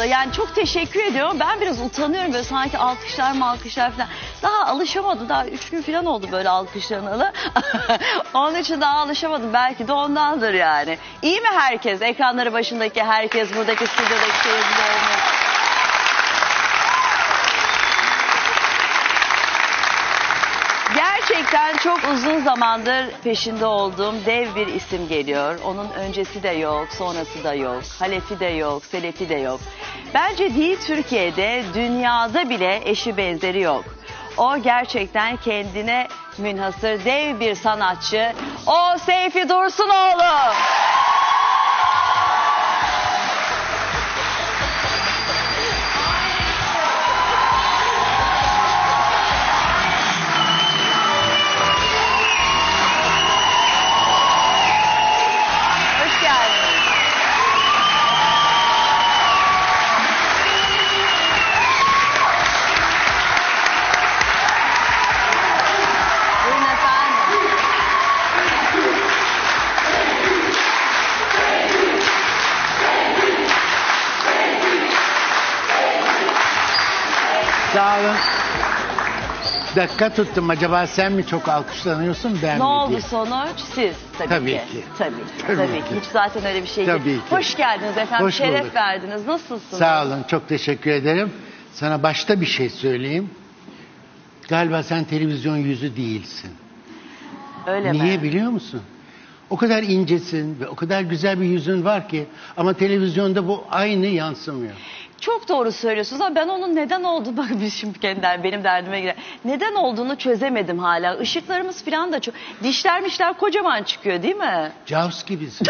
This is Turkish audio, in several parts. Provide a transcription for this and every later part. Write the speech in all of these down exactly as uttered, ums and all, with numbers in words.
Yani çok teşekkür ediyorum. Ben biraz utanıyorum böyle sanki alkışlar mı alkışlar falan. Daha alışamadım. Daha üç gün falan oldu böyle alkışlanalı. Onun için daha alışamadım. Belki de ondandır yani. İyi mi herkes? Ekranları başındaki herkes, buradaki stüdyodaki seyircilerimiz. Gerçekten çok uzun zamandır peşinde olduğum dev bir isim geliyor. Onun öncesi de yok, sonrası da yok. Halefi de yok, selefi de yok. Bence değil Türkiye'de, dünyada bile eşi benzeri yok. O gerçekten kendine münhasır dev bir sanatçı. O Seyfi Dursunoğlu. Sağ olun. Dakika tuttum. Acaba sen mi çok alkışlanıyorsun, ben ne mi oldu diye. sonuç? Siz tabii, Tabii ki. ki. Tabii, Tabii tabii ki. ki. Hiç zaten öyle bir şey Tabii değil. ki. Hoş geldiniz efendim. Hoş Şeref bulduk. verdiniz. Nasılsınız? Sağ olun. Çok teşekkür ederim. Sana başta bir şey söyleyeyim. Galiba sen televizyon yüzü değilsin. Öyle mi? Niye biliyor musun? O kadar incesin ve o kadar güzel bir yüzün var ki ama televizyonda bu aynı yansımıyor. Çok doğru söylüyorsunuz ama ben onun neden olduğunu, bakın biz şimdi kendinden benim derdime girer. Neden olduğunu çözemedim hala. Işıklarımız falan da çok. Dişler mişler kocaman çıkıyor değil mi? Jaws gibisin.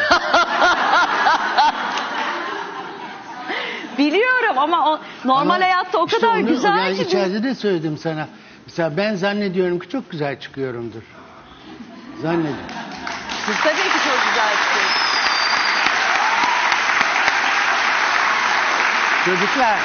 Biliyorum ama o normal Ama hayatta o işte kadar onu, güzel yani ki. içeride de söyledim sana. Mesela ben zannediyorum ki çok güzel çıkıyorumdur. Zannediyorum. Siz tabii ki çok güzel çıkıyorsunuz. Çocuklar,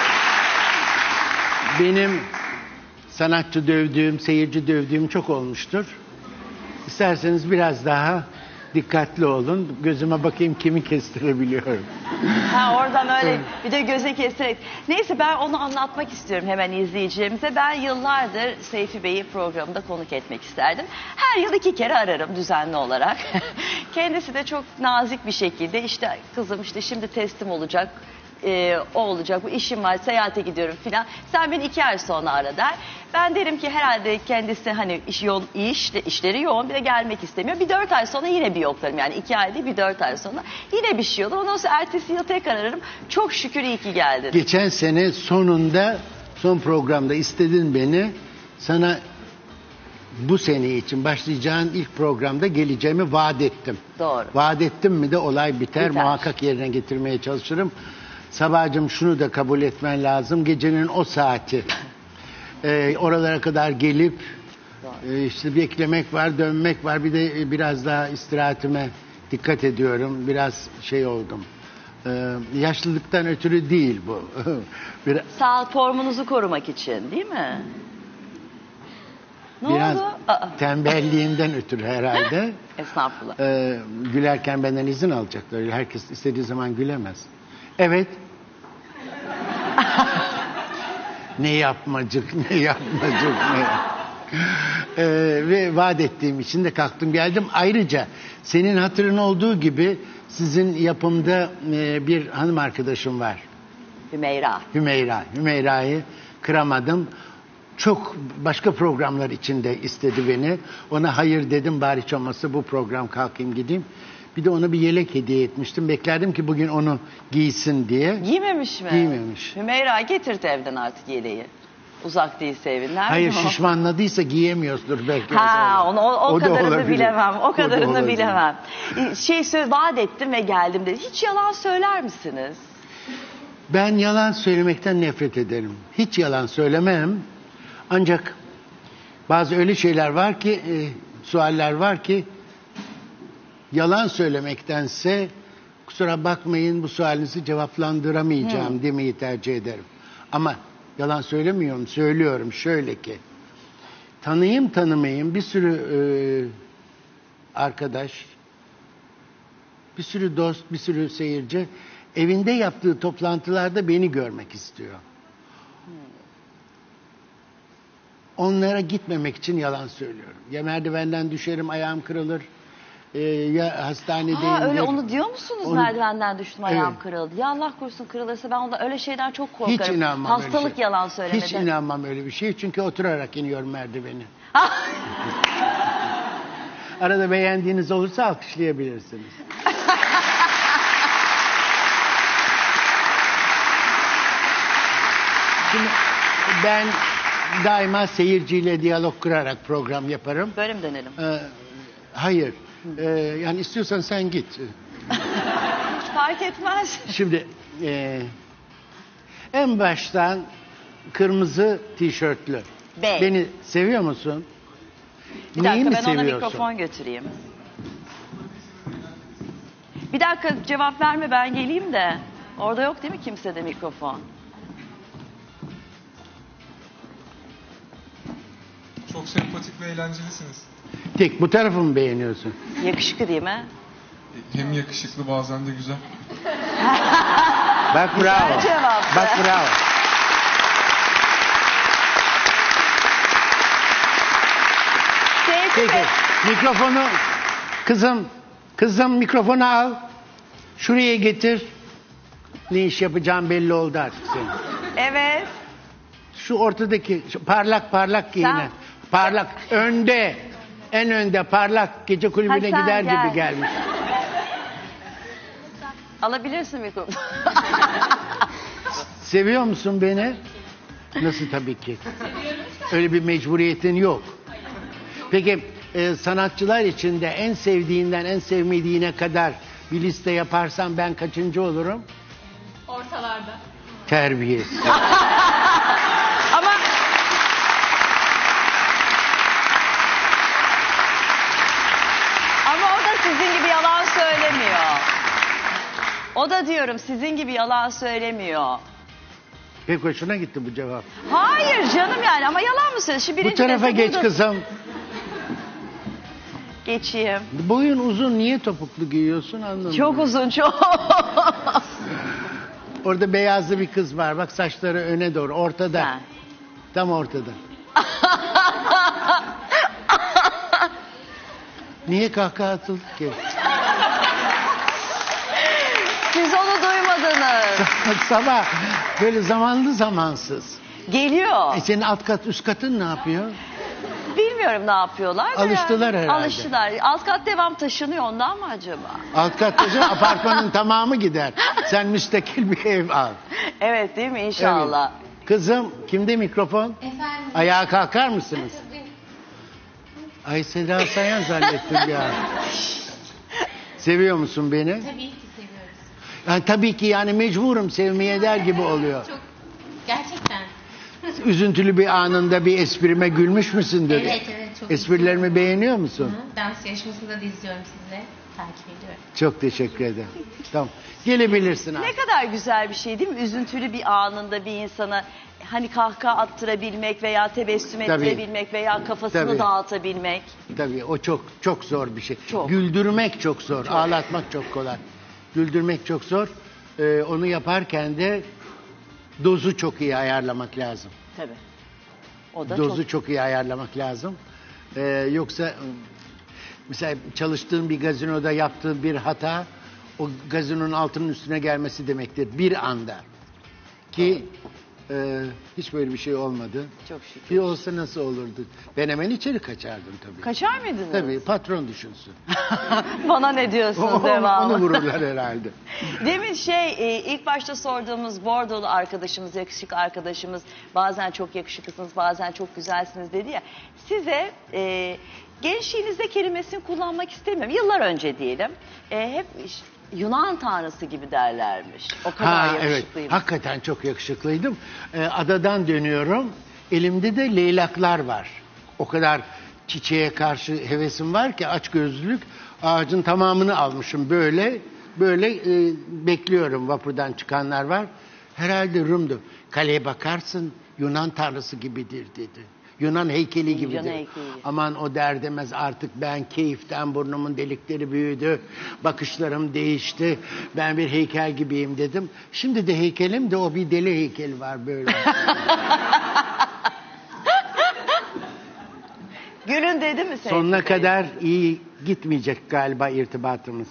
benim sanatçı dövdüğüm, seyirci dövdüğüm çok olmuştur. İsterseniz biraz daha dikkatli olun. Gözüme bakayım kimi kestirebiliyorum. Ha, oradan öyle bir de göze keserek. Neyse ben onu anlatmak istiyorum hemen izleyicilerimize. Ben yıllardır Seyfi Bey'i programda konuk etmek isterdim. Her yıl iki kere ararım düzenli olarak. Kendisi de çok nazik bir şekilde işte kızım işte şimdi teslim olacak. Ee, o olacak, bu işim var, seyahate gidiyorum filan. Sen beni iki ay sonra ara der. Ben derim ki herhalde kendisi hani iş yoğun, iş, işleri yoğun, bir de gelmek istemiyor. Bir dört ay sonra yine bir yoklarım, yani iki ay değil bir dört ay sonra yine bir şey olur. Ondan sonra ertesi yıl tekrar ararım. Çok şükür iyi ki geldin. Geçen sene sonunda, son programda istedin beni. Sana bu sene için başlayacağın ilk programda geleceğimi vaat ettim. Doğru. Vaat ettim mi de olay biter. Biter. Muhakkak yerine getirmeye çalışırım. Sabahcığım şunu da kabul etmen lazım. Gecenin o saati e, oralara kadar gelip e, işte beklemek var, dönmek var. Bir de e, biraz daha istirahatime dikkat ediyorum. Biraz şey oldum. E, yaşlılıktan ötürü değil bu. Biraz, Sağlık formunuzu korumak için değil mi? Ne biraz oldu? Aa. tembelliğinden ötürü herhalde. Estağfurullah. E, gülerken benden izin alacaklar. Herkes istediği zaman gülemez. Evet. Ne yapmacık, ne yapmacık, ne ee, ve vaat ettiğim için de kalktım geldim. Ayrıca senin hatırın olduğu gibi sizin yapımda e, bir hanım arkadaşım var. Hümeyra. Hümeyra. Hümeyra'yı kıramadım. Çok başka programlar içinde istedi beni. Ona hayır dedim, bari hiç olmazsa bu program kalkayım gideyim. Bir de ona bir yelek hediye etmiştim. Beklerdim ki bugün onu giysin diye. Giymemiş mi? Giymemiş. Hümeyra getirdi evden artık yeleği. Uzak değilse evinden. Hayır, şişmanladıysa giyemiyordur belki. Ha, onu, o, o, o da kadarını olabilir. bilemem. O O da kadarını olabilir. bilemem. Şey söz vaat ettim ve geldim dedi. Hiç yalan söyler misiniz? Ben yalan söylemekten nefret ederim. Hiç yalan söylemem. Ancak bazı öyle şeyler var ki, e, sualler var ki yalan söylemektense kusura bakmayın bu sualinizi cevaplandıramayacağım hmm. demeyi tercih ederim. Ama yalan söylemiyorum, söylüyorum şöyle ki. Tanıyım tanımayım bir sürü e, arkadaş, bir sürü dost, bir sürü seyirci evinde yaptığı toplantılarda beni görmek istiyor. Onlara gitmemek için yalan söylüyorum. Ya merdivenden düşerim, ayağım kırılır. Ee, ya hastanedeyim. Aa, öyle onu diyor musunuz? Onu, merdivenden düştüm, ayağım evet. kırıldı. Ya Allah korusun kırılırsa, ben onda öyle şeyden çok korkarım. Hiç inanmam Hastalık öyle şey. yalan söylemede. Hiç inanmam öyle bir şey. Çünkü oturarak iniyorum merdiveni. Arada beğendiğiniz olursa alkışlayabilirsiniz. Şimdi ben daima seyirciyle diyalog kurarak program yaparım. Böyle mi dönelim? Ee, hayır. Ee, yani istiyorsan sen git. Hiç fark etmez. Şimdi e, en baştan kırmızı tişörtlü. Bey. Beni seviyor musun? Bir Neyi dakika, mi ben ona seviyorsun? mikrofon götüreyim. Bir dakika, cevap verme, ben geleyim de. Orada yok değil mi kimsede mikrofon? Çok sempatik ve eğlencelisiniz. Tek bu tarafı mı beğeniyorsun? Yakışıklı değil mi? Hem yakışıklı, bazen de güzel. Bak bravo. Güzel cevaptı. Bak bravo. Seyfi Peki Bey, mikrofonu kızım kızım mikrofonu al. Şuraya getir. Ne iş yapacağım belli oldu artık senin. evet. Şu ortadaki şu parlak parlak giyinen. Parlak önde. En önde parlak gece kulübüne Hadi sen gider gel. gibi gelmiş. Alabilirsin mikrofonu. Seviyor musun beni? Nasıl tabii ki? Öyle bir mecburiyetin yok. Peki e, sanatçılar içinde en sevdiğinden en sevmediğine kadar bir liste yaparsan ben kaçıncı olurum? Ortalarda. Terbiyesiz. Ama Ama o da sizin gibi yalan söylemiyor. O da diyorum sizin gibi yalan söylemiyor. Pek hoşuna gitti bu cevap. Hayır canım, yani ama yalan mı söylüyor? Şimdi Bu birinci tarafa defa geç burada- kızım. Geçeyim. Boyun uzun, niye topuklu giyiyorsun anlamadım. Çok uzun, çok. Orada beyazlı bir kız var. Bak saçları öne doğru. Ortada. Ha. Tam ortada. Niye kahkaha atıldı ki? Siz onu duymadınız. Sabah böyle zamanlı zamansız. Geliyor. E senin alt kat üst katın ne yapıyor? Bilmiyorum ne yapıyorlar da Alıştılar yani. herhalde. Alıştılar. Alt kat devam taşınıyor, ondan mı acaba? Alt katta apartmanın tamamı gider. Sen müstakil bir ev al. Evet değil mi, inşallah. Evet. Kızım kimde mikrofon? Efendim. Ayağa kalkar mısınız? Ay Seda Sayan zannettim ya. Seviyor musun beni? Tabii ki seviyoruz. Yani tabii ki, yani mecburum sevmeye der gibi oluyor. Çok gerçekten. Üzüntülü bir anında bir esprime gülmüş müsün dedi. Evet, evet, çok Esprilerimi beğeniyor musun? Hı, dans yarışmasında da izliyorum sizi. Takip ediyorum. Çok teşekkür ederim. Tamam. Gelebilirsin abi. Ne kadar güzel bir şey değil mi? Üzüntülü bir anında bir insana hani kahkaha attırabilmek veya tebessüm Tabii. ettirebilmek veya kafasını Tabii. dağıtabilmek. Tabii o çok çok zor bir şey. Çok. Güldürmek çok zor. Ağlatmak çok kolay. Güldürmek çok zor. Ee, onu yaparken de dozu çok iyi ayarlamak lazım. Tabii. O da Dozu çok... çok... iyi ayarlamak lazım. Ee, yoksa mesela çalıştığın bir gazinoda yaptığın bir hata o gazinonun altının üstüne gelmesi demektir bir anda. Ki e, hiç böyle bir şey olmadı. Çok şükür. Bir olsa nasıl olurdu? Ben hemen içeri kaçardım tabii. Kaçar mıydınız? Tabii patron düşünsün. Bana ne diyorsunuz onu, devamlı? onu vururlar herhalde. Demin şey e, ilk başta sorduğumuz bordolu arkadaşımız, yakışıklı arkadaşımız, bazen çok yakışıklısınız, bazen çok güzelsiniz dedi ya. Size e, gençliğinizde kelimesini kullanmak istemiyorum. Yıllar önce diyelim. E, hep Yunan tanrısı gibi derlermiş. O kadar Ha evet. yakışıklıyım. Hakikaten çok yakışıklıydım. Ee, adadan dönüyorum. Elimde de leylaklar var. O kadar çiçeğe karşı hevesim var ki açgözlülük, ağacın tamamını almışım böyle. Böyle e, bekliyorum, vapurdan çıkanlar var. Herhalde Rum'du. Kaleye bakarsın Yunan tanrısı gibidir dedi. Yunan heykeli gibidir. Yunan heykeli. Aman o der demez artık ben keyiften burnumun delikleri büyüdü. Bakışlarım değişti. Ben bir heykel gibiyim dedim. Şimdi de heykelim de o bir deli heykeli var böyle. Gülün dedi mi Seyfi Sonuna Bey? kadar iyi gitmeyecek galiba irtibatımız.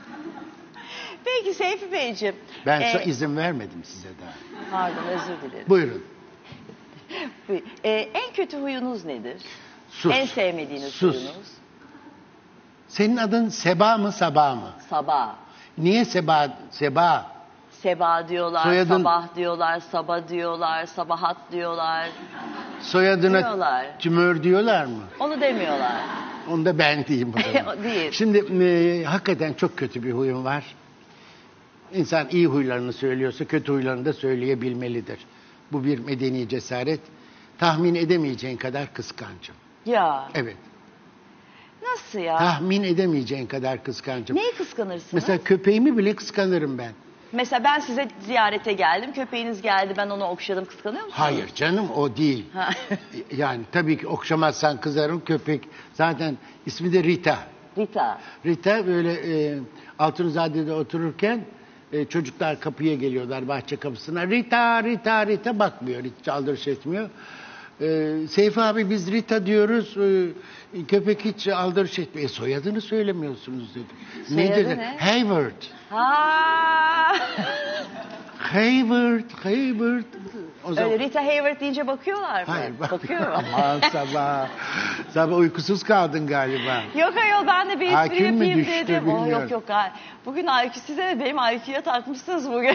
Peki Seyfi Beyciğim. Ben e, so- izin vermedim size daha. Pardon, özür dilerim. Buyurun. Buyur. E, en kötü huyunuz nedir? Sus. En sevmediğiniz Sus. huyunuz? Senin adın Seba mı Sabah mı? Sabah. Niye Seba? Seba. Seba diyorlar, Soyadın- sabah diyorlar, sabah diyorlar, sabahat diyorlar. Soyadına Diyorlar. tümör diyorlar mı? Onu demiyorlar. Onu da ben diyeyim o zaman. O değil. Şimdi e, hakikaten çok kötü bir huyum var. İnsan iyi huylarını söylüyorsa kötü huylarını da söyleyebilmelidir. Bu bir medeni cesaret. Tahmin edemeyeceğin kadar kıskancım. Ya Evet. nasıl ya? Tahmin edemeyeceğin kadar kıskancım. Neyi kıskanırsınız? Mesela, Mesela köpeğimi bile kıskanırım ben. ben size ziyarete geldim, köpeğiniz geldi, ben onu okşadım, kıskanıyor musunuz? Hayır canım o değil. Ha. Yani tabii ki okşamazsan kızarım köpek. Zaten ismi de Rita. Rita. Rita böyle e, Altunizade'de otururken e, çocuklar kapıya geliyorlar bahçe kapısına. Rita, Rita, Rita bakmıyor. Hiç aldırış etmiyor. E, Seyfi abi biz Rita diyoruz. E, köpek hiç aldırış etmiyor. E, soyadını söylemiyorsunuz dedi. Soyadı Nedir? ne? Hayward. Ha. Hayward, Hayward. O zaman... Öyle Rita Hayworth deyince bakıyorlar mı? Hayır Bakıyor mu? Aman sabah. Sabah uykusuz kaldın galiba. Yok ayol, ben de bir I espri Q mu yapayım düştü, dedim. Oh, bilmiyorum. yok yok. hayır. Bugün I Q size de benim I Q'ya takmışsınız bugün.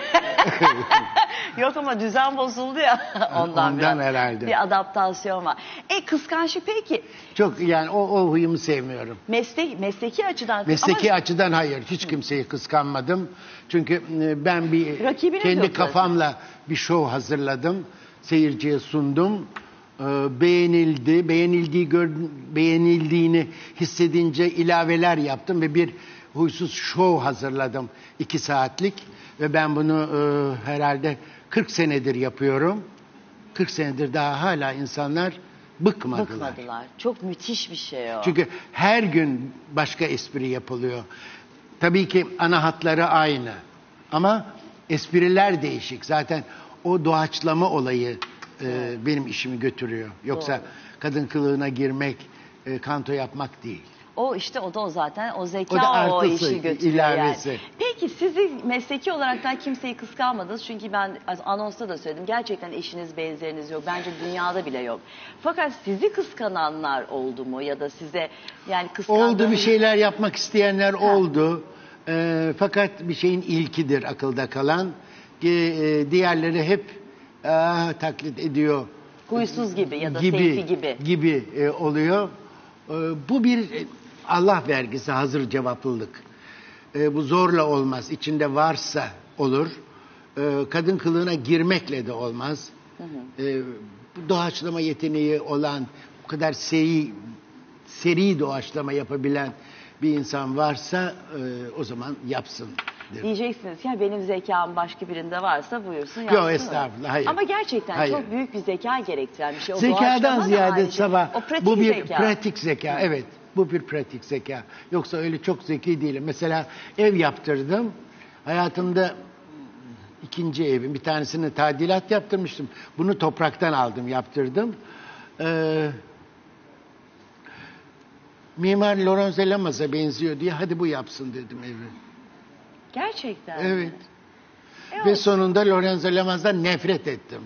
Yok ama düzen bozuldu ya. Ondan, Ondan biraz herhalde. bir adaptasyon var. E kıskançlık peki. Çok yani o, o huyumu sevmiyorum. Meslek, mesleki açıdan. Mesleki ama açıdan hayır. Hiç kimseyi kıskanmadım. Çünkü e, ben bir Rakibiniz kendi yok kafamla bir show hazırladım. Seyirciye sundum. Ee, beğenildi. Beğenildiği gör, beğenildiğini hissedince ilaveler yaptım ve bir huysuz show hazırladım. iki saatlik ve ben bunu e, herhalde kırk senedir yapıyorum. kırk senedir daha hala insanlar bıkmadılar. bıkmadılar. Çok müthiş bir şey o. Çünkü her gün başka espri yapılıyor. Tabii ki ana hatları aynı. Ama espriler değişik. Zaten o doğaçlama olayı e, benim işimi götürüyor. Yoksa Doğru. kadın kılığına girmek, e, kanto yapmak değil. O işte o da o zaten o zeka O da o, artısı, işi götürüyor ilavesi. yani. Peki sizi mesleki olaraktan kimseyi kıskanmadınız. Çünkü ben anonsta da söyledim. Gerçekten eşiniz benzeriniz yok. Bence dünyada bile yok. Fakat sizi kıskananlar oldu mu? Ya da size yani kıskandığınız... Oldu bir şeyler yapmak isteyenler oldu. E, fakat bir şeyin ilkidir akılda kalan. E, e, diğerleri hep ah, taklit ediyor. Huysuz gibi ya da gibi, Seyfi gibi. gibi e, oluyor. E, bu bir e, Allah vergisi hazır cevaplılık. E, bu zorla olmaz. İçinde varsa olur. E, kadın kılığına girmekle de olmaz. Hı hı. E, bu doğaçlama yeteneği olan, bu kadar seri, seri doğaçlama yapabilen bir insan varsa e, o zaman yapsın. derim. Diyeceksiniz ya benim zekam başka birinde varsa buyursun yapsın. Yok estağfurullah hayır. Ama gerçekten Hayır. çok büyük bir zeka gerektiren bir şey. O Zekadan doğaçlama da ziyade aynı şey. sabah O pratik bu bir zeka. pratik zeka. Evet. Bu bir pratik zeka. Yoksa öyle çok zeki değilim. Mesela ev yaptırdım. Hayatımda ikinci evim. Bir tanesini tadilat yaptırmıştım. Bunu topraktan aldım, yaptırdım. Ee, Mimar Lorenzo Lamas'a benziyor diye hadi bu yapsın dedim evi. Gerçekten. Evet. E, Ve olsun. sonunda Lorenzo Lamas'dan nefret ettim.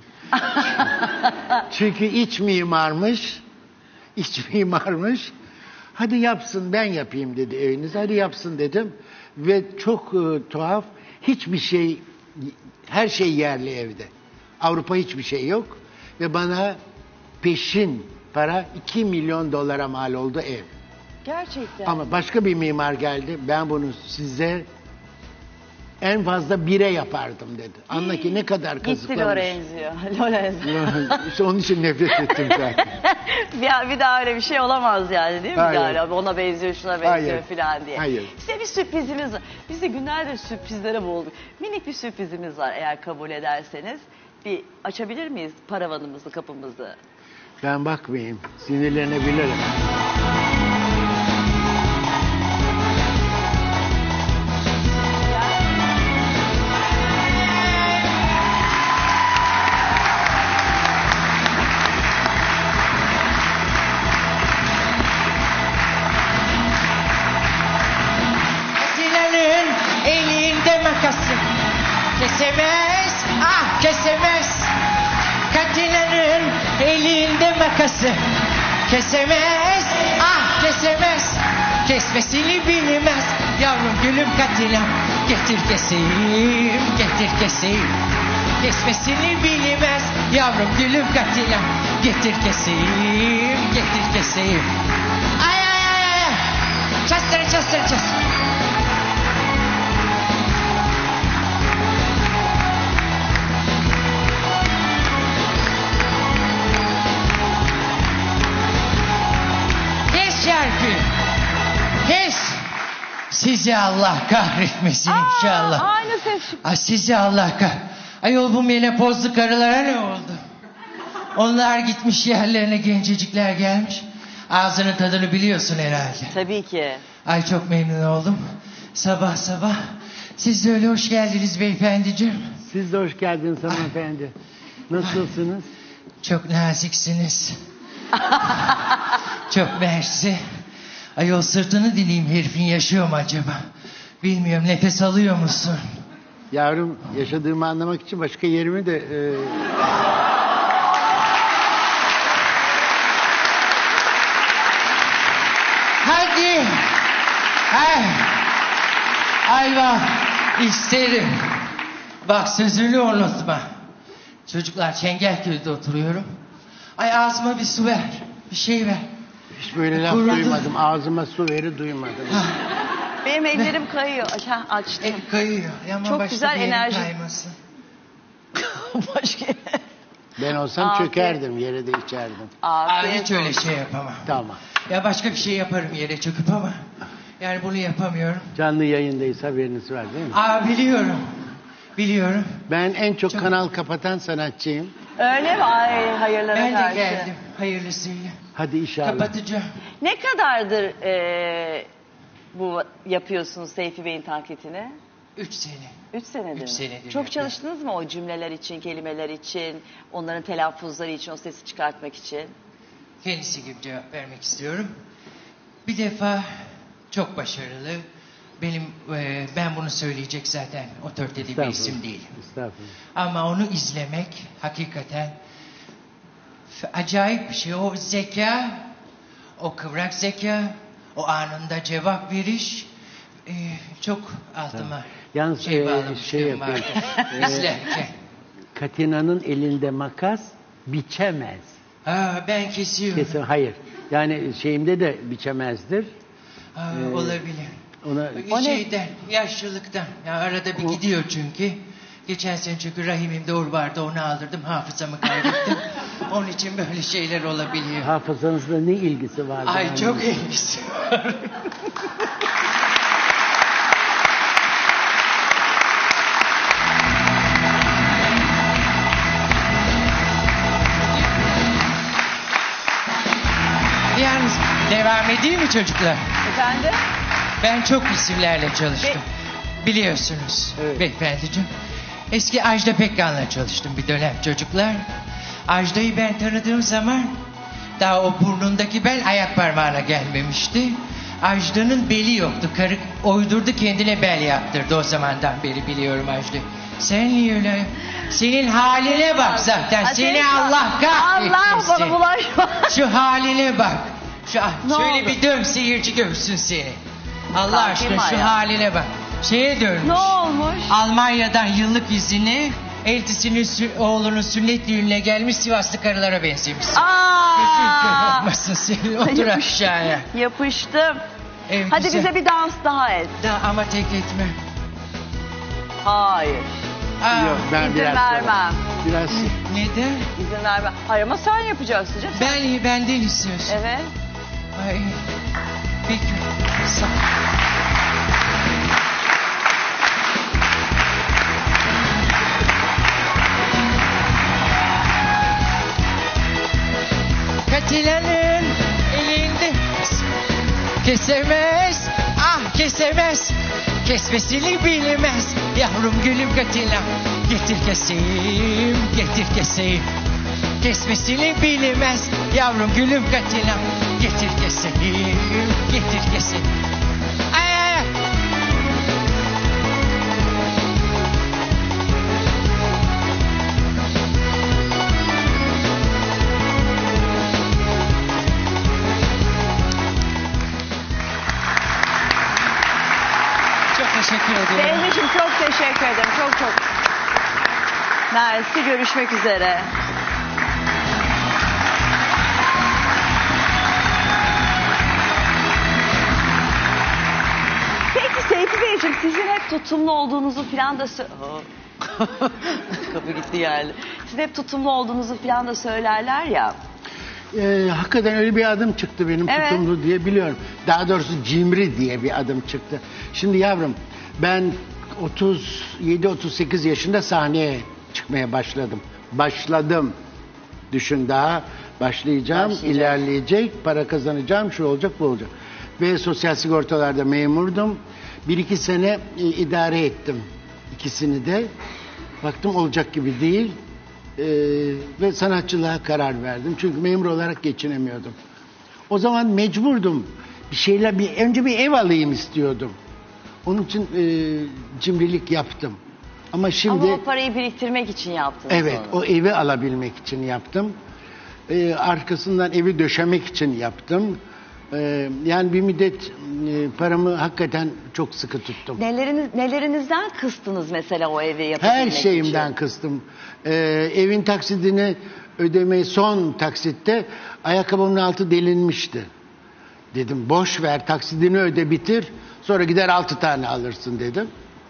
Çünkü iç mimarmış. İç mimarmış. Hadi yapsın ben yapayım dedi eviniz. Hadi yapsın dedim. Ve çok e, tuhaf. Hiçbir şey, her şey yerli evde. Avrupa hiçbir şey yok. Ve bana peşin para iki milyon dolara mal oldu ev. Gerçekten. Ama başka bir mimar geldi. Ben bunu size en fazla bire yapardım dedi. Anla ki ne kadar Gitti kazıklamış. Lorenzo. Lorenzo. İşte onun için nefret ettim zaten. bir, bir daha öyle bir şey olamaz yani değil mi? Hayır. Galiba ona benziyor şuna benziyor Hayır. falan diye. Hayır. Size bir sürprizimiz var. Biz de günlerdir sürprizlere boğulduk. Minik bir sürprizimiz var eğer kabul ederseniz. Bir açabilir miyiz paravanımızı, kapımızı? Ben bakmayayım. Sinirlenebilirim. Sinan'ın elinde makası kesemez, ah kesemez. Katina'nın elinde makası kesemez, ah kesemez. Kesmesini bilmez yavrum gülüm Katina. Getir keseyim, getir keseyim. Kesmesini bilmez yavrum gülüm Katina. Getir keseyim, getir keseyim. Ay ay ay ay. Çastır çastır çastır. Şarkı. Kes. Sizi Allah kahretmesin Aa, inşallah. Aynı ses. Ay sizi Allah kah. Ayol bu menopozlu karılara ne oldu? Onlar gitmiş yerlerine gencecikler gelmiş. Ağzının tadını biliyorsun herhalde. Tabii ki. Ay çok memnun oldum. Sabah sabah. Siz de öyle hoş geldiniz beyefendiciğim. Siz de hoş geldiniz hanımefendi. Nasılsınız? Çok naziksiniz. Çok mersi. Ayol sırtını dileyim herifin yaşıyor mu acaba? Bilmiyorum nefes alıyor musun? Yavrum yaşadığımı anlamak için başka yerimi de... E... Hadi. Ay. Ayva isterim. Bak sözünü unutma. Çocuklar Çengelköy'de oturuyorum. Ay ağzıma bir su ver. Bir şey ver. Hiç böyle laf Kurradı. duymadım. Ağzıma su veri duymadım. Benim ellerim kayıyor. Ha, açtım. El kayıyor. Ama Çok başka güzel bir yerin enerji. kaymasın. Başka. Ben olsam Afiyet. çökerdim. Yere de içerdim. Abi Afiyet hiç öyle olsun. şey yapamam. Tamam. Ya başka bir şey yaparım yere çöküp ama. Yani bunu yapamıyorum. Canlı yayındayız haberiniz var değil mi? Aa biliyorum. Biliyorum. Ben en çok, Çok- kanal kapatan sanatçıyım. Öyle mi? Ay hayırlara Ben de karşı. geldim. Hayırlısıyla. Hadi inşallah. Kapatacağım. Ne kadardır e, bu yapıyorsunuz Seyfi Bey'in taklitini? Üç sene. Üç senedir Üç mi? senedir Çok yapıyorum. çalıştınız mı o cümleler için, kelimeler için, onların telaffuzları için, o sesi çıkartmak için? Kendisi gibi cevap vermek istiyorum. Bir defa çok başarılı. Benim e, ben bunu söyleyecek zaten otoriteli bir Estağfurullah. isim değilim. Estağfurullah. Ama onu izlemek hakikaten f- acayip bir şey. O zeka, o kıvrak zeka, o anında cevap veriş e, çok altıma Yalnız şey e, bağlamışlığım şey yapayım. vardı. E, İzlerken. Katina'nın elinde makas biçemez. Aa, ben kesiyorum. Kesin hayır. Yani şeyimde de biçemezdir. Aa, Ee, olabilir. Ona O ne? Şeyden, yaşlılıktan. Ya arada bir gidiyor çünkü. Geçen sene çünkü rahimimde ur vardı, onu aldırdım, hafızamı kaybettim. Onun için böyle şeyler olabiliyor. hafızanızla ne ilgisi var? Ay yani? çok ilgisi var. Yalnız devam edeyim mi çocuklar? Efendim? Ben çok isimlerle çalıştım. Biliyorsunuz Evet. beyefendiciğim. Eski Ajda Pekkan'la çalıştım bir dönem çocuklar. Ajda'yı ben tanıdığım zaman daha o burnundaki bel ayak parmağına gelmemişti. Ajda'nın beli yoktu. Karı oydurdu kendine bel yaptırdı, o zamandan beri biliyorum Ajda. Sen niye öyle? Senin haline bak zaten. Ha, Seni senin- Allah kahretmesin. Allah bana bulaşma. Şu haline bak. Şu, ah, Ne şöyle oldu? bir dön seyirci görsün seni. Allah Kalkayım aşkına şu ayağa. haline bak. Şeye dönmüş. Ne olmuş? Almanya'dan yıllık izini eltisinin sü- oğlunun sünnet düğününe gelmiş Sivaslı karılara benzemiş. Gözün kör Aa! olmasın senin. Otur Yapış- aşağıya. Yapıştım. Evet, Hadi güzel. bize bir dans daha et. Da, ama tek etme. Hayır. Aa, Yok, ben İzin biraz sonra- vermem. Biraz neden? İzin vermem. Hayır ama sen yapacaksın canım. Ben benden istiyorsun. Evet. Ay. Peki. Sağ Atile'nin elinde kesemez, ah kesemez, kesmesini bilmez. Yavrum gülüm Atila, getir keseyim, getir keseyim. Kesmesini bilmez, yavrum gülüm Atila, getir keseyim, getir keseyim. Ay ay ay. Çok teşekkür ediyorum. Benim çok teşekkür ederim. Çok çok. Mersi, görüşmek üzere. Peki Seyfi Beyciğim, sizin hep tutumlu olduğunuzu falan da sö- Oh. Kapı gitti yani. Sizin hep tutumlu olduğunuzu falan da söylerler ya. Ee, hakikaten öyle bir adım çıktı benim Evet. tutumlu diye biliyorum. Daha doğrusu cimri diye bir adım çıktı. Şimdi yavrum, ben otuz yedi otuz sekiz yaşında sahneye çıkmaya başladım. Başladım. Düşün, daha başlayacağım, Başlayacak. ilerleyecek, para kazanacağım, şu olacak, bu olacak. Ve sosyal sigortalarda memurdum. Bir iki sene e, idare ettim ikisini de. Baktım olacak gibi değil. Ee, ve sanatçılığa karar verdim. Çünkü memur olarak geçinemiyordum. O zaman mecburdum. Bir şeyler, bir önce bir ev alayım istiyordum. Onun için e, cimrilik yaptım. Ama şimdi Ama o parayı biriktirmek için yaptınız evet, onu. o evi alabilmek için yaptım. Ee, arkasından evi döşemek için yaptım. Ee, yani bir müddet e, paramı hakikaten çok sıkı tuttum. Neleriniz, nelerinizden kıstınız mesela o evi yapabilmek Her için? şeyimden kıstım. Ee, evin taksidini ödemeyi son taksitte ayakkabımın altı delinmişti. Dedim boş ver, taksidini öde bitir, sonra gider altı tane alırsın dedim.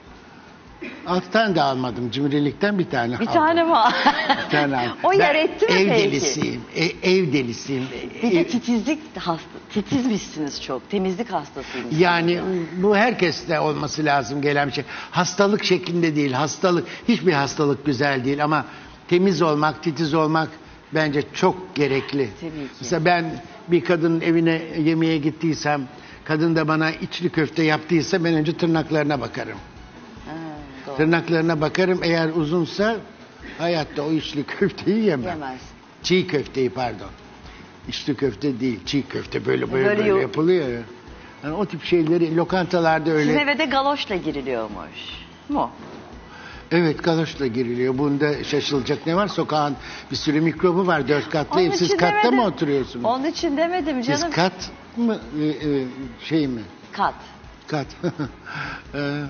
Altı tane de almadım, cimrilikten bir tane Bir aldım. tane mi? Bir tane aldım. O yer Ben etti mi ev peki? delisiyim, e- ev delisiyim. Bir de E- titizlik hasta, titizmişsiniz çok, temizlik hastasıymışsınız. Yani bu herkeste olması lazım gelen bir şey. Hastalık şeklinde değil, hastalık, hiçbir hastalık güzel değil ama temiz olmak, titiz olmak bence çok gerekli. Tabii ki. Mesela ben bir kadının evine yemeğe gittiysem, kadın da bana içli köfte yaptıysa ben önce tırnaklarına bakarım. Ha, doğru. Tırnaklarına bakarım, eğer uzunsa hayatta o içli köfteyi yemem. Yemez. Çiğ köfteyi pardon. İçli köfte değil, çiğ köfte böyle böyle, Böyle böyle, yo- yapılıyor ya. Yani o tip şeyleri lokantalarda öyle. Sizin eve de galoşla giriliyormuş. Mu? Evet, galoşla giriliyor. Bunda şaşılacak ne var? Sokağın bir sürü mikrobu var. Dört katlı ev. Onun Siz için katta demedim. mı oturuyorsunuz? Onun için demedim canım. Siz kat mı? e, e, şey mi? Kat. Kat. Ee,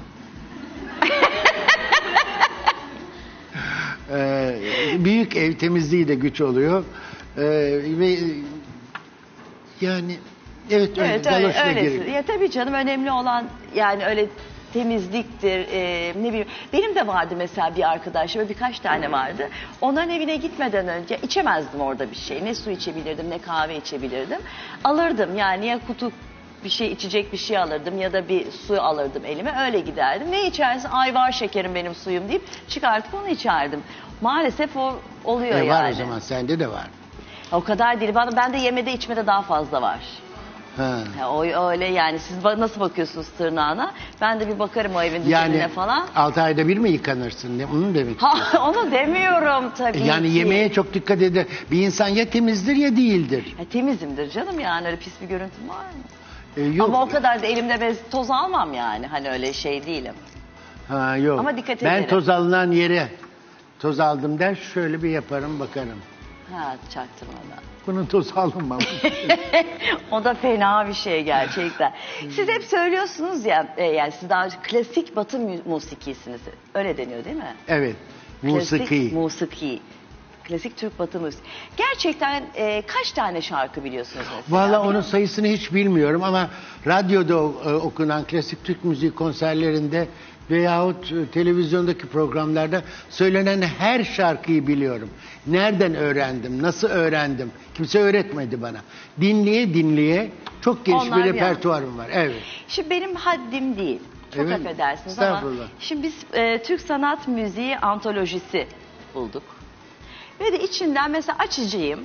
ee, büyük ev temizliği de güç oluyor. Ee, ve yani evet, öyle Evet öyle, galoşla öylesi. giriliyor. Ya tabii canım, önemli olan yani öyle temizliktir, e, ne bileyim. Benim de vardı mesela bir arkadaşım, birkaç tane vardı. Onların evine gitmeden önce içemezdim orada bir şey. Ne su içebilirdim, ne kahve içebilirdim. Alırdım yani, ya kutu bir şey, içecek bir şey alırdım ya da bir su alırdım elime, öyle giderdim. Ne içersin? Ay var şekerim benim suyum deyip çıkartıp onu içerdim. Maalesef o oluyor E, yani. var o zaman, sende de var. O kadar değil. Ben, ben de yemede içmede daha fazla var. Ha. Ya o öyle yani, siz ba- nasıl bakıyorsunuz tırnağına? Ben de bir bakarım o evin düzenine Yani falan. altı ayda bir mi yıkanırsın? Ne, onu demek. Ha, onu demiyorum tabii Yani ki. yemeğe çok dikkat eder. Bir insan ya temizdir ya değildir. Ya, temizimdir canım, yani öyle pis bir görüntüm var mı? E, yok. Ama o kadar da elimde bez toz almam yani. Hani öyle şey değilim. Ha, yok. Ama dikkat ben ederim. toz alınan yere toz aldım der, şöyle bir yaparım, bakarım. Ha, çaktırmadan. Bunun toz alınmamış. O da fena bir şey gerçekten. Siz hep söylüyorsunuz ya, e, yani siz daha önce klasik Batı mü- musikisiniz. Öyle deniyor değil mi? Evet. Klasik Musiki. musiki. Klasik Türk Batı müziği. Gerçekten e, kaç tane şarkı biliyorsunuz mesela? Valla onun sayısını hiç bilmiyorum ama radyoda e, okunan klasik Türk müziği konserlerinde veyahut e, televizyondaki programlarda söylenen her şarkıyı biliyorum. Nereden öğrendim, nasıl öğrendim? Kimse öğretmedi bana. Dinleye dinleye çok geniş Onlar bir bir repertuarım var. Evet. Şimdi benim haddim değil. Çok Evet, affedersiniz ama estağfurullah. şimdi biz e, Türk sanat müziği antolojisi bulduk. Ve de içinden mesela açıcıyım.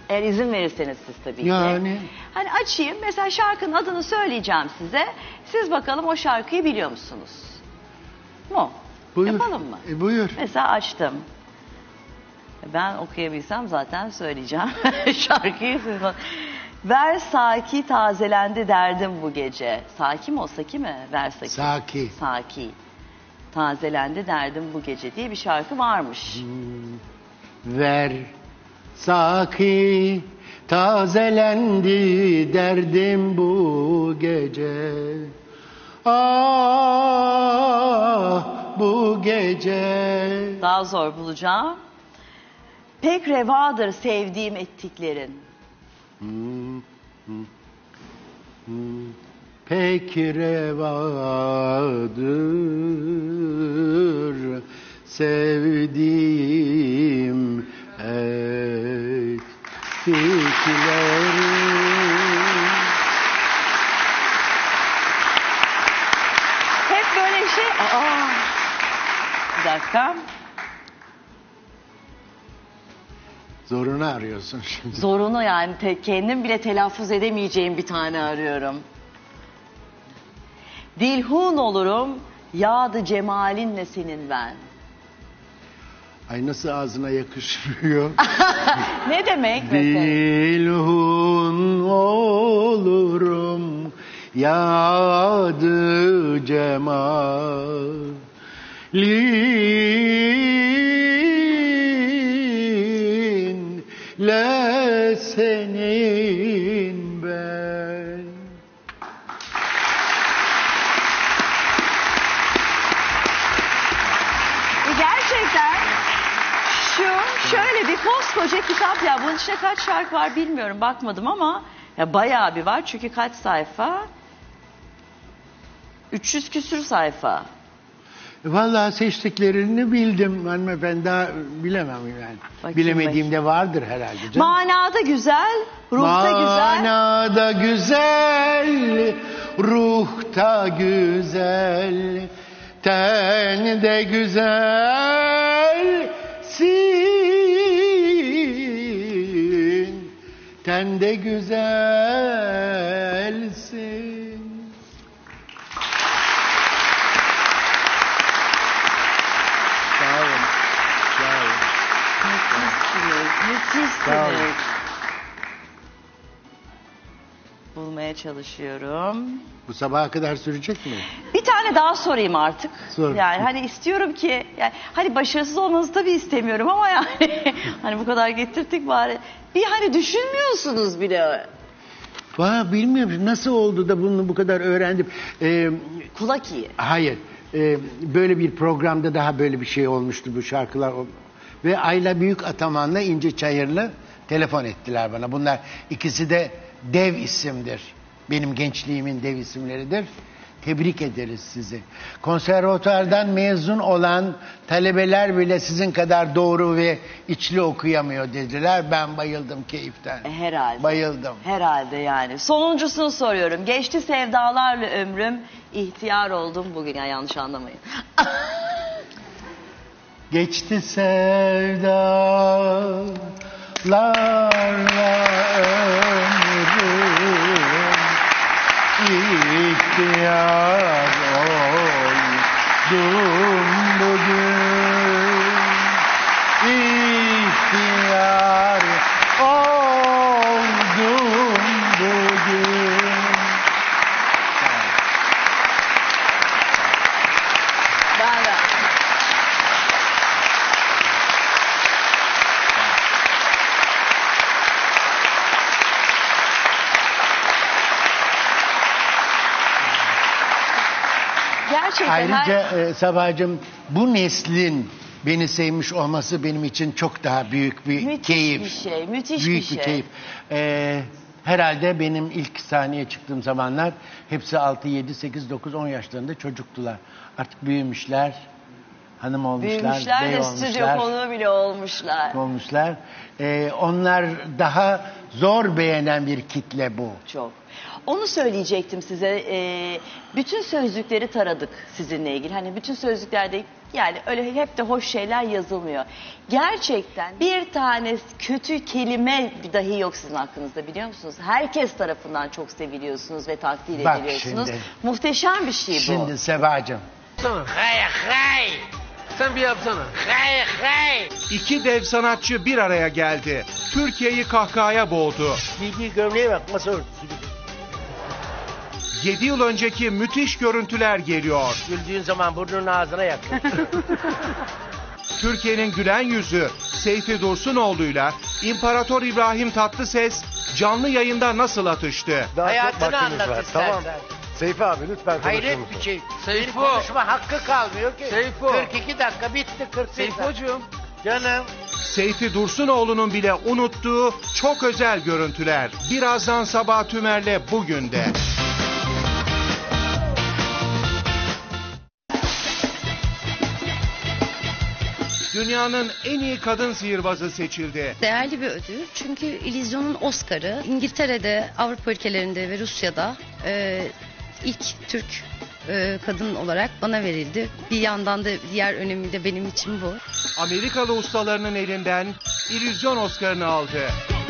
Eğer izin verirseniz siz tabii ki. Yani. Hani açayım mesela şarkının adını söyleyeceğim size. Siz bakalım o şarkıyı biliyor musunuz? Mu? Buyur. Yapalım mı? E, buyur. Mesela açtım. Ben okuyabilsem zaten söyleyeceğim şarkıyı siz bak. Ver Saki tazelendi derdim bu gece. Saki mi o Saki mi? Ver Saki. Saki. Saki. Tazelendi derdim bu gece diye bir şarkı varmış. Ver Saki tazelendi derdim bu gece. Ah bu gece. Daha zor bulacağım. Pek revadır sevdiğim ettiklerin. Hmm, hmm, hmm. Pek revadır sevdiğim ettiklerim. Hep böyle şey... Aa, bir dakika. Zorunu arıyorsun şimdi. Zorunu yani te- kendim bile telaffuz edemeyeceğim bir tane arıyorum. Dilhun olurum, yağdı cemalinle senin ben. Ay nasıl ağzına yakışmıyor. Ne demek mesela? Dilhun olurum yadı cemalinle senin ben. Gerçekten şu şöyle bir koskoca kitap ya bunun içinde kaç şarkı var bilmiyorum bakmadım ama ya bayağı bir var çünkü kaç sayfa? üç yüz küsür sayfa. Vallahi seçtiklerini bildim hanımefendi, daha bilemem yani. Bakayım, Bilemediğimde vardır herhalde canım. Manada güzel, ruhta güzel. Manada güzel, ruhta güzel, tende güzelsin, tende güzelsin. Sağ olun, sağ olun. Müthişsiniz, Sağ olun. müthişsiniz. Bulmaya çalışıyorum. Bu sabaha kadar sürecek mi? Bir tane daha sorayım artık. Sor. Yani hani istiyorum ki, yani hani başarısız olmanızı tabii istemiyorum ama yani hani bu kadar getirdik bari. Bir hani düşünmüyorsunuz bile. Valla bilmiyorum nasıl oldu da bunu bu kadar öğrendim. Ee, Kulak iyi. hayır, ee, böyle bir programda daha böyle bir şey olmuştu bu şarkılar. Ve Ayla Büyük Ataman'la İnce Çayırlı telefon ettiler bana. Bunlar ikisi de dev isimdir. Benim gençliğimin dev isimleridir. Tebrik ederiz sizi. Konservatuardan mezun olan talebeler bile sizin kadar doğru ve içli okuyamıyor dediler. Ben bayıldım keyiften. E, herhalde. Bayıldım. Herhalde yani. Sonuncusunu soruyorum. Geçti sevdalarla ömrüm, ihtiyar oldum bugün. Ya yanlış anlamayın. Geçti sevdalarla ömrüm, ihtiyar oldum bugün, ihtiyar oldum bugün. Ben de. Gerçekten Ayrıca e, Sabahcığım, bu neslin beni sevmiş olması benim için çok daha büyük bir müthiş keyif. bir şey, müthiş büyük bir şey. bir keyif. Ee, herhalde benim ilk sahneye çıktığım zamanlar hepsi altı, yedi, sekiz, dokuz, on yaşlarında çocuktular. Artık büyümüşler, hanım olmuşlar, Büyümüşler bey de stüdyo olmuşlar. konuğu bile olmuşlar. olmuşlar. Ee, onlar daha Zor beğenen bir kitle bu. Çok. Onu söyleyecektim size. Ee, bütün sözlükleri taradık sizinle ilgili. Hani bütün sözlüklerde yani öyle hep de hoş şeyler yazılmıyor. Gerçekten bir tane kötü kelime dahi yok sizin hakkınızda, biliyor musunuz? Herkes tarafından çok seviliyorsunuz ve takdir Bak ediliyorsunuz. şimdi. Muhteşem bir şey bu. Şimdi Sebacığım. Sana. Hay hay. Sen bir yapsana. Hay hay. İki dev sanatçı bir araya geldi. Türkiye'yi kahkahaya boğdu. Giydiği gömleğe bak, masa örtüsü gibi. yedi yıl önceki müthiş görüntüler geliyor. Güldüğün zaman burnunun ağzına yak. Türkiye'nin gülen yüzü Seyfi Dursunoğlu'yla İmparator İbrahim Tatlıses canlı yayında nasıl atıştı? Daha çok Hayatını vaktimiz anlat var. istersen. Tamam. Seyfi abi lütfen konuşur Hayret musun? bir şey. Seyfo. Bir konuşma hakkı kalmıyor ki. Seyfo. kırk iki dakika bitti kırk beş dakika. Seyfocuğum. Canım. Seyfi Dursunoğlu'nun bile unuttuğu çok özel görüntüler. Birazdan Sabah Tümer'le bugün de. Dünyanın en iyi kadın sihirbazı seçildi. Değerli bir ödül çünkü İllüzyon'un Oscar'ı İngiltere'de, Avrupa ülkelerinde ve Rusya'da e, ilk Türk e, kadın olarak bana verildi. Bir yandan da diğer önemi de benim için bu. Amerikalı ustalarının elinden İllüzyon Oscar'ını aldı.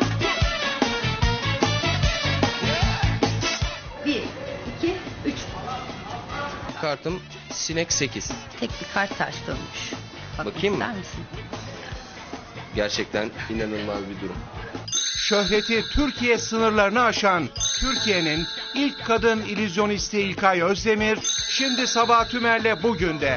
Bir, iki, üç. Kartım sinek sekiz. Tek bir kart ters dönmüş. Bakmak Bakayım mı? ister misin? Gerçekten inanılmaz bir durum. Şöhreti Türkiye sınırlarını aşan Türkiye'nin ilk kadın illüzyonisti İlkay Özdemir şimdi Sabah Tümer'le bugün de.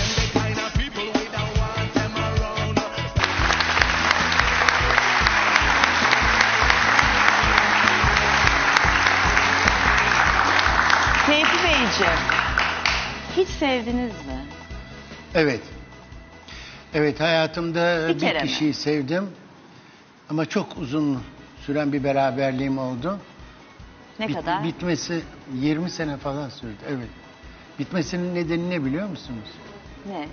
Seyfi Beyciğim, hiç sevdiniz mi? Evet. Evet, hayatımda Bir bir, kere mi? kişiyi sevdim. Ama çok uzun süren bir beraberliğim oldu. Ne Bit- kadar? Bitmesi yirmi sene falan sürdü. Evet. Bitmesinin nedeni ne biliyor musunuz? Ne?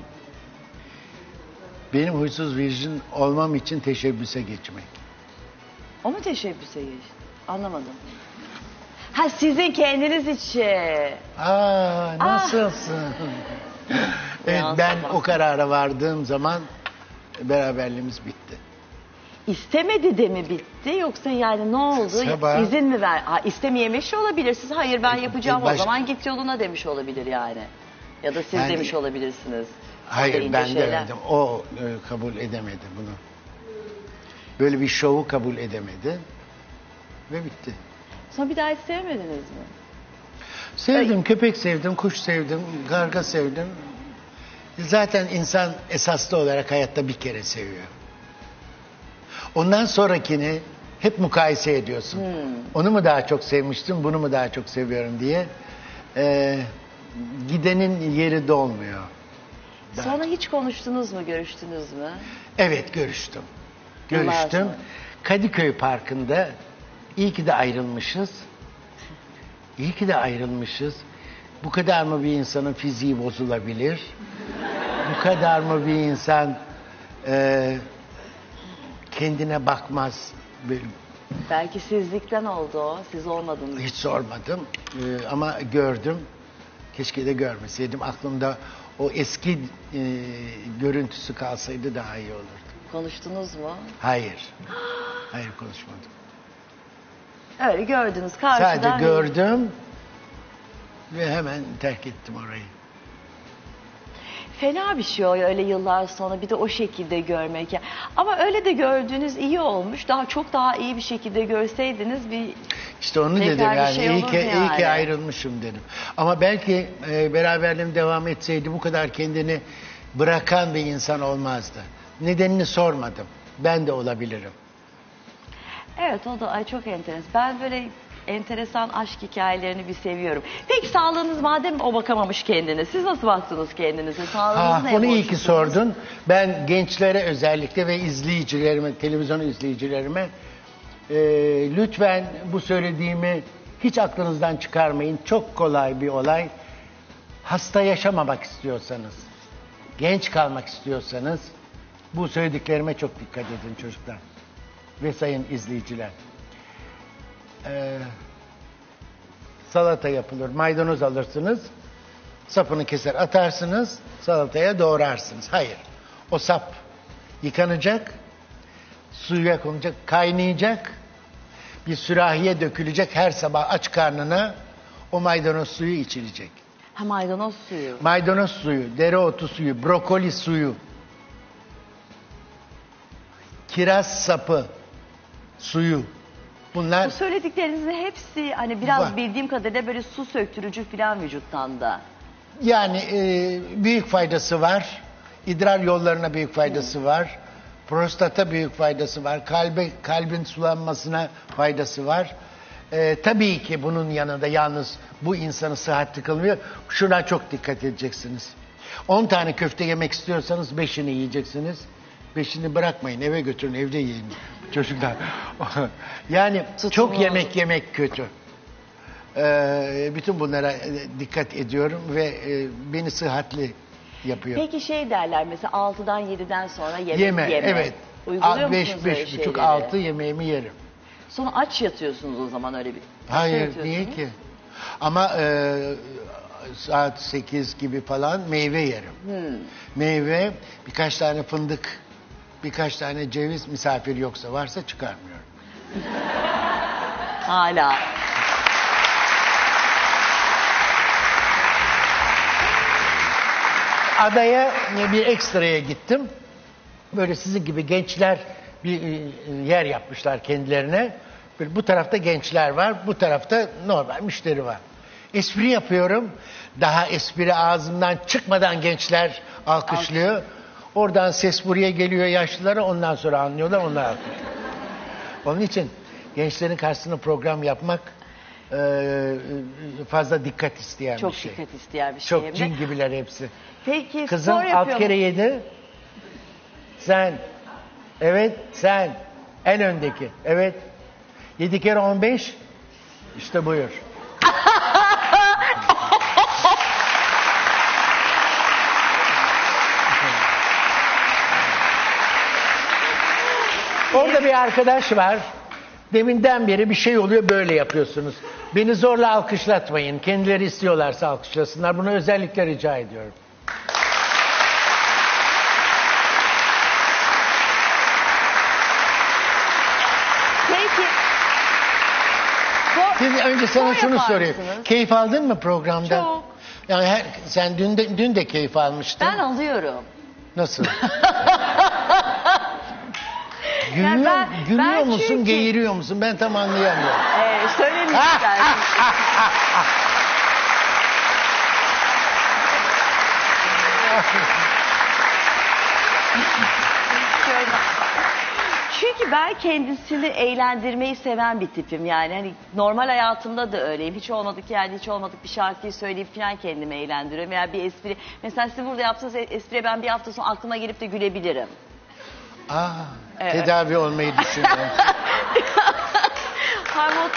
Benim huysuz virjin olmam için teşebbüse geçmek. O mu teşebbüse geçti? Anlamadım. Ha, sizin kendiniz için. Aa, nasılsın? Evet, Ya, ben sabah. o karara vardığım zaman beraberliğimiz bitti. İstemedi de mi bitti, yoksa yani ne oldu? Sabah. İzin mi ver? Ha, istemeyemiş olabilir. Siz hayır ben yapacağım e, baş- o zaman git yoluna demiş olabilir yani. Ya da siz Yani- demiş olabilirsiniz. Hayır, Deyince ben şeyler. demedim. O e, kabul edemedi bunu. Böyle bir şovu kabul edemedi. Ve bitti. Sonra bir daha hiç sevmediniz mi? Sevdim, köpek sevdim, kuş sevdim, karga sevdim. Zaten insan esaslı olarak hayatta bir kere seviyor. Ondan sonrakini hep mukayese ediyorsun. Onu mu daha çok sevmiştim, bunu mu daha çok seviyorum diye. Ee, gidenin yeri dolmuyor. Daha Sonra hiç konuştunuz mu, görüştünüz mü? Evet, görüştüm. Yıllar Görüştüm. sonra. Kadıköy Parkı'nda iyi ki de ayrılmışız. İyi ki de ayrılmışız. Bu kadar mı bir insanın fiziği bozulabilir? Bu kadar mı bir insan e, kendine bakmaz? Böyle, Belki sizlikten oldu o. Siz olmadınız. hiç sormadım. E, ama gördüm. Keşke de görmeseydim. Aklımda o eski e, görüntüsü kalsaydı daha iyi olurdu. Konuştunuz mu? Hayır. Hayır, konuşmadım. Öyle gördünüz karşıdan. Sadece gördüm ve hemen terk ettim orayı. Fena bir şey o öyle yıllar sonra bir de o şekilde görmek. ya. Ama öyle de gördüğünüz iyi olmuş. Daha çok daha iyi bir şekilde görseydiniz bir İşte onu Tekrar dedim bir yani şey iyi olurdu ki, iyi yani. ki ayrılmışım dedim. Ama belki e, beraberliğim devam etseydi bu kadar kendini bırakan bir insan olmazdı. Nedenini sormadım. Ben de olabilirim. evet o da ay çok enteresan. Ben böyle enteresan aşk hikayelerini bir seviyorum. Peki sağlığınız, madem o bakamamış kendine, siz nasıl baktınız kendinize? Sağlığınız Ha, neye onu iyi ki borçlusunuz? sordun. Ben gençlere özellikle ve izleyicilerime, televizyon izleyicilerime e, lütfen bu söylediğimi hiç aklınızdan çıkarmayın. Çok kolay bir olay. Hasta yaşamamak istiyorsanız, genç kalmak istiyorsanız bu söylediklerime çok dikkat edin çocuklar ve sayın izleyiciler. e, salata yapılır. Maydanoz alırsınız. Sapını keser atarsınız. Salataya doğrarsınız. Hayır. O sap yıkanacak. Suya konacak. Kaynayacak. Bir sürahiye dökülecek her sabah aç karnına. O maydanoz suyu içilecek. Ha, maydanoz suyu. Maydanoz suyu, dereotu suyu, brokoli suyu, kiraz sapı suyu. Bunlar Bu söylediklerinizin hepsi hani biraz Var. bildiğim kadarıyla böyle su söktürücü falan vücuttan da. yani e, büyük faydası var. İdrar yollarına büyük faydası var. Prostata büyük faydası var. Kalbe, kalbin sulanmasına faydası var. E, tabii ki bunun yanında yalnız bu insanı sıhhatli kılmıyor. Şuna çok dikkat edeceksiniz. on tane köfte yemek istiyorsanız beşini yiyeceksiniz. Beşini bırakmayın, eve götürün, evde yiyin çocuklar. Yani çok yemek yemek kötü. Ee, bütün bunlara e, dikkat ediyorum ve e, beni sıhhatli yapıyor. Peki şey derler mesela altıdan yediden sonra yemek Yeme, yeme. evet. Uyguluyor beş, musunuz öyle beş buçuk, şeyleri? altı yemeğimi yerim. Sonra aç yatıyorsunuz o zaman öyle bir. Hayır, Nasıl niye yatıyorsunuz? ki? Ama e, saat sekiz gibi falan meyve yerim. Hmm. Meyve, birkaç tane fındık, birkaç tane ceviz, misafir yoksa varsa çıkarmıyorum. Hala. Adaya bir ekstraya gittim. Böyle sizin gibi gençler bir yer yapmışlar kendilerine. Böyle bu tarafta gençler var, bu tarafta normal müşteri var. Espri yapıyorum. Daha espri ağzımdan çıkmadan gençler alkışlıyor. Oradan ses buraya geliyor yaşlılara, ondan sonra anlıyorlar, onlar alkışlıyor. Onun için gençlerin karşısında program yapmak e, fazla dikkat isteyen Çok bir şey. dikkat isteyen bir şey. Çok hem de. cin gibiler hepsi. Peki Kızım spor yapıyor alt kere musun? yedi. Sen. Evet sen. En öndeki. Evet. Yedi kere on beş. İşte buyur. Orada bir arkadaş var. Deminden beri bir şey oluyor, böyle yapıyorsunuz. Beni zorla alkışlatmayın. Kendileri istiyorlarsa alkışlasınlar. Bunu özellikle rica ediyorum. Peki. Spor- Şimdi önce sana spor şunu yapar sorayım. mısınız? Keyif aldın mı programdan? Çok. Yani her, sen dün de, dün de keyif almıştın. Ben alıyorum. Nasıl? Gülüyor, Yani ben- gülüyor ben musun, çünkü- geğiriyor musun? Ben tam anlayamıyorum. Ee, söylemeyeyim istersen. Şöyle. Çünkü ben kendisini eğlendirmeyi seven bir tipim yani. Hani normal hayatımda da öyleyim. Hiç olmadık yerde hiç olmadık bir şarkıyı söyleyip falan kendimi eğlendiriyorum. Veya bir espri. Mesela sizin burada yaptığınız espriye ben bir hafta sonra aklıma gelip de gülebilirim. Aa, Evet. tedavi olmayı düşünüyorum. Harmon...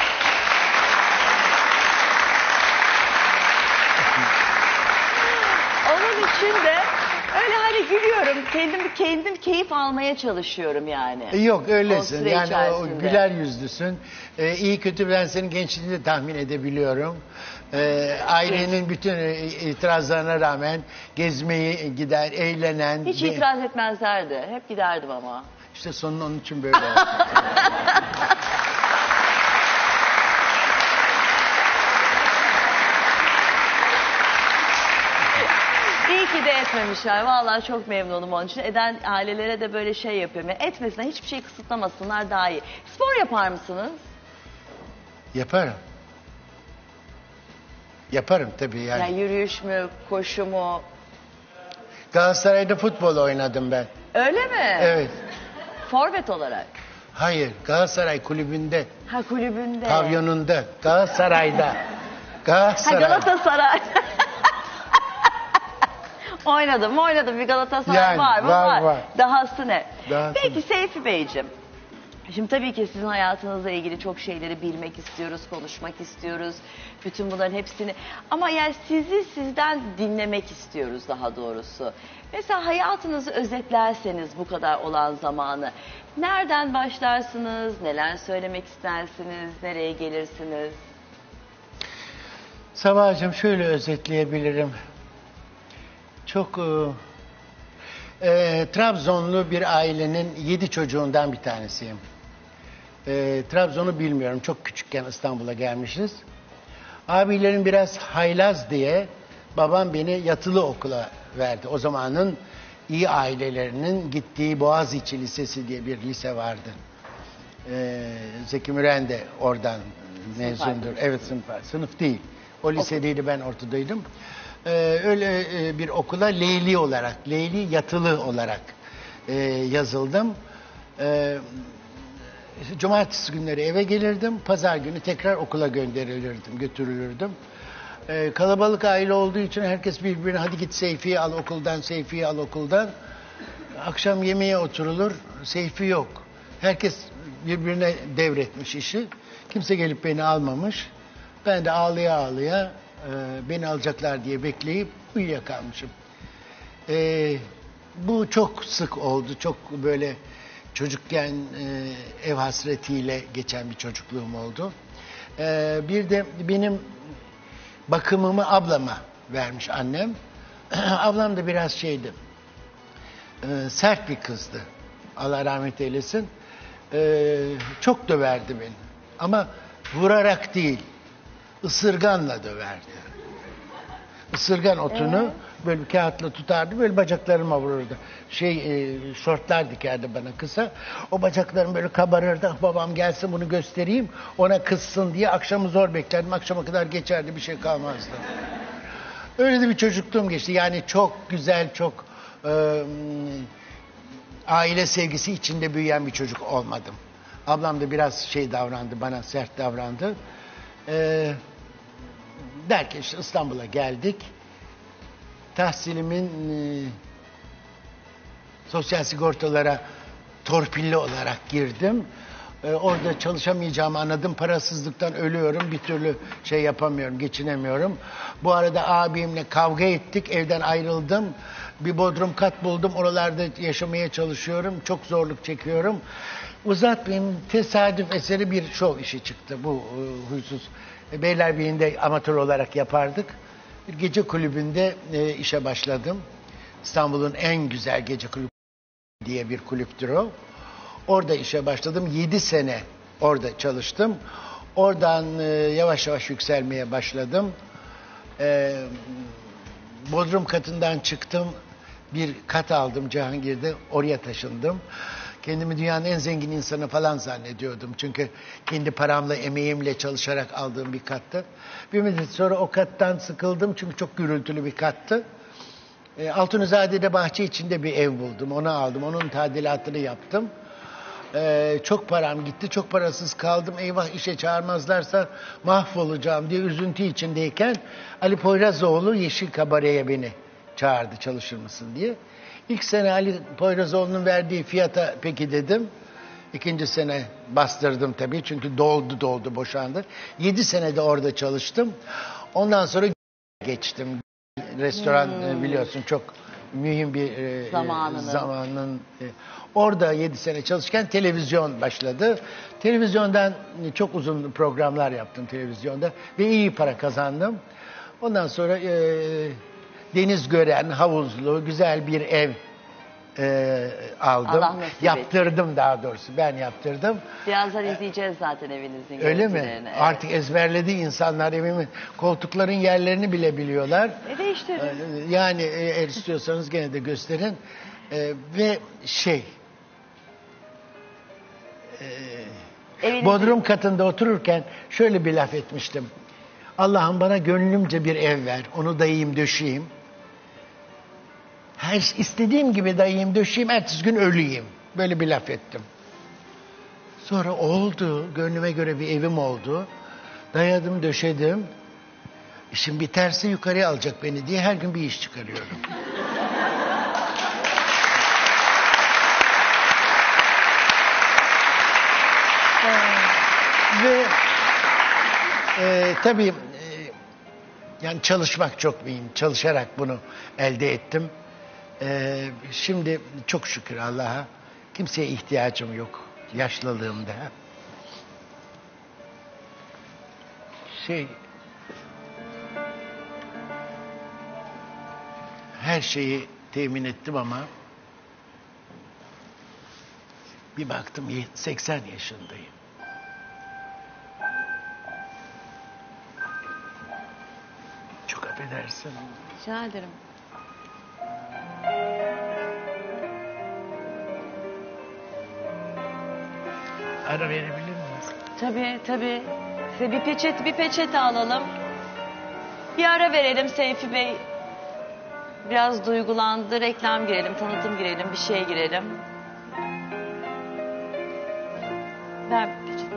Onun için de öyle hani gülüyorum. Kendim kendim keyif almaya çalışıyorum yani. E, Yok O öylesin. süre Yani o içerisinde. güler yüzlüsün. Ee, iyi kötü ben senin gençliğini de tahmin edebiliyorum. Ee, ailenin bütün e, itirazlarına rağmen gezmeyi gider, eğlenen. Hiç bir- itiraz etmezlerdi. Hep giderdim ama. İşte sonun onun için böyle oldu. İyi ki de etmemişler. Vallahi çok memnunum onun için. Eden ailelere de böyle şey yapıyorum. Yani etmesinler, hiçbir şey kısıtlamasınlar daha iyi. Spor yapar mısınız? Yaparım. Yaparım tabii yani. Yani yürüyüş mü, koşu mu? Galatasaray'da futbol oynadım ben. Öyle mi? Evet. Forvet olarak. Hayır, Galatasaray kulübünde, Ha kulübünde. pavyonunda, Galatasaray'da. Ha Galatasaray. Galatasaray. oynadım oynadım bir Galatasaray Yani, var mı? var, var. Dahası ne? Dahası Peki Seyfi Beyciğim. Şimdi tabii ki sizin hayatınızla ilgili çok şeyleri bilmek istiyoruz, konuşmak istiyoruz. Bütün bunların hepsini. Ama yani sizi sizden dinlemek istiyoruz daha doğrusu. Mesela hayatınızı özetlerseniz bu kadar olan zamanı. Nereden başlarsınız, neler söylemek istersiniz, nereye gelirsiniz? Sabahcığım şöyle özetleyebilirim. Çok e, e, Trabzonlu bir ailenin yedi çocuğundan bir tanesiyim. E, Trabzon'u bilmiyorum. Çok küçükken İstanbul'a gelmişiz. Abilerin biraz haylaz diye babam beni yatılı okula verdi. O zamanın iyi ailelerinin gittiği Boğaziçi Lisesi diye bir lise vardı. E, Zeki Müren de oradan mezundur. Evet, sınıf, sınıf değil. O lisedeydi, ben ortadaydım. Ee, öyle e, bir okula Leyli olarak, Leyli yatılı olarak e, yazıldım. E, cumartesi günleri eve gelirdim, pazar günü tekrar okula gönderilirdim, götürülürdüm. E, kalabalık aile olduğu için herkes birbirine hadi git Seyfi'yi al okuldan, Seyfi'yi al okuldan. Akşam yemeğe oturulur, Seyfi yok. Herkes birbirine devretmiş işi. Kimse gelip beni almamış. Ben de ağlaya ağlaya e, beni alacaklar diye bekleyip uyuyakalmışım. E, bu çok sık oldu. Çok böyle çocukken e, ev hasretiyle geçen bir çocukluğum oldu. E, bir de benim bakımımı ablama vermiş annem. Ablam da biraz şeydi. E, sert bir kızdı. Allah rahmet eylesin. E, çok döverdi beni. Ama vurarak değil. Isırganla döverdi. Isırgan otunu ee? böyle kağıtla tutardı, böyle bacaklarıma vururdu. Şey, e, şortlar dikerdi bana kısa. O bacaklarım böyle kabarırdı. Ah, babam gelsin bunu göstereyim, ona kızsın diye akşamı zor beklerdim. Akşama kadar geçerdi, bir şey kalmazdı. Öyle de bir çocukluğum geçti. Yani çok güzel, çok e, aile sevgisi içinde büyüyen bir çocuk olmadım. Ablam da biraz şey davrandı, bana sert davrandı. Eee Derken işte İstanbul'a geldik. Tahsilimin e, sosyal sigortalara torpilli olarak girdim. E, orada çalışamayacağımı anladım. Parasızlıktan ölüyorum. Bir türlü şey yapamıyorum, geçinemiyorum. Bu arada abimle kavga ettik. Evden ayrıldım. Bir bodrum kat buldum. Oralarda yaşamaya çalışıyorum. Çok zorluk çekiyorum. Uzatmayayım, tesadüf eseri bir şov işi çıktı bu e, huysuz. Beylerbeyi'nde amatör olarak yapardık. Bir gece kulübünde e, işe başladım. İstanbul'un en güzel gece kulübü diye bir kulüptür o. Orada işe başladım. Yedi sene orada çalıştım. Oradan e, yavaş yavaş yükselmeye başladım. E, Bodrum katından çıktım. Bir kat aldım Cihangir'de. Oraya taşındım. Kendimi dünyanın en zengin insanı falan zannediyordum. Çünkü kendi paramla, emeğimle çalışarak aldığım bir kattı. Bir müddet sonra o kattan sıkıldım. Çünkü çok gürültülü bir kattı. E, Altunizade'de bahçe içinde bir ev buldum. Onu aldım. Onun tadilatını yaptım. E, çok param gitti. Çok parasız kaldım. Eyvah, işe çağırmazlarsa mahvolacağım diye üzüntü içindeyken Ali Poyrazoğlu Yeşil Kabare'ye beni çağırdı, çalışır mısın diye. İlk sene Ali Poyrazoğlu'nun verdiği fiyata peki dedim. İkinci sene bastırdım tabii, çünkü doldu doldu boşandı. Yedi senede orada çalıştım. Ondan sonra geçtim. Restoran hmm. biliyorsun çok mühim bir e, zamanın. E, orada yedi sene çalışırken televizyon başladı. Televizyondan çok uzun programlar yaptım televizyonda ve iyi para kazandım. Ondan sonra e, deniz gören, havuzlu, güzel bir ev e, aldım. Yaptırdım etti. Daha doğrusu. Ben yaptırdım. Birazdan izleyeceğiz zaten evinizin öyle mi? Evet. Artık ezberledi insanlar evimin. Koltukların yerlerini bile biliyorlar. E değiştirin. Yani eğer istiyorsanız gene de gösterin. E, ve şey... E, Bodrum katında otururken şöyle bir laf etmiştim. Allah'ım bana gönlümce bir ev ver. Onu dayayım, döşeyim. Her istediğim gibi dayayım, döşeyim. Ertesi gün öleyim. Böyle bir laf ettim. Sonra oldu. Gönlüme göre bir evim oldu. Dayadım, döşedim. İşim biterse yukarıya alacak beni diye her gün bir iş çıkarıyorum. Ve e, tabii e, yani çalışmak çok mühim. Çalışarak bunu elde ettim. E, şimdi çok şükür Allah'a kimseye ihtiyacım yok yaşlılığımda. Şey, her şeyi temin ettim ama bir baktım seksen yaşındayım. Çok affedersin. Rica ederim. Ara verebilir miyiz? Tabii tabii. Size bir peçete, bir peçete alalım. Bir ara verelim Seyfi Bey. Biraz duygulandı. Reklam girelim, tanıtım girelim, bir şeye girelim. Ver bir peçete.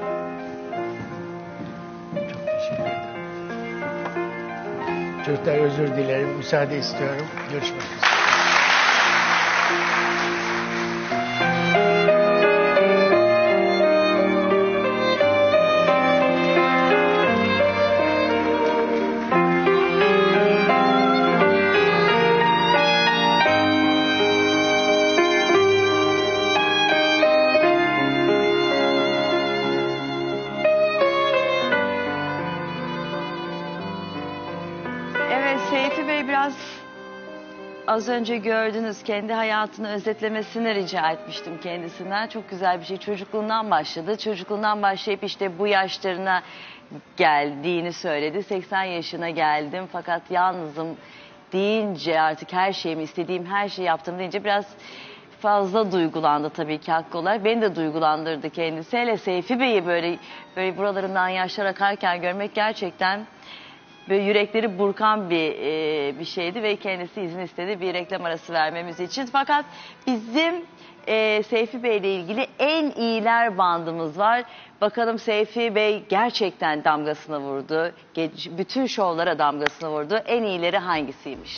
Çok teşekkür ederim. Çocuklar özür dilerim. Müsaade istiyorum. Görüşmek üzere. Seyfi Bey biraz az önce gördünüz, kendi hayatını özetlemesini rica etmiştim kendisinden. Çok güzel bir şey. Çocukluğundan başladı. Çocukluğundan başlayıp işte bu yaşlarına geldiğini söyledi. seksen yaşına geldim fakat yalnızım deyince, artık her şeyimi istediğim her şeyi yaptım deyince biraz fazla duygulandı tabii ki haklı olarak. Beni de duygulandırdı kendisi. Hele Seyfi Bey'i böyle böyle buralarından yaşlar akarken görmek gerçekten böyle yürekleri burkan bir e, bir şeydi ve kendisi izin istedi bir reklam arası vermemiz için. Fakat bizim e, Seyfi Bey ile ilgili en iyiler bandımız var. Bakalım Seyfi Bey gerçekten damgasını vurdu. Bütün şovlara damgasını vurdu. En iyileri hangisiymiş?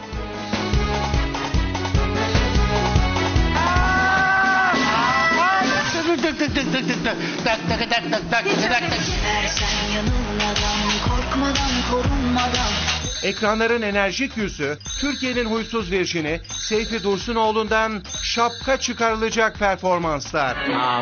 Ekranların enerjik yüzü, Türkiye'nin huysuz virjini Seyfi Dursunoğlu'ndan şapka çıkarılacak performanslar.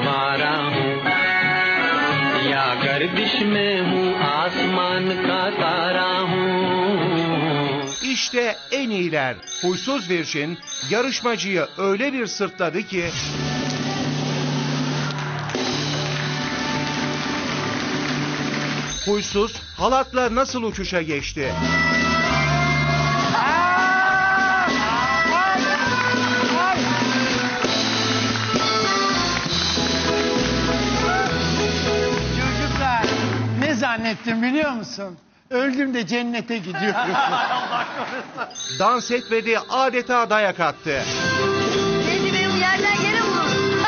Ya gardiş mein hu, asman ka tara hu. İşte en iyiler. Huysuz virjin yarışmacıyı öyle bir sırtladı ki huysuz halatla nasıl uçuşa geçti? Çocuklar, ne zannettim biliyor musun? Öldüm de cennete gidiyorum. Dans etmedi, adeta dayak attı. Seyfi Bey o yerden yere vurun.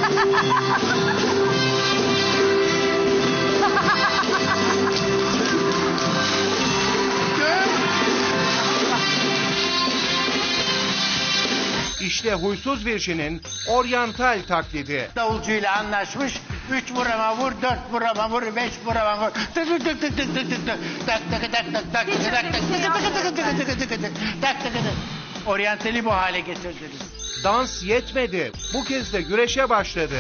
İşte huysuz virjinin oryantal taklidi. Davulcuyla anlaşmış. Üç vurama vur, dört vurama vur, beş vurama vur. Tık tık tık tık tık tık tık tık. Tak tak tak tak tak tak tak tak tak tak tak tak. Oryantali bu hale getirdiniz. Dans yetmedi. Bu kez de güreşe başladı.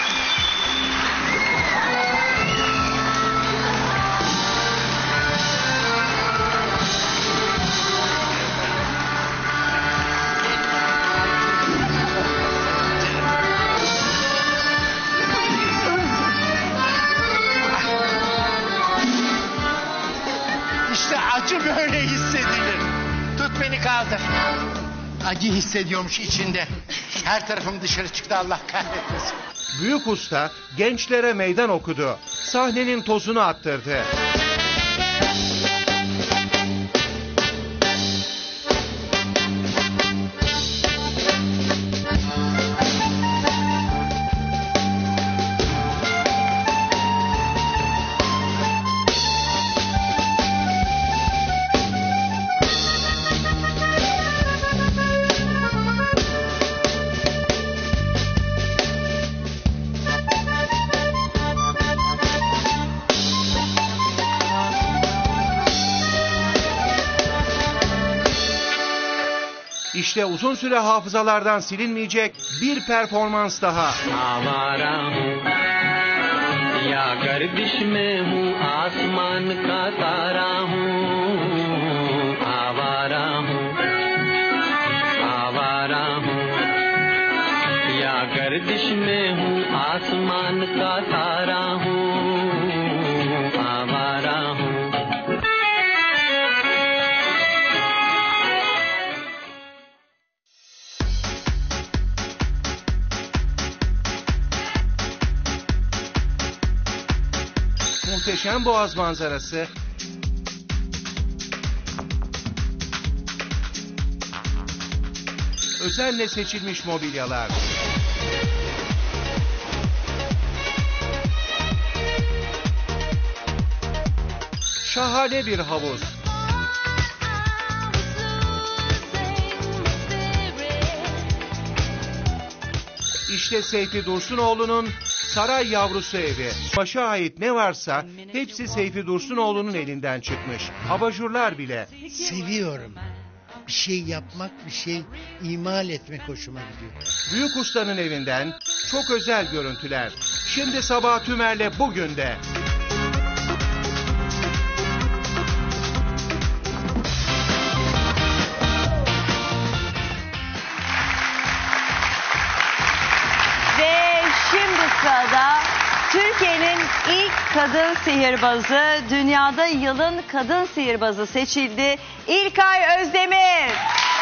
İşte acı böyle hissedilir. Tut beni kaldır. Acı hissediyormuş içinde. Her tarafım dışarı çıktı, Allah kahretmesin. Büyük usta gençlere meydan okudu. Sahnenin tozunu attırdı. İşte uzun süre hafızalardan silinmeyecek bir performans daha. या गर्दिश में हूँ आसमान का तारा हूँ आवारा हूँ आवारा हूँ या गर्दिश में हूँ आसमान का तारा हूँ आवारा हूँ Muhteşem Boğaz manzarası, özenle seçilmiş mobilyalar, şahane bir havuz, İşte Seyfi Dursunoğlu'nun Saray Yavrusu evi. Başa ait ne varsa hepsi Seyfi Dursunoğlu'nun elinden çıkmış. Abajurlar bile. Seviyorum. Bir şey yapmak, bir şey imal etmek hoşuma gidiyor. Büyük ustanın evinden çok özel görüntüler. Şimdi Sabah Tümer'le bugün de. Sırada Türkiye'nin ilk kadın sihirbazı, dünyada yılın kadın sihirbazı seçildi. İlkay Özdemir.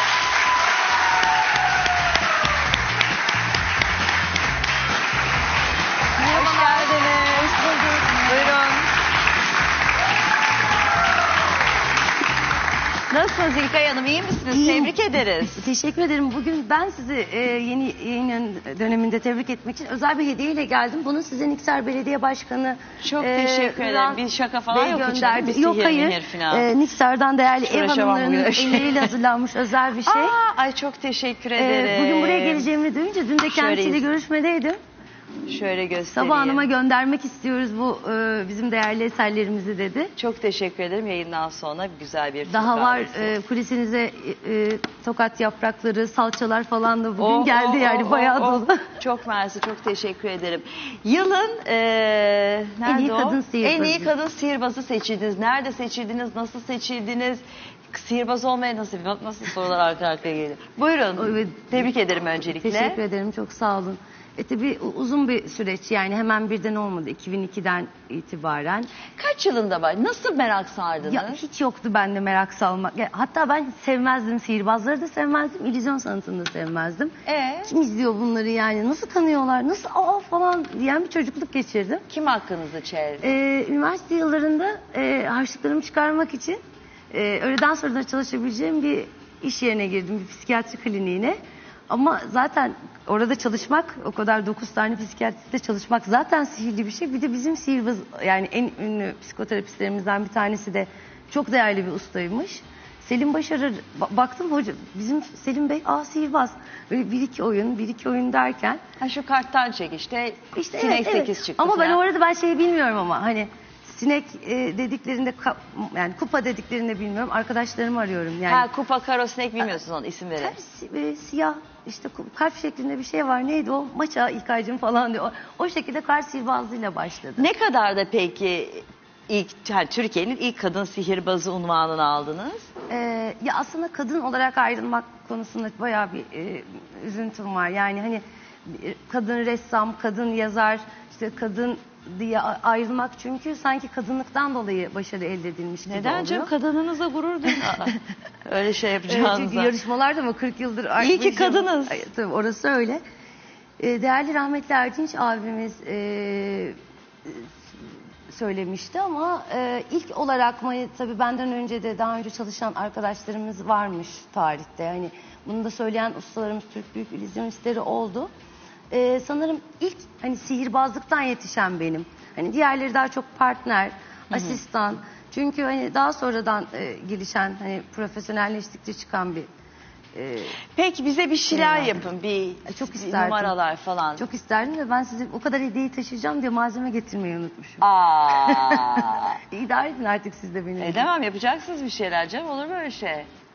Hoş geldiniz. Buyurun. Nasılsınız İlkay Hanım, iyi misiniz? İyiyim. Tebrik ederiz. Teşekkür ederim. Bugün ben sizi e, yeni yayın döneminde tebrik etmek için özel bir hediyeyle geldim. Bunu size Niksar Belediye Başkanı Çok e, teşekkür ederim. Ümran Bir şaka falan Bey yok içinde. gönderdi. Bir Yok sihir, hayır. mihir falan. E, Niksar'dan değerli ev Uğraşamam hanımlarının bugün. elleriyle hazırlanmış özel bir şey. Aa, ay çok teşekkür E, ederim. bugün buraya geleceğimi duyunca dün de kendisiyle Şöyle- görüşmedeydim. Şöyle göstereyim. Sabah Hanım'a göndermek istiyoruz bu e, bizim değerli eserlerimizi dedi. Çok teşekkür ederim. Yayından sonra güzel bir Daha tur var davetiniz. e, kulisinize e, e, tokat yaprakları, salçalar falan da bugün Oh, geldi oh, yani oh, bayağı oh, dolu. oh. Çok mersi, çok teşekkür ederim. Yılın e, nerede En iyi o? kadın sihirbazı. En iyi kadın sihirbazı seçildiniz. Nerede seçildiniz? Nasıl seçildiniz? Sihirbaz olmaya nasıl? Bak nasıl sorular arka arkaya geliyor. Buyurun. Evet. Tebrik ederim öncelikle. Teşekkür ederim, çok sağ olun. E tabii uzun bir süreç yani hemen birden olmadı iki bin ikiden itibaren. Kaç yılında var? Nasıl merak sardınız? Ya hiç yoktu bende merak salmak. Ya, hatta ben sevmezdim, sihirbazları da sevmezdim, illüzyon sanatını da sevmezdim. Ee? Kim izliyor bunları yani? Nasıl kanıyorlar? Nasıl aa falan diyen bir çocukluk geçirdim. Kim hakkınızı çeldi? Ee, üniversite yıllarında e, harçlıklarımı çıkarmak için e, öğleden sonra da çalışabileceğim bir iş yerine girdim, bir psikiyatri kliniğine. Ama zaten orada çalışmak, o kadar dokuz tane psikiyatriste çalışmak zaten sihirli bir şey. Bir de bizim sihirbaz, yani en ünlü psikoterapistlerimizden bir tanesi de çok değerli bir ustaymış. Selim Başarır, ba- baktım hoca, bizim Selim Bey, aa sihirbaz. Böyle bir iki oyun, bir iki oyun derken. Ha şu karttan çek işte, İşte sinek evet, evet. sekiz çıktı Ama ben falan. orada ben şeyi bilmiyorum ama hani sinek e, dediklerinde ka- yani kupa dediklerinde bilmiyorum. Arkadaşlarımı arıyorum yani. Ha kupa karo sinek bilmiyorsun onu isim verin. Si- e, siyah işte ku- kalp şeklinde bir şey var. Neydi o? Maça İlkaycığım falan diyor. O, o şekilde kar sihirbazlığıyla başladı. Ne kadar da peki ilk yani Türkiye'nin ilk kadın sihirbazı unvanını aldınız? Ee, ya aslında kadın olarak ayrılmak konusunda bayağı bir e, üzüntüm var. Yani hani e, kadın ressam, kadın yazar, işte kadın diye a- ayrılmak çünkü sanki kadınlıktan dolayı başarı elde edilmiş gibi Neden canım, oluyor. kadınınıza gurur duyun. Aa, öyle şey Evet, yapacağınıza. çünkü yarışmalarda mı kırk yıldır İyi ki artmış- kadınız. Ay, tabii orası öyle. Ee, değerli rahmetli Erdinç abimiz e, söylemişti ama e, ilk olarak mı tabii benden önce de daha önce çalışan arkadaşlarımız varmış tarihte. Hani bunu da söyleyen ustalarımız, Türk büyük illüzyonistleri oldu. E, sanırım ilk hani sihirbazlıktan yetişen benim. Hani diğerleri daha çok partner, asistan. Çünkü hani daha sonradan e, gelişen, hani profesyonelleştikçe çıkan bir e, Peki bize bir şeyler Eyvallah. yapın. Bir, çok bir isterdim. numaralar falan. Çok isterdim de ben size o kadar hediyeyi taşıyacağım diye malzeme getirmeyi unutmuşum. Aa. İdare edin artık siz de beni. Edemem, yapacaksınız bir şeyler canım, olur mu öyle şey?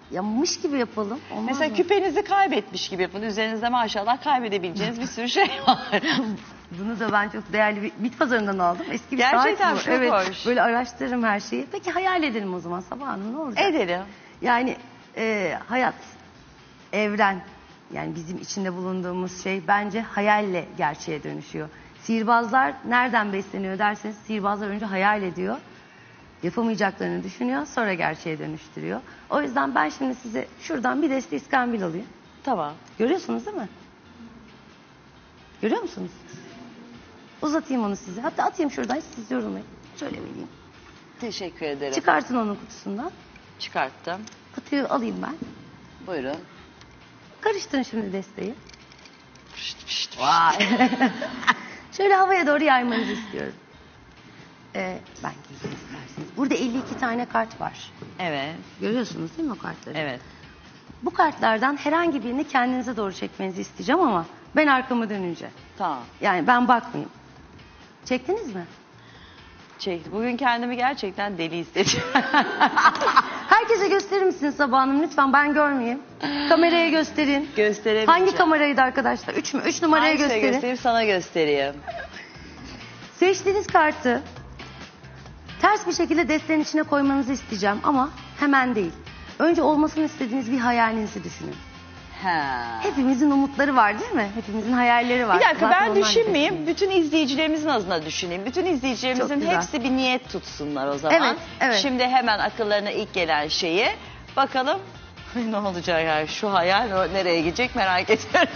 Ya mış gibi yapalım. Olmaz Mesela mı? küpenizi kaybetmiş gibi yapın. Üzerinizde maşallah kaybedebileceğiniz bir sürü şey var. Bunu da ben çok değerli bir bit pazarından aldım. Eski bir Gerçekten saat bu. çok Evet, hoş. böyle araştırırım her şeyi. Peki hayal edelim o zaman Sabah Hanım, ne olacak? Edelim. Yani e, hayat, evren, yani bizim içinde bulunduğumuz şey bence hayalle gerçeğe dönüşüyor. Sihirbazlar nereden besleniyor derseniz, sihirbazlar önce hayal ediyor. Yapamayacaklarını düşünüyor, sonra gerçeğe dönüştürüyor. O yüzden ben şimdi size şuradan bir deste iskambil alayım. Tamam. Görüyorsunuz değil mi? Görüyor musunuz? Uzatayım onu size. Hatta atayım şuradan, siz yorulmayın. Şöyle vereyim. Teşekkür ederim. Çıkartın onun kutusundan. Çıkarttım. Kutuyu alayım ben. Buyurun. Karıştırın şimdi desteği. Pişt, pişt, pişt. Vay. Şöyle havaya doğru yaymanızı istiyorum. Ee, ben giyeyim isterseniz. Burada elli iki tane kart var. Evet. Görüyorsunuz değil mi o kartları? Evet. Bu kartlardan herhangi birini kendinize doğru çekmenizi isteyeceğim ama ben arkamı dönünce. Tamam. Yani ben bakmayayım. Çektiniz mi? Çektim. Bugün kendimi gerçekten deli hissediyorum. Herkese gösterir misiniz Sabah Hanım lütfen, ben görmeyeyim. Kameraya gösterin. Gösteremeyeceğim. Hangi kameraydı arkadaşlar? Üç mü? Üç numaraya Hangisine gösterin. göstereyim, sana göstereyim. Seçtiğiniz kartı ters bir şekilde destenin içine koymanızı isteyeceğim ama hemen değil. Önce olmasını istediğiniz bir hayalinizi düşünün. Ha. Hepimizin umutları var değil mi? Hepimizin hayalleri var. Bir dakika, Zaten ben onlar düşünmeyeyim. nefesiniz. Bütün izleyicilerimizin adına düşüneyim. Bütün Çok izleyicilerimizin güzel. hepsi bir niyet tutsunlar o zaman. Evet, evet. Şimdi hemen akıllarına ilk gelen şeyi bakalım ne olacak yani, şu hayal o nereye gidecek merak ediyorum.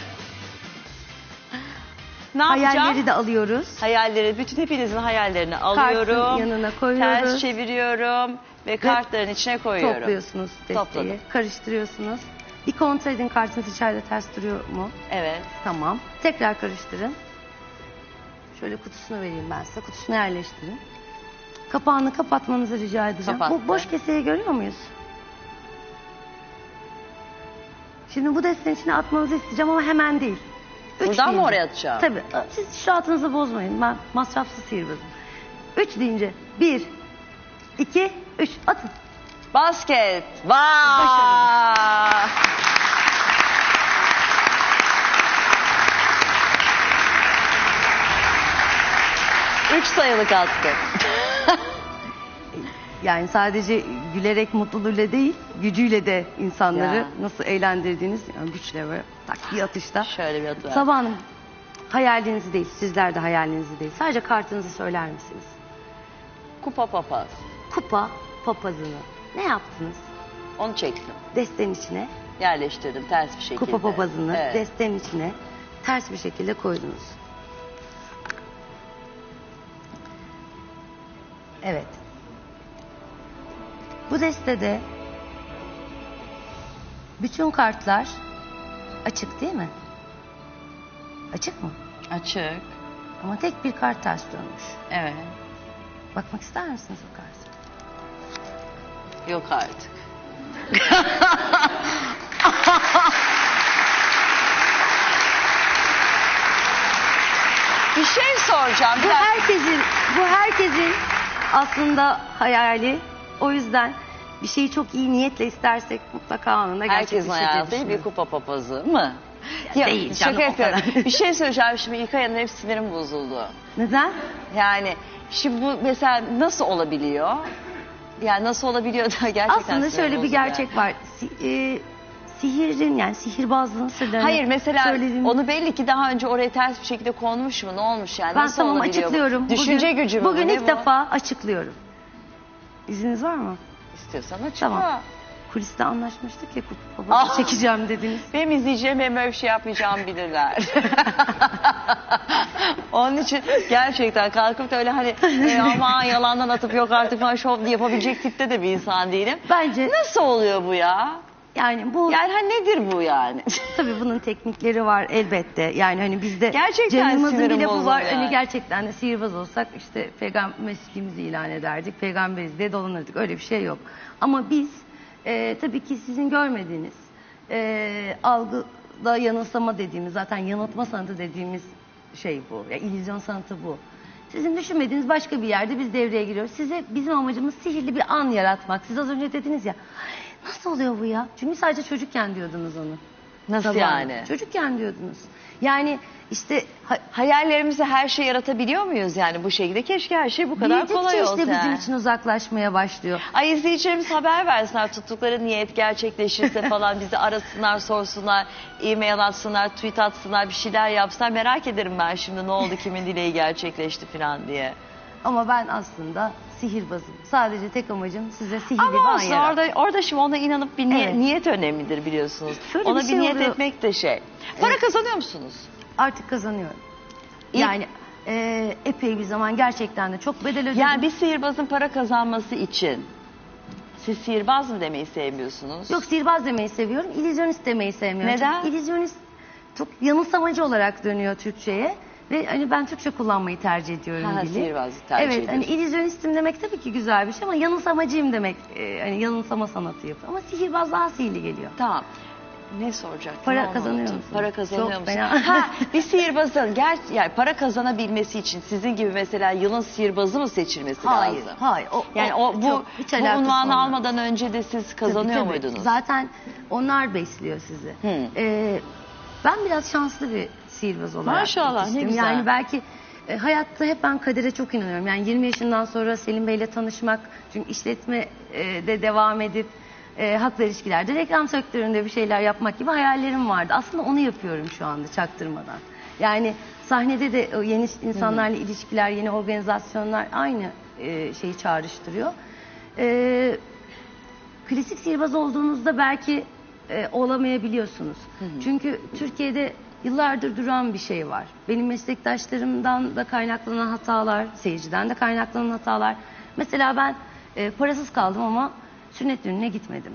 Ne yapacağım? Hayalleri de alıyoruz. Hayalleri, bütün hepinizin hayallerini Kartın alıyorum. yanına koyuyoruz. Ters çeviriyorum ve kartların içine koyuyorum. Topluyorsunuz desteği. Topladım. Karıştırıyorsunuz. Bir kontrol edin kartınız içeride ters duruyor mu? Evet. Tamam. Tekrar karıştırın. Şöyle kutusunu vereyim ben size. Kutusunu yerleştirin. Kapağını kapatmanızı rica edeceğim. Kapattım. Bu boş keseyi görüyor muyuz? Şimdi bu destenin içine atmanızı isteyeceğim ama hemen değil. Üç Buradan mı deyince. oraya atacağım? Tabii. Siz hiç rahatınızı bozmayın. Ben masrafsız sihirbazım. Üç deyince bir, iki, üç. Atın. Basket. Vay. Üç sayılık attım. Yani sadece gülerek, mutluluğuyla değil, gücüyle de insanları Ya. nasıl eğlendirdiğiniz, yani güçle ve tak bir atışta. Şöyle bir atı. Sabah Hanım, hayalinizi değil, sizler de hayalinizi değil. Sadece kartınızı söyler misiniz? Kupa papaz. Kupa papazını ne yaptınız? Onu çektim. Desten içine, Yerleştirdim ters bir şekilde. kupa papazını Evet. desten içine ters bir şekilde koydunuz. Evet. Bu destede bütün kartlar açık değil mi? Açık mı? Açık. Ama tek bir kart ters dönmüş. Evet. Bakmak ister misiniz o kartı? Yok artık. Bir şey soracağım. Bir Bu dakika. herkesin, bu herkesin aslında hayali. O yüzden bir şeyi çok iyi niyetle istersek mutlaka anında Herkesin gerçekleşecek hayatı düşünüyorum. bir kupa papazı mı? Ya değil canım, şaka o kadar. yapıyorum. Bir şey söyleyeceğim şimdi, İlkay Hanım, hep sinirim bozuldu. Neden? Yani şimdi bu mesela nasıl olabiliyor? Yani nasıl olabiliyor da gerçekten Aslında sinirim şöyle bir bozuldu gerçek yani. var. Si- e, sihirin yani sihirbazlığın sırlarını Hayır mesela söylediğim- onu belli ki daha önce oraya ters bir şekilde konmuş mu, ne olmuş yani, ben nasıl tamam olabiliyor bu? açıklıyorum. Düşünce bugün, gücü mü Bugün bu, ne ilk bu? defa açıklıyorum. İzniniz var mı? İstiyorsan açıkla. Tamam. Kuliste anlaşmıştık ya, kupa Ah! babası çekeceğim dediniz. Benim izleyicilerim benim böyle bir şey yapmayacağımı bilirler. Onun için gerçekten kalkıp da öyle hani e, aman yalandan atıp yok artık falan şov yapabilecek tipte de bir insan değilim. Bence Nasıl oluyor bu ya? yani bu Yani hani nedir bu yani? tabii bunun teknikleri var elbette. Yani hani bizde Gerçekten canımızın sinirim bir lafı bozuldu var. yani. Hani gerçekten de sihirbaz olsak işte peygamber mesleğimizi ilan ederdik. Peygamberiz diye dolanırdık. Öyle bir şey yok. Ama biz e, tabii ki sizin görmediğiniz e, algıda yanılsama dediğimiz, zaten yanıltma sanatı dediğimiz şey bu. Ya, illüzyon sanatı bu. Sizin düşünmediğiniz başka bir yerde biz devreye giriyoruz. Size bizim amacımız sihirli bir an yaratmak. Siz az önce dediniz ya, Nasıl oluyor bu ya? Çünkü sadece çocukken diyordunuz onu. Nasıl Zamanında. yani? Çocukken diyordunuz. Yani işte ha, hayallerimizle her şeyi yaratabiliyor muyuz yani bu şekilde? Keşke her şey bu kadar büyüdükçe kolay olsa. işte bizim yani. için uzaklaşmaya başlıyor. Ay izleyicilerimiz haber versinler, tuttukları niyet gerçekleşirse falan bizi arasınlar, sorsunlar, e-mail atsınlar, tweet atsınlar, bir şeyler yapsınlar. Merak ederim ben şimdi ne oldu, kimin dileği gerçekleşti falan diye. Ama ben aslında sihirbazım. Sadece tek amacım size sihirli bir Ama an olsun, yaratmak. orada, orada şimdi ona inanıp bir niyet, Evet. niyet önemlidir biliyorsunuz. Şöyle Ona bir bir, şey niyet oluyor. etmek de şey. Para Evet. kazanıyor musunuz? Artık kazanıyorum. İlk- Yani e, epey bir zaman gerçekten de çok bedel ödedim. Yani bir sihirbazın para kazanması için siz sihirbaz mı demeyi sevmiyorsunuz? Yok, sihirbaz demeyi seviyorum. İllüzyonist demeyi sevmiyorum. Neden? Çünkü illüzyonist çok yanılsamacı olarak dönüyor Türkçe'ye. Ve hani ben Türkçe kullanmayı tercih ediyorum Ha, dili. sihirbazlık tercih Evet, hani ediyorsun. illüzyonistim demek tabii ki güzel bir şey ama yanılsamacıyım demek. E, hani yanılsama sanatı yapıyor. Ama sihirbaz daha sihirli geliyor. Tamam. Ne soracaktım? Para Onu kazanıyor unuttum. musun? Para kazanıyor Çok musun? fena. Ha, bir sihirbazın ger yani para kazanabilmesi için sizin gibi mesela yılın sihirbazı mı seçilmesi Hayır, lazım? hayır. O, Yani o bu, çok- hiç bu alakası unvanı olmaz. almadan önce de siz kazanıyor Tabii, tabii. muydunuz? Zaten onlar besliyor sizi. Hı. Ee, ben biraz şanslı bir sihirbaz olarak Maşallah, yetiştim. ne güzel. Yani belki e, hayatta hep ben kadere çok inanıyorum. Yani yirmi yaşından sonra Selim Bey'le tanışmak, çünkü işletme e, de devam edip e, haklı ilişkilerde, reklam sektöründe bir şeyler yapmak gibi hayallerim vardı. Aslında onu yapıyorum şu anda çaktırmadan. Yani sahnede de o yeni insanlarla ilişkiler, yeni organizasyonlar aynı e, şeyi çağrıştırıyor. E, klasik sihirbaz olduğunuzda belki e, olamayabiliyorsunuz. Çünkü Türkiye'de yıllardır duran bir şey var. Benim meslektaşlarımdan da kaynaklanan hatalar, seyirciden de kaynaklanan hatalar. Mesela ben e, parasız kaldım ama sünnet düğününe gitmedim.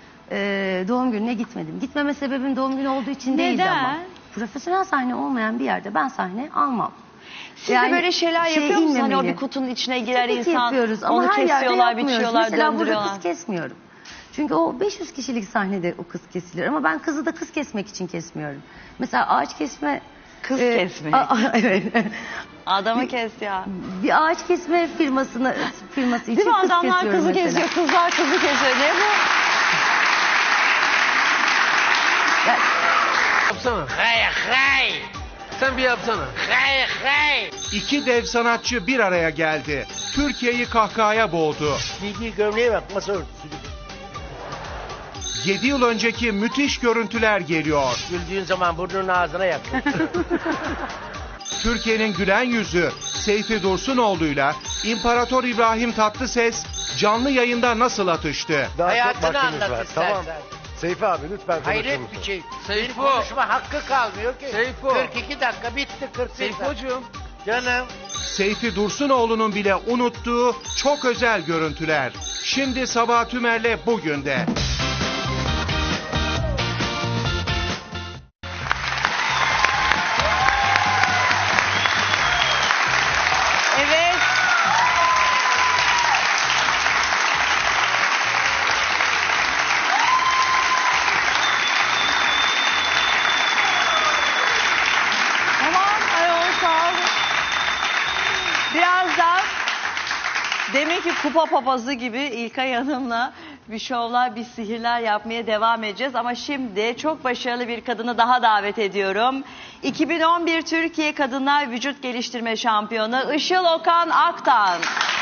E, doğum gününe gitmedim. Gitmeme sebebim doğum günü olduğu için değildi Neden? ama. Profesyonel sahne olmayan bir yerde ben sahne almam. Siz de böyle şeyler şeye yapıyor musunuz? Hani o inmemeli. bir kutunun içine girer Tabii ki insan, yapıyoruz ama onu her yerde kesiyorlar, yapmıyoruz. biçiyorlar, Mesela burada döndürüyorlar. kız kesmiyorum. Çünkü o beş yüz kişilik sahnede o kız kesilir ama ben kızı da kız kesmek için kesmiyorum. Mesela ağaç kesme... Kız e, kesmek. a- a- evet. Adamı kes ya. Bir ağaç kesme firmasını firması için Değil mi? kız Adamlar kesiyorum kızı mesela. kesiyor, kızlar kızı kesiyor. Ne bu? Yapsana. Hay hay. Sen bir yapsana. Hay hay. İki dev sanatçı bir araya geldi. Türkiye'yi kahkahaya boğdu. Giydiği gömleğe bak, masa örtüsü gibi. yedi yıl önceki müthiş görüntüler geliyor. Güldüğün zaman burnunun ağzına yaklaşıyor. Türkiye'nin gülen yüzü Seyfi Dursunoğlu'yla İmparator İbrahim Tatlıses canlı yayında nasıl atıştı? Daha Hayatını çok vaktimiz anlat var. istersen. Tamam. Seyfi abi lütfen konuşur Hayret musun? bir şey. Senin Seyfo. konuşma hakkı kalmıyor ki. Seyfo. kırk iki dakika bitti, kırk beş dakika. Seyfocuğum. Canım. Seyfi Dursunoğlu'nun bile unuttuğu çok özel görüntüler. Şimdi Sabah Tümer'le bugün de. Evet. Tamam, ayol sağ olun. Birazdan demek ki kupa papazı gibi İlkay Hanım'la bir şovlar, bir sihirler yapmaya devam edeceğiz. Ama şimdi çok başarılı bir kadını daha davet ediyorum. iki bin on bir Türkiye Kadınlar Vücut Geliştirme Şampiyonu Işıl Okan Aktan.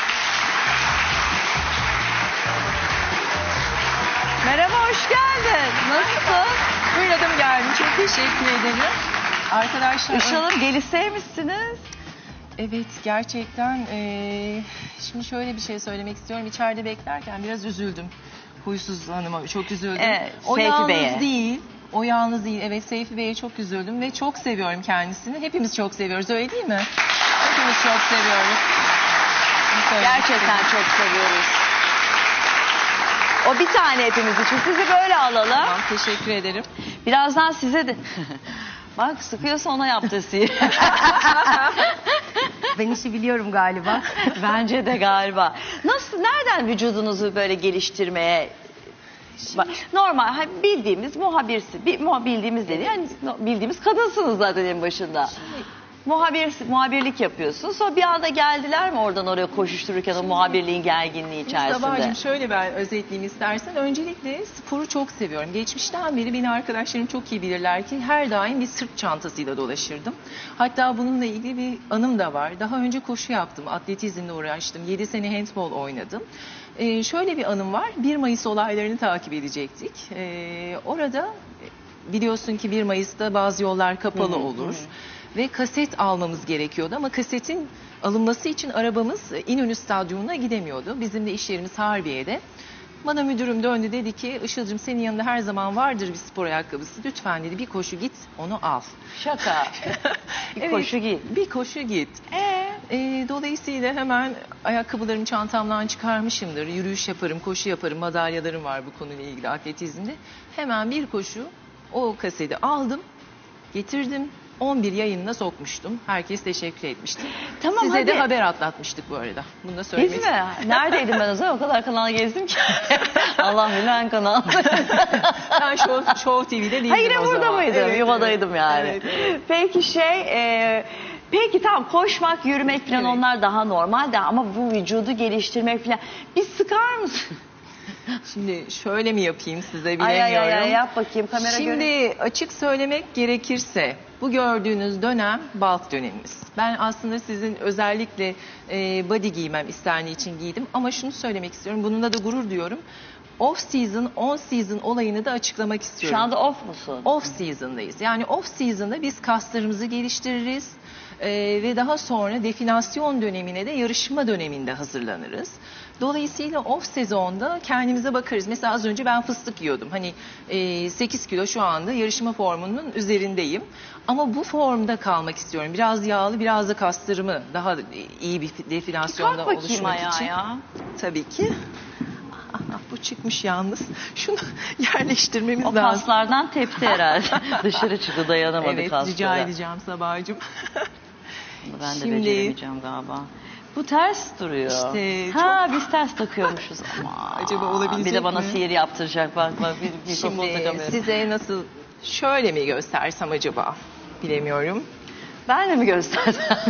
Merhaba, hoş geldin. Nasılsın? Buyurun geldim. Çok teşekkür ederim. Arkadaşlar... Işıl'ım gelişseymişsiniz. Evet, gerçekten. eee, şimdi şöyle bir şey söylemek istiyorum. İçeride beklerken biraz üzüldüm. Huysuz Hanım'a çok üzüldüm. Evet, o Seyfi yalnız Bey'e. değil. O yalnız değil. Evet, Seyfi Bey'e çok üzüldüm ve çok seviyorum kendisini. Hepimiz çok seviyoruz, öyle değil mi? Hepimiz çok seviyoruz. Bunu söylemek Gerçekten istedim. çok seviyoruz. O bir tane hepimiz için. Sizi böyle alalım. Tamam, teşekkür ederim. Birazdan size de... Bak sıkıyorsa ona yaptırsın. Ben işi biliyorum galiba. Bence de galiba. Nasıl, nereden vücudunuzu böyle geliştirmeye... Bak, normal ha, bildiğimiz muhabirsi, bir, muha- bildiğimiz dedi. Yani no- bildiğimiz kadınsınız zaten en başında. muhabir, muhabirlik yapıyorsun. Sonra bir anda geldiler mi oradan oraya koşuştururken o muhabirliğin gerginliği içerisinde? Sabahcığım şöyle ben özetleyeyim istersen. Öncelikle sporu çok seviyorum. Geçmişten beri beni arkadaşlarım çok iyi bilirler ki her daim bir sırt çantasıyla dolaşırdım. Hatta bununla ilgili bir anım da var. Daha önce koşu yaptım, atletizmle uğraştım. yedi sene handball oynadım. Ee, şöyle bir anım var. bir Mayıs olaylarını takip edecektik. Ee, orada biliyorsun ki bir Mayıs'ta bazı yollar kapalı Hı, olur. hı. Ve kaset almamız gerekiyordu ama kasetin alınması için arabamız İnönü Stadyumu'na gidemiyordu. Bizim de iş yerimiz Harbiye'de. Bana müdürüm döndü, dedi ki Işıl'cığım senin yanında her zaman vardır bir spor ayakkabısı. Lütfen dedi bir koşu git onu al. Şaka. Bir Evet, koşu git. Bir koşu git. Ee? Ee, dolayısıyla hemen ayakkabılarımı çantamdan çıkarmışımdır. Yürüyüş yaparım, koşu yaparım. Madalyalarım var bu konuyla ilgili atletizmde. Hemen bir koşu o kaseti aldım, getirdim. on bir yayınına sokmuştum. Herkes teşekkür etmişti. Tamam, Size hadi. de haber atlatmıştık bu arada. Bunu da söylemek Biz mi? Neredeydim ben o zaman? O kadar kanal gezdim ki. Allah bilen kanal. Ben Show, Show T V'de değildim Hayır, o burada zaman. mıydım? Evet, Yuvadaydım evet. yani. Evet, evet. Peki şey... E, peki tamam, koşmak, yürümek falan Evet. onlar daha normal de ama bu vücudu geliştirmek falan... Bir sıkar mısın? Şimdi şöyle mi yapayım size bilemiyorum. Ay ay ay, ay yap bakayım kamera Şimdi göre. açık söylemek gerekirse bu gördüğünüz dönem balk dönemimiz. Ben aslında sizin özellikle e, body giymem istendiği için giydim ama şunu söylemek istiyorum. Bununla da gurur duyuyorum. Off season, on season olayını da açıklamak istiyorum. Şu anda off musun? Off season'dayız. Yani off season'da biz kaslarımızı geliştiririz. Ee, ve daha sonra definasyon dönemine de yarışma döneminde hazırlanırız. Dolayısıyla off sezonda kendimize bakarız. Mesela az önce ben fıstık yiyordum. Hani e, sekiz kilo şu anda yarışma formunun üzerindeyim. Ama bu formda kalmak istiyorum. Biraz yağlı, biraz da kaslarımı daha iyi bir definasyonda Kalk bakayım oluşmak ayağa için. ya. Tabii ki. Bu çıkmış yalnız. Şunu yerleştirmemiz O lazım. kaslardan tepti herhalde. Dışarı çıktı, dayanamadı Evet, kaslara. rica edeceğim Sabahcığım. Ben de Şimdi- beceremeyeceğim galiba. Bu ters duruyor. İşte ha biz ters takıyormuşuz ama. Acaba olabilecek Bir de bana mi? sihir yaptıracak, bak bak bir mikrofon Şimdi takamıyorum. size nasıl şöyle mi göstersem acaba? Bilemiyorum. Ben de mi göstersem?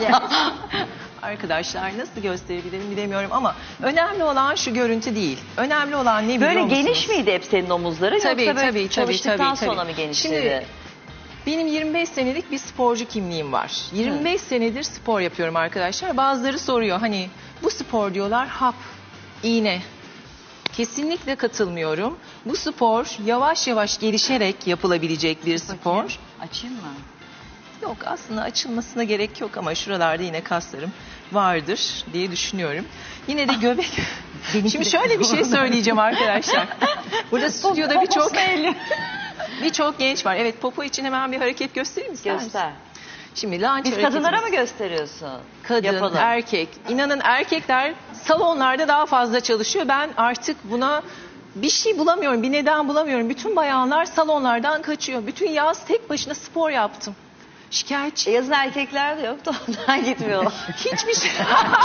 Arkadaşlar nasıl gösterebilirim bilemiyorum ama önemli olan şu görüntü değil. Önemli olan ne biliyor Böyle musunuz? geniş miydi hep senin omuzları? Tabii, Yoksa böyle tabii, tabii, çalıştıktan tabii, sonra tabii. mı genişledi? Şimdi benim yirmi beş senelik bir sporcu kimliğim var. yirmi beş senedir spor yapıyorum arkadaşlar. Bazıları soruyor hani bu spor diyorlar hap, iğne. Kesinlikle katılmıyorum. Bu spor yavaş yavaş gelişerek yapılabilecek bir spor. Açayım mı? Yok aslında açılmasına gerek yok ama şuralarda yine kaslarım vardır diye düşünüyorum. Yine de göbek... Şimdi şöyle bir şey söyleyeceğim arkadaşlar. Burada stüdyoda birçok birçok genç var. Evet, popo için hemen bir hareket göstereyim mi? ister misin? Göster. Şimdi launch Biz kadınlara mı hareketimiz. gösteriyorsun? Kadın, Yapalım. erkek. İnanın erkekler salonlarda daha fazla çalışıyor. Ben artık buna bir şey bulamıyorum, bir neden bulamıyorum. Bütün bayanlar salonlardan kaçıyor. Bütün yaz tek başına spor yaptım. Şikayetçi. E, yazın erkekler de yok da ondan gitmiyorlar. Hiçbir şey.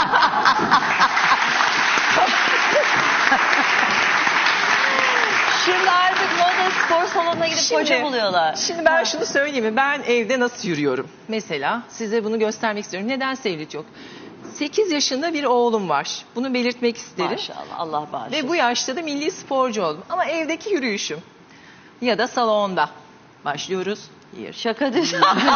Şimdi artık moda spor salonuna gidip Şimdi- koca buluyorlar. Şimdi ben şunu söyleyeyim mi? Ben evde nasıl yürüyorum? Mesela size bunu göstermek istiyorum. Neden Sevlit yok? sekiz yaşında bir oğlum var. Bunu belirtmek isterim. Maşallah, Allah bağışlasın. Ve bu yaşta da milli sporcu oldum. Ama evdeki yürüyüşüm ya da salonda. Başlıyoruz. Bir. Şaka değil.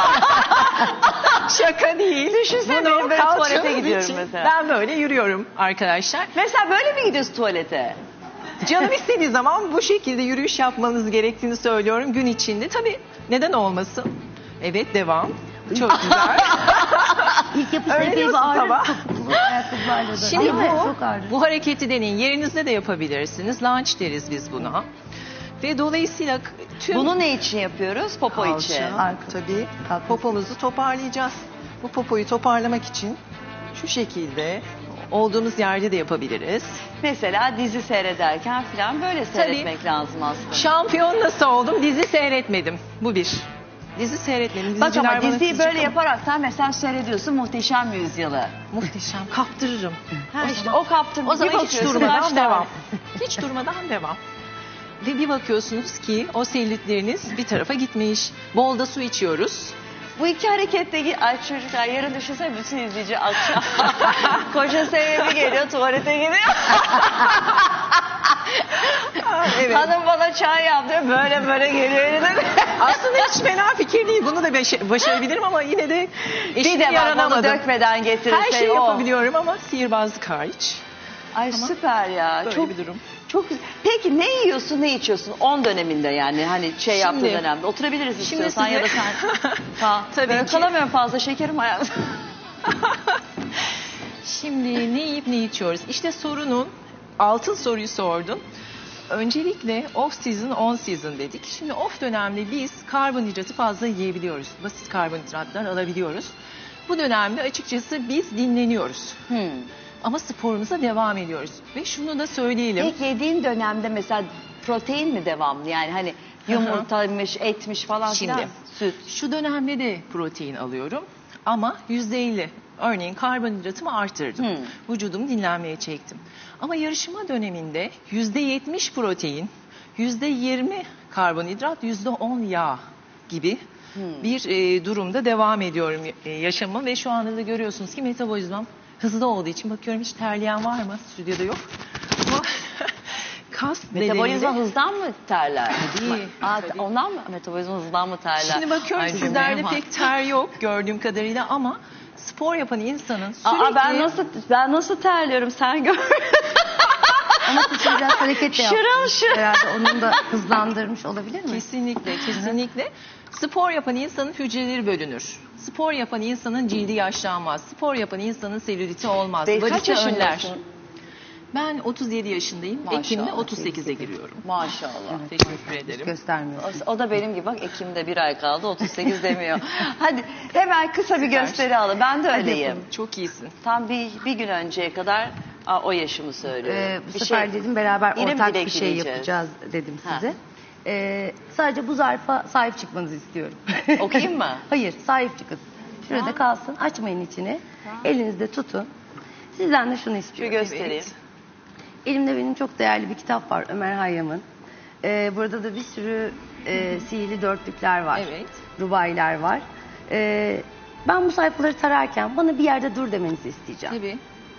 Şaka değil. Düşünsene Bunu benim böyle kalçamız tuvalete gidiyorum için mesela. Ben böyle yürüyorum arkadaşlar. Mesela böyle mi gidiyorsun tuvalete? Canım istediği zaman bu şekilde yürüyüş yapmanız gerektiğini söylüyorum gün içinde. Tabii neden olmasın? Evet, devam. Çok güzel. İlk yapışta epey bir Öğreniyorsun ağrır. sabah. Bu ayakkabılarla da. Şimdi Değil mi? bu, Çok ağrır. bu hareketi deneyin. Yerinizde de yapabilirsiniz. Lunge deriz biz buna. Ve dolayısıyla tüm... Bunu ne için yapıyoruz? Popo için. Arka, tabii. Popomuzu toparlayacağız. Bu popoyu toparlamak için şu şekilde olduğumuz yerde de yapabiliriz. Mesela dizi seyrederken falan böyle seyretmek lazım aslında. Şampiyon nasıl oldum? Dizi seyretmedim. Bu bir. Dizi seyretmedim. Bak Diziciler ama bana diziyi kızacak böyle ama. yaparaktan mesela seyrediyorsun Muhteşem Yüzyılı. Muhteşem. Kaptırırım. Ha, işte o kaptırma. O zaman Bir hiç bakıyorsun, durmadan başlar. devam. Hiç durmadan devam. Ve bir bakıyorsunuz ki o selülitleriniz bir tarafa gitmiş. Bol da su içiyoruz. Bu iki harekette ay çocuklar yarın düşünsene bütün izleyici akşam kocası eve bir geliyor tuvalete gidiyor. Evet. Hanım bana çay yaptı böyle böyle geliyor eline. Aslında hiç fena fikir değil. Bunu da beş- başarabilirim ama yine de Bir eşimi de bak onu yaranamadım. dökmeden getirirse Her şeyi o. yapabiliyorum ama sihirbazlık hariç. Ay süper ya. Böyle Çok bir durum. Çok güzel. Peki ne yiyorsun, ne içiyorsun? on döneminde yani hani şey yaptığı Şimdi- dönemde. Oturabiliriz Şimdi istiyorsan ya da size- sen. Ha, Tabii böyle ki. kalamıyorum fazla şekerim ayağımda. Şimdi ne yiyip ne içiyoruz? İşte sorunun altın soruyu sordun. Öncelikle off season, on season dedik. Şimdi off dönemde biz karbonhidratı fazla yiyebiliyoruz. Basit karbonhidratlar alabiliyoruz. Bu dönemde açıkçası biz dinleniyoruz. Hmm. Ama sporumuza devam ediyoruz. Ve şunu da söyleyelim. İlk yediğin dönemde mesela protein mi devamlı? Yani hani yumurtaymış, etmiş falan filan. Şimdi Süt. şu dönemde de protein alıyorum. Ama yüzde elli. Örneğin karbonhidratımı arttırdım. Hmm. Vücudumu dinlenmeye çektim. Ama yarışma döneminde yüzde yetmiş protein, yüzde yirmi karbonhidrat, yüzde on yağ gibi Hmm. bir e, durumda devam ediyorum e, yaşamı. Ve şu anda da görüyorsunuz ki metabolizmam hızlı olduğu için bakıyorum hiç terleyen var mı? Stüdyoda yok. Ama kas Metabolizma nedeniyle... hızdan mı terler? Tabii, Aa, tabii. Ondan mı? Metabolizma hızdan mı terler? Şimdi bakıyorum Ay, sizlerde cümleye bak. pek ter yok gördüğüm kadarıyla ama spor yapan insanın sürekli... Aa, ben nasıl ben nasıl terliyorum sen gör. Ama siz biraz hareket de Şırıl yaptınız. şırıl. Herhalde onun da hızlandırmış olabilir mi? Kesinlikle, kesinlikle. Spor yapan insanın hücreleri bölünür. Spor yapan insanın cildi yaşlanmaz. Spor yapan insanın selüliti olmaz. Bey, kaç Varite önler. yaşındasın? Ben otuz yedi yaşındayım. Maşallah. Ekim'de otuz sekize giriyorum. Maşallah. Teşekkür ederim. Göstermiyor. O, o da benim gibi bak Ekim'de bir ay kaldı otuz sekiz demiyor. Hadi hemen kısa bir Süper. gösteri alın. Ben de öyleyim. Çok iyisin. Tam bir, bir gün önceye kadar aa, o yaşımı söylüyorum. Ee, bu Bir sefer şey- dedim beraber İrim ortak bilek bir şey yiyeceğiz. yapacağız dedim Ha. size. Ee, sadece bu zarfa sahip çıkmanızı istiyorum. Okuyayım mı? Hayır, sahip çıkın. Şurada Ha. kalsın, açmayın içini. Elinizde tutun. Sizden de şunu Şu istiyorum. göstereyim. Elimde benim çok değerli bir kitap var, Ömer Hayyam'ın. Ee, burada da bir sürü e, sihirli dörtlükler var. Evet. Rubailer var. Ee, ben bu sayfaları tararken bana bir yerde dur demenizi isteyeceğim. Tabii.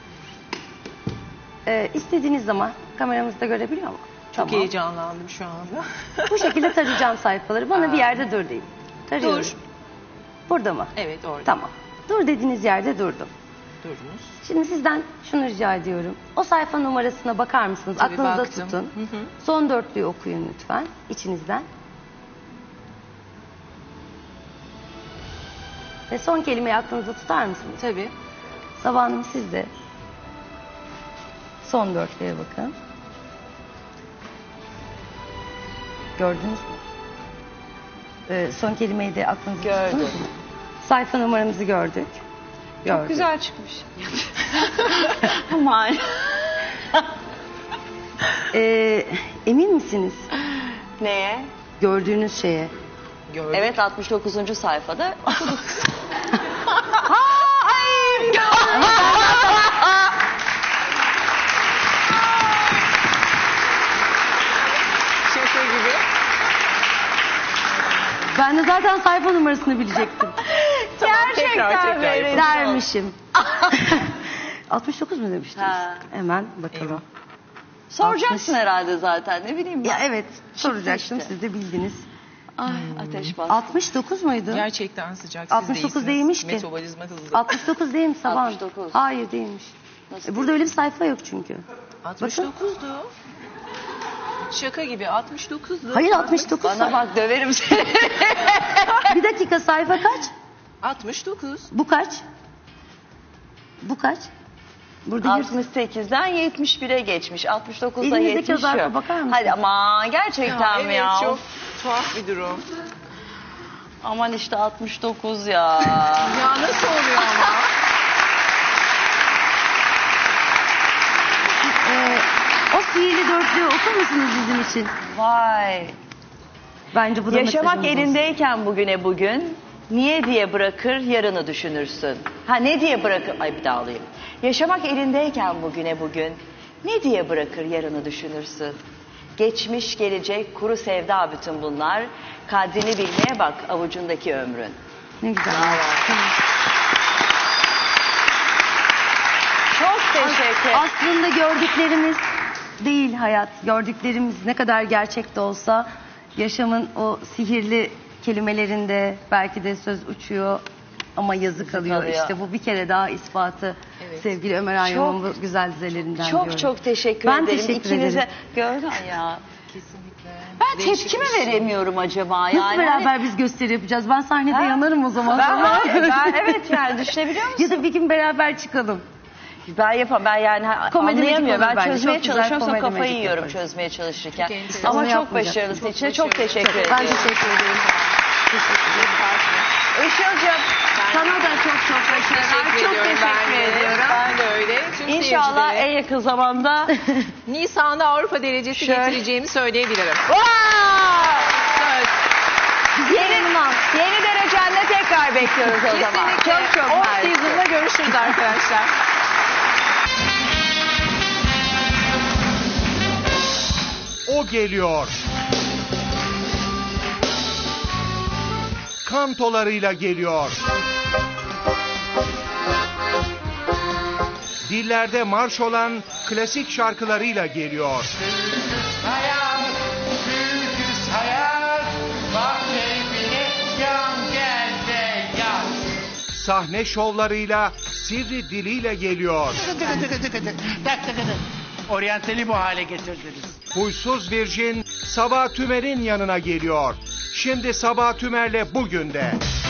Ee, istediğiniz zaman kameramızda görebiliyor mu? Çok heyecanlandım şu anda. Bu şekilde tarayacağım sayfaları. Bana bir yerde dur deyin. Tarıyorum. Dur. Burada mı? Evet orada. Tamam. Dur dediğiniz yerde durdum. Durdunuz. Şimdi sizden şunu rica ediyorum. O sayfa numarasına bakar mısınız? Tabii, Aklınızda baktım. tutun. Hı hı. Son dörtlüğü okuyun lütfen içinizden. Ve son kelimeyi aklınızda tutar mısınız? Tabii. Sabah Hanım siz de son dörtlüğe bakın. Gördünüz mü? Ee, son kelimeyi de aklınızda Gördüm. tuttunuz mu? Sayfa numaramızı gördük. Gördük. Çok güzel çıkmış. Aman. Ee, emin misiniz Neye? gördüğünüz şeye? Gördüm. Evet altmış dokuzuncu sayfada okuduk. Ha, ay. Şaka gibi. Ben de zaten sayfa numarasını bilecektim. Gerçekten tekrar, tekrar böyle. yapalım. Dermişim. altmış dokuz mu demiştiniz? Ha. Hemen bakalım. Soracaksın altmış. herhalde zaten ne bileyim ben. Ya evet soracaktım işte. siz de bildiniz. Ay ateş bastı. altmış dokuz muydu? Gerçekten sıcak. Siz altmış dokuz değilsiniz. değilmiş ki. Metabolizma hızlı. altmış dokuz değil mi Sabah? altmış dokuz. Hayır değilmiş. Nasıl E, burada öyle bir sayfa yok çünkü. altmış dokuzdu. Şaka gibi altmış dokuzdu. Hayır altmış dokuz. Bana bak döverim seni. Bir dakika sayfa kaç? altmış dokuz. Bu kaç? Bu kaç? Burada yüz- altmış sekizden yetmiş bire geçmiş. altmış dokuzda Elinizdeki yetmiş o zarfa yok. bakar mısınız? Hadi ama gerçekten mi evet, ya? çok tuhaf bir durum. Aman işte altmış dokuz ya. Ya nasıl oluyor ama? Ee, o sihirli dörtlüğü okur musunuz bizim için? Vay. Bence bu da Yaşamak mesajımız olsun. elindeyken bugüne bugün niye diye bırakır yarını düşünürsün. Ha ne diye bırakır? Ay bir daha alayım. Yaşamak elindeyken bugüne bugün ne diye bırakır yarını düşünürsün. Geçmiş gelecek kuru sevda bütün bunlar. Kadrini bilmeye bak avucundaki ömrün. Ne güzel. Çok teşekkür. Aslında gördüklerimiz değil hayat. Gördüklerimiz ne kadar gerçek de olsa yaşamın o sihirli kelimelerinde belki de söz uçuyor ama yazı kalıyor. kalıyor. İşte bu bir kere daha ispatı sevgili Ömer Hayyam'ın bu güzel dizelerinden Çok diyorum. çok teşekkür ben ederim. teşekkür İkinize ederim. gördün ya. Kesinlikle. Ben Değişik tepki mi bir şey. veremiyorum acaba Nasıl yani? beraber biz gösteri yapacağız? Ben sahnede Ha? yanarım o zaman. Ben, ben evet yani düşünebiliyor musun? Ya da bir gün beraber çıkalım. Ben yapamam. Ben yani Komedi anlayamıyorum. magic olur Ben bence. çözmeye Çok güzel çalışıyorum sonra komedi kafayı magic yiyorum yaparız. çözmeye çalışırken. Çok enteresan. Ama Onu çok yapmayacağım. başarılısın. Çok İçine çok başarılı. teşekkür Çok- ederim. Ben teşekkür ederim. Teşekkür ederim. Işıl'cığım sana da çok çok başarılar. Teşekkür Çok ediyorum teşekkür ben de. ediyorum. Ben de öyle. Tüm İnşallah seyircilere en yakın zamanda Nisan'da Avrupa derecesi Şöyle- getireceğimi söyleyebilirim. Vay! Söz. Yeni, yeni derecenle tekrar bekliyoruz o zaman. Kesinlikle. Çok çok Off mersi. season'da görüşürüz arkadaşlar. O geliyor. Kantolarıyla geliyor. Dillerde marş olan klasik şarkılarıyla geliyor. Hayat, büyük hayat, bak keyfini, yan gel de yat. Sahne şovlarıyla, sivri diliyle geliyor. Oryantali bu hale getirdiniz. Huysuz Virjin Sabah Tümer'in yanına geliyor. Şimdi Sabah Tümer'le bugün de.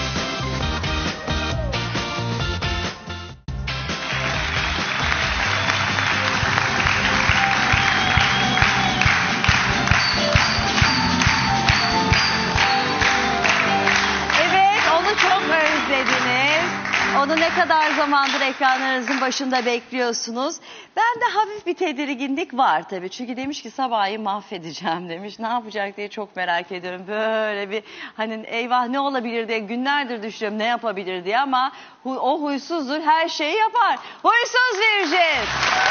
Evet, onu çok özlediniz. Onu ne kadar zamandır ekranlarınızın başında bekliyorsunuz. Ben de hafif bir tedirginlik var tabii. Çünkü demiş ki Sabah'ı mahvedeceğim demiş. Ne yapacak diye çok merak ediyorum. Böyle bir hani eyvah ne olabilir diye günlerdir düşünüyorum ne yapabilir diye ama hu- o huysuzdur, her şeyi yapar. Huysuz Virjin.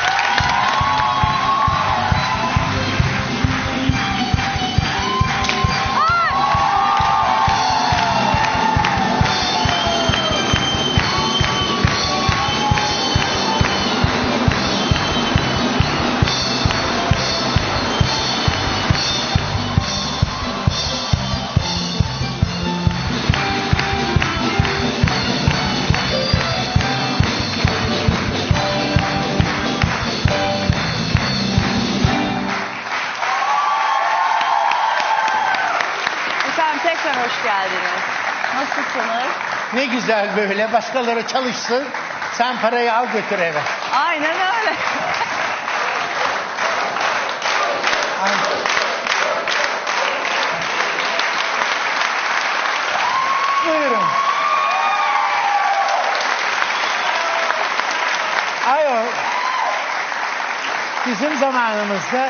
Efendim tekrar hoş geldiniz. Nasılsınız? Ne güzel böyle, başkaları çalışsın, sen parayı al götür eve. Aynen öyle. Buyurun. Ayol, bizim zamanımızda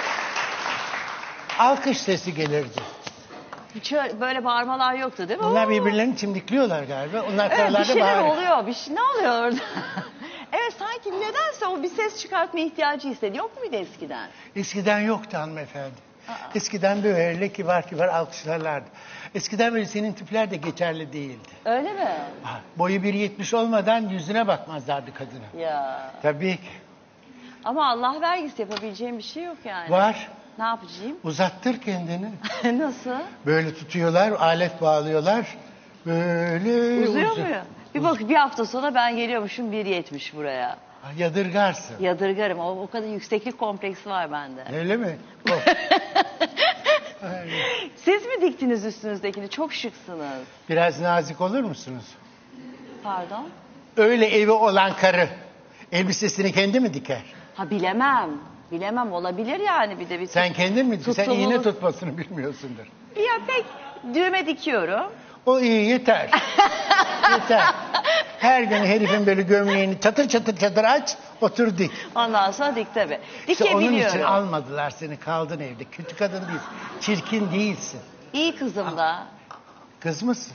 alkış sesi gelirdi. Hiç öyle- böyle bağırmalar yoktu değil mi? Onlar Oo. birbirlerini çimdikliyorlar galiba. Onlar Evet, bir karılarda şeyler bağırıyor. oluyor. Bir şey ne oluyor orada? Evet sanki nedense o bir ses çıkartma ihtiyacı hissediyor. Yok muydu eskiden? Eskiden yoktu hanımefendi. Eskiden böyle kibar kibar alkışlarlardı. Eskiden böyle senin tipler de geçerli değildi. Öyle mi? Boyu bir yetmiş olmadan yüzüne bakmazlardı kadına. Ya. Tabii ki. Ama Allah vergisi yapabileceğim bir şey yok yani. Var. Ne yapacağım? Uzattır kendini. Nasıl? Böyle tutuyorlar, alet bağlıyorlar. Böyle Uzuyor uzu- mu? Bir bak bir hafta sonra ben geliyormuşum bir yetmiş buraya. Yadırgarsın. Yadırgarım. O, o kadar yükseklik kompleksi var bende. Öyle mi? Oh. Aynen. Siz mi diktiniz üstünüzdekini? Çok şıksınız. Biraz nazik olur musunuz? Pardon? Öyle evi olan karı elbisesini kendi mi diker? Ha bilemem. Bilemem olabilir yani bir de bir Sen kendin mi? Sen tutulur. iğne tutmasını bilmiyorsundur. Ya pek düğme dikiyorum. O iyi yeter. Yeter. Her gün herifin böyle gömleğini çatır çatır çatır aç, otur dik. Ondan sonra dik tabii. İşte onun için Dikebiliyorum. almadılar seni, kaldın evde. Kötü kadın değilsin, çirkin değilsin. İyi kızım da. Kız mısın?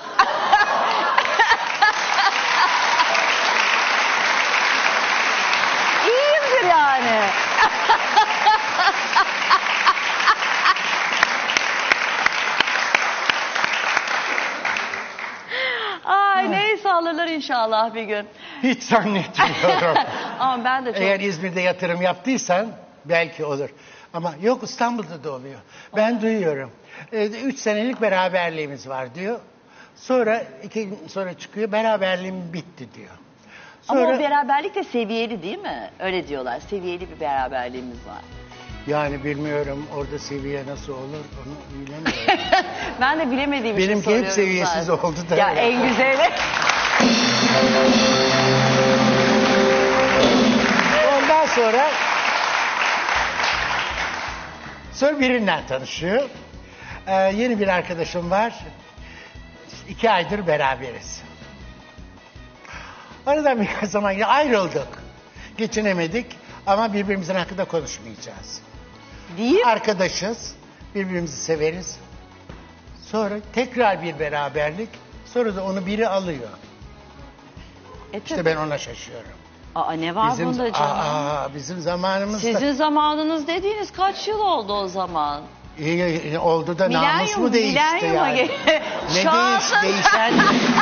İyiyimdir yani. alırlar inşallah bir gün. Hiç zannetmiyorum. Ama ben de çok... Eğer İzmir'de yatırım yaptıysan belki olur. Ama yok, İstanbul'da da oluyor. Ben duyuyorum. Ee, üç senelik beraberliğimiz var diyor. Sonra iki gün sonra çıkıyor, beraberliğim bitti diyor. Sonra, Ama o beraberlik de seviyeli değil mi? Öyle diyorlar. Seviyeli bir beraberliğimiz var. Yani bilmiyorum orada seviye nasıl olur onu bilemiyorum. Ben de bilemediğim için Benimki soruyorum hep seviyesiz zaten. oldu da. Ya en güzeli. Ondan sonra sonra birinden tanışıyor. Ee, yeni bir arkadaşım var. İki aydır beraberiz. Aradan birkaç zaman ayrıldık. Geçinemedik ama birbirimizin hakkında konuşmayacağız. Değil. Arkadaşız, birbirimizi severiz. Sonra tekrar bir beraberlik, sonra da onu biri alıyor. E, işte ben ona şaşıyorum. Aa ne var Bizim, bunda canım? aa, bizim zamanımızda... Sizin zamanınız dediğiniz kaç yıl oldu o zaman? İyi, oldu da Milenyum, namus mu değişti milenyuma yani? ge- Ne değiş, Şansın. değişen...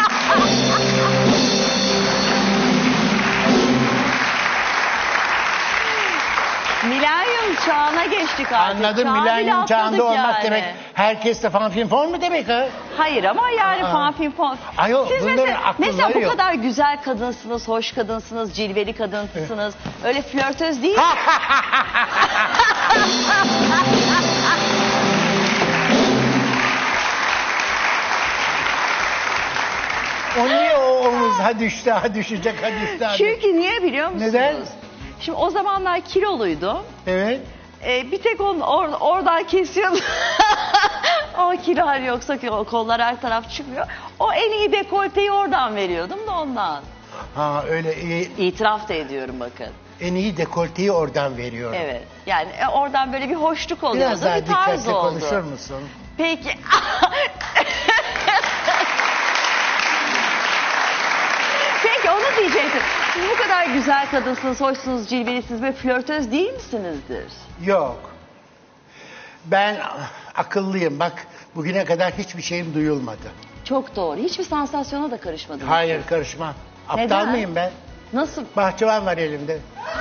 Milenyum çağına geçtik artık. Anladım, Çağı bile milenyum çağında atladık olmak yani. demek herkes de fanfin fon mu demek ha? Hayır ama yani Aa. fanfin fon. Ayol, Siz bunların mesela, akılları mesela bu yok. kadar güzel kadınsınız, hoş kadınsınız, cilveli kadınsınız. Öyle flörtöz değil. O niye o omuz ha düştü ha düşecek ha düştü ha düşecek? Çünkü niye biliyor musunuz? Neden? Şimdi o zamanlar kiloluydum. Evet. Ee, bir tek onu or- oradan kesiyordum. O kilo hali yoksa ki o kollar her taraf çıkmıyor. O en iyi dekolteyi oradan veriyordum da ondan. Ha öyle iyi. İtiraf da ediyorum bakın. En iyi dekolteyi oradan veriyorum. Evet. Yani e, oradan böyle bir hoşluk oluyordu. Biraz daha bir tarz dikkatli oldu. konuşur musun? Peki. Peki onu diyecektim. Siz bu kadar güzel kadınsınız, hoşsunuz, cilvelisiniz ve flörtöz değil misinizdir? Yok. Ben akıllıyım. Bak bugüne kadar hiçbir şeyim duyulmadı. Çok doğru. Hiçbir sansasyona da karışmadınız. Hayır karışmam. Aptal Neden? mıyım ben? Nasıl? Bahçıvan var elimde.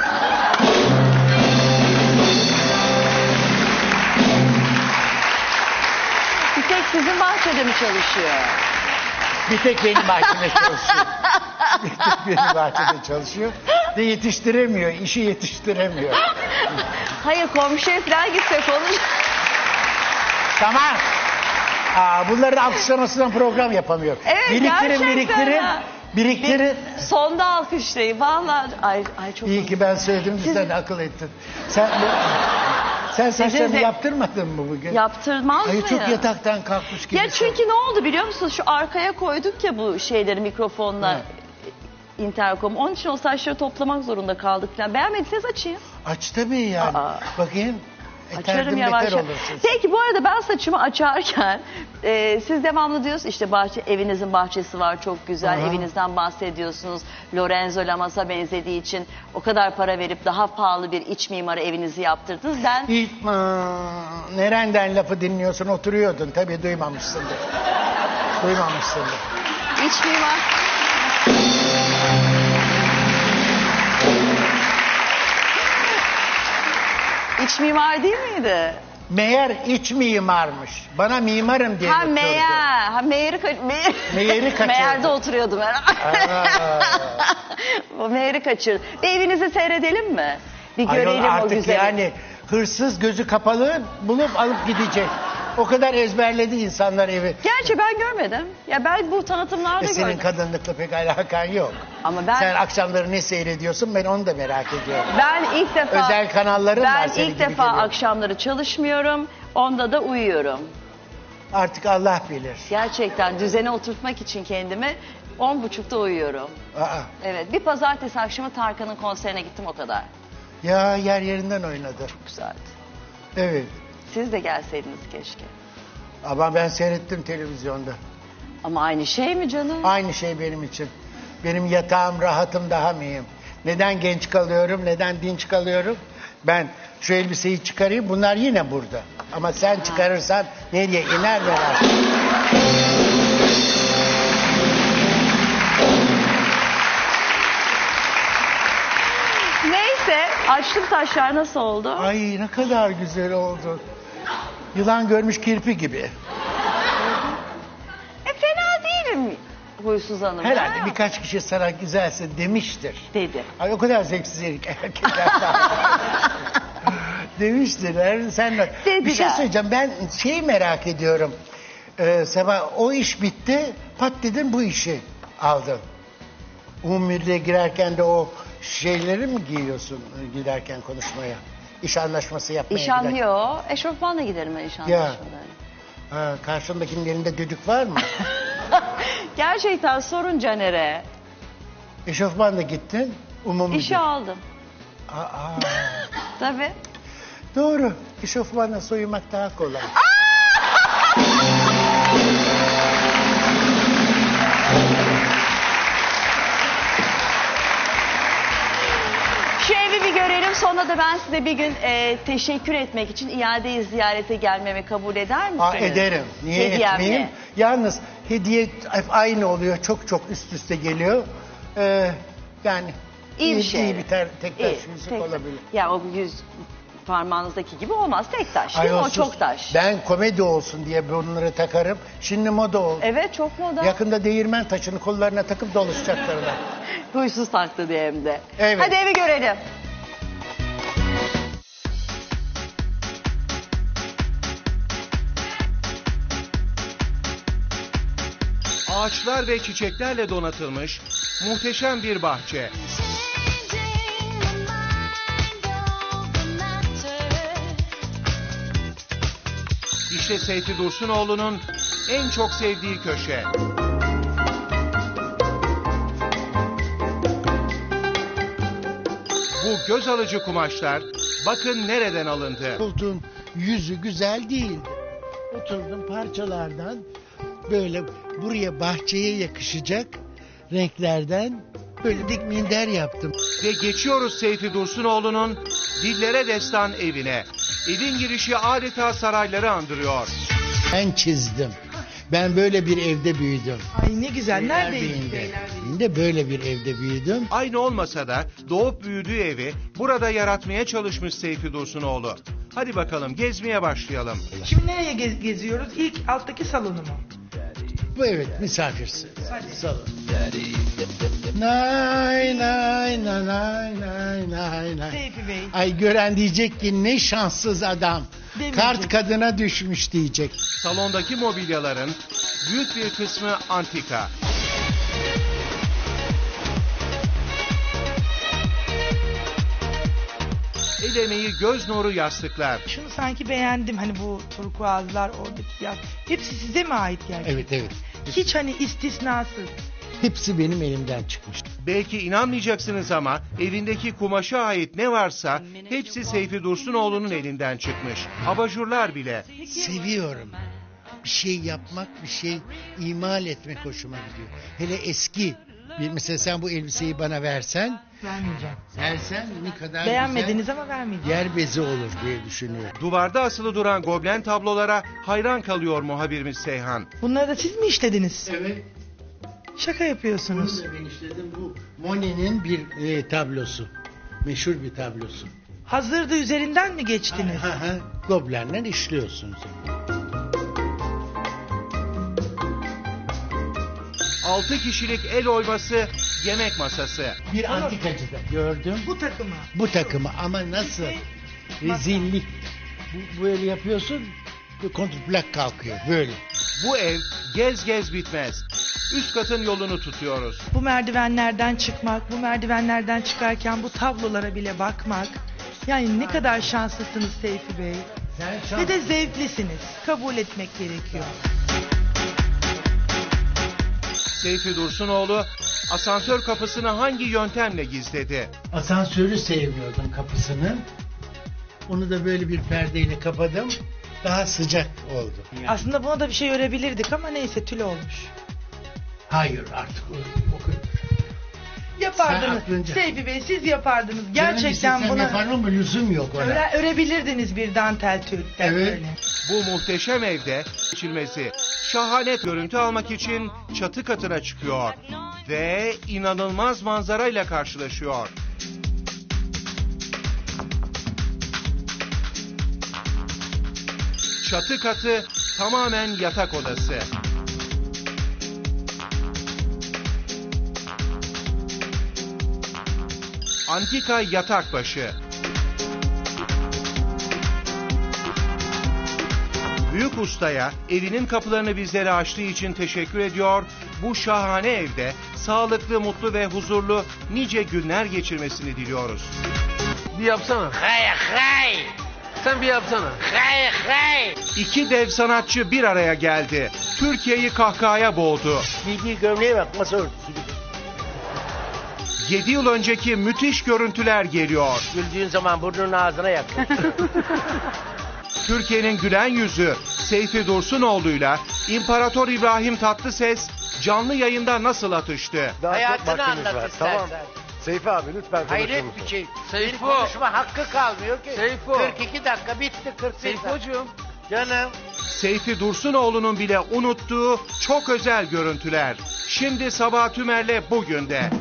Bir tek sizin bahçede mi çalışıyor? Bir tek benim bahçede çalışıyor. Bir tek benim bahçede çalışıyor. De yetiştiremiyor. İşi yetiştiremiyor. Hayır komşuya falan gitsek olur. Tamam. Aa, bunların alkışlamasından program yapamıyorum. Evet, biriktirin, gerçekten biriktirin. ha. Biriktirin. Sonda alkışlayın. Vallahi ay, ay çok İyi ki ben söyledim de Siz- sen akıl ettin. Sen, sen saçlarını de- yaptırmadın mı bugün? Yaptırmaz Ay, mı çok ya? yataktan kalkmış gibi. Ya çünkü ne oldu biliyor musunuz? Şu arkaya koyduk ya bu şeyleri mikrofonla interkom. Onun için o saçları toplamak zorunda kaldık falan. Beğenmediyseniz açayım. Aç tabii yani. Aa. Bakayım. Açarım Eterdim yavaş. beter olursun. Peki bu arada ben saçımı açarken e, siz devamlı diyorsunuz işte bahçe, evinizin bahçesi var çok güzel. Aha. Evinizden bahsediyorsunuz. Lorenzo Lamas'a benzediği için o kadar para verip daha pahalı bir iç mimarı evinizi yaptırdınız. Ben İlk, aa, nereden lafı dinliyorsun oturuyordun. Tabii duymamışsındır. Duymamışsındır. iç mimar... İç mimar değil miydi? Meğer iç mimarmış. Bana mimarım diye Ha götürdü. meğer. Ha meğeri, ka- me- Meğeri kaçırdı. Meğerde oturuyordum herhalde. O meğeri kaçırdı. Bir evinizi seyredelim mi? Bir Ayol, görelim o artık güzeli. yani hırsız gözü kapalı bulup alıp gidecek. O kadar ezberledi insanlar evi. Gerçi ben görmedim. Ya ben bu tanıtımlarda E senin gördüm. kadınlıkla pek alakan yok. Ama ben Sen akşamları ne seyrediyorsun ben onu da merak ediyorum. ben ilk defa Özel kanalların ben var senin ilk gibi defa geliyor. akşamları çalışmıyorum. Onda da uyuyorum. Artık Allah bilir. Gerçekten düzene oturtmak için kendimi on buçukta uyuyorum. Aa, Evet bir pazartesi akşamı Tarkan'ın konserine gittim o kadar. ya yer yerinden oynadı. Güzeldi. Evet. Siz de gelseydiniz keşke. Ama ben seyrettim televizyonda. Ama aynı şey mi canım? Aynı şey benim için. Benim yatağım, rahatım daha mühim. Neden genç kalıyorum, neden dinç kalıyorum? Ben şu elbiseyi çıkarayım, bunlar yine burada. Ama sen çıkarırsan nereye iner merak. Neyse açtım taşlar nasıl oldu? Ay ne kadar güzel oldu. Yılan görmüş kirpi gibi. E fena değilim Huysuz Hanım. Herhalde ya. birkaç kişi sana güzelse demiştir. Dedi. Ay o kadar zevksiz erkekler. Demiştir. her- Sen de. Dediler. Bir şey söyleyeceğim. Ben şeyi merak ediyorum. Ee, sabah o iş bitti. Pat dedin bu işi aldın. Umumiyete girerken de o şeyleri mi giyiyorsun e, giderken konuşmaya? İş anlaşması yapmaya İş giderken. anlıyor. Eşofmanla giderim ben iş Ya. anlaşmalarına. Ha, karşındakinin elinde düdük var mı? Gerçekten sorun Caner'e. Eşofmanla gittin. Umumi. İşi aldım. Aa, Tabii. doğru. Eşofmanla soyunmak daha kolay. Şu evi bir görelim sonra da ben size bir gün e, teşekkür etmek için iadeyi ziyarete gelmemi kabul eder misiniz? Aa, ederim. Niye Hediyemle. etmeyeyim? Yalnız hediye hep aynı oluyor. Çok çok üst üste geliyor. Ee, yani İyi bir şey. iyi bir ter, tek taş İyi, yüzük tek- olabilir. Ya o yüz parmağınızdaki gibi olmaz. Tek taş değil mi? Ay, O sus. çok taş. Ben komedi olsun diye bunları takarım. Şimdi moda oldu. Evet çok moda. Yakında değirmen taşını kollarına takıp dolaşacaklarına. Huysuz taktı diye hem de. Evet. Hadi evi görelim. Ağaçlar ve çiçeklerle donatılmış muhteşem bir bahçe. İşte Seyfi Dursunoğlu'nun en çok sevdiği köşe. Bu göz alıcı kumaşlar bakın nereden alındı. Koltuğun yüzü güzel değildi. Oturdum parçalardan böyle buraya bahçeye yakışacak renklerden böyle dik minder yaptım. Ve geçiyoruz Seyfi Dursunoğlu'nun dillere destan evine. Evin girişi adeta sarayları andırıyor. Ben çizdim. Ben böyle bir evde büyüdüm. Ay ne güzel. Neredeydi? Beylerbeyi'nde böyle bir evde büyüdüm. Aynı olmasa da doğup büyüdüğü evi burada yaratmaya çalışmış Seyfi Dursunoğlu. Hadi bakalım gezmeye başlayalım. Şimdi nereye gez- geziyoruz? İlk alttaki salonu mu? Bu evet misafirsi. Salon. Nay nay nay nay nay nay nay. Seyfi Bey. Ay gören diyecek ki ne şanssız adam. Demeyecek. Kart kadına düşmüş diyecek. Salondaki mobilyaların büyük bir kısmı antika. El emeği göz nuru yastıklar. Şunu sanki beğendim. Hani bu turkuazlar oradaki yaz. Hepsi size mi ait gerçekten? Evet evet. Hiç hani istisnasız. Hepsi benim elimden çıkmış. Belki inanmayacaksınız ama evindeki kumaşa ait ne varsa hepsi Seyfi Dursunoğlu'nun elinden çıkmış. Abajurlar bile. Seviyorum. Bir şey yapmak, bir şey imal etmek hoşuma gidiyor. Hele eski. Bir, mesela sen bu elbiseyi bana versen, Vermeyeceğim. versen ne kadar Beğenmediniz güzel ama vermeyeceğim. yer bezi olur diye düşünüyorum. Duvarda asılı duran goblen tablolara hayran kalıyor muhabirimiz Seyhan. Bunları da siz mi işlediniz? Evet. Şaka yapıyorsunuz. Bunu da ben işledim. Bu Monet'in bir e, tablosu. Meşhur bir tablosu. Hazırda üzerinden mi geçtiniz? Ha, ha, goblenle işliyorsunuz. Altı kişilik el oyması yemek masası. Bir antikacıda gördüm. Bu takımı. Bu takımı ama nasıl? Rezillik. Bu, böyle yapıyorsun, kontrplak kalkıyor böyle. Bu ev gez gez bitmez. Üst katın yolunu tutuyoruz. Bu merdivenlerden çıkmak, bu merdivenlerden çıkarken bu tablolara bile bakmak. Yani ne kadar şanslısınız Seyfi Bey. Sen Ve de zevklisiniz. Kabul etmek gerekiyor. Seyfi Dursunoğlu asansör kapısını hangi yöntemle gizledi? Asansörü sevmiyordum kapısını. Onu da böyle bir perdeyle kapadım. Daha sıcak oldu. Aslında buna da bir şey örebilirdik ama neyse tül olmuş. Hayır artık o, o kadar. Yapardınız. Sen aklınca- Seyfi Bey siz yapardınız. Canım Gerçekten istesem buna yaparım ama lüzum yok ona. öre, örebilirdiniz bir dantel tül. Evet. Böyle. Bu muhteşem evde geçilmesi şahane görüntü almak için çatı katına çıkıyor ve inanılmaz manzarayla karşılaşıyor. çatı katı tamamen yatak odası. Antika yatak başı. Büyük ustaya evinin kapılarını bizlere açtığı için teşekkür ediyor. Bu şahane evde sağlıklı, mutlu ve huzurlu nice günler geçirmesini diliyoruz. Bir yapsana. Hay hay. Sen bir yapsana. Hay hay. İki dev sanatçı bir araya geldi. Türkiye'yi kahkahaya boğdu. Giydiği gömleğe bak, masa örtüsü gibi. Yedi yıl önceki müthiş görüntüler geliyor. Güldüğün zaman burnunun ağzına yakın. Türkiye'nin gülen yüzü Seyfi Dursunoğlu'yla İmparator İbrahim Tatlıses canlı yayında nasıl atıştı? Daha Hayatını çok vaktimiz anlat var. istersen. Tamam. Seyfi abi lütfen konuşur Hayret musun? bir şey. Senin Seyfo. konuşma hakkı kalmıyor ki. Seyfo. kırk iki dakika bitti, kırk beş dakika. Seyfocuğum. Canım. Seyfi Dursunoğlu'nun bile unuttuğu çok özel görüntüler. Şimdi Sabah Tümer'le bugün de.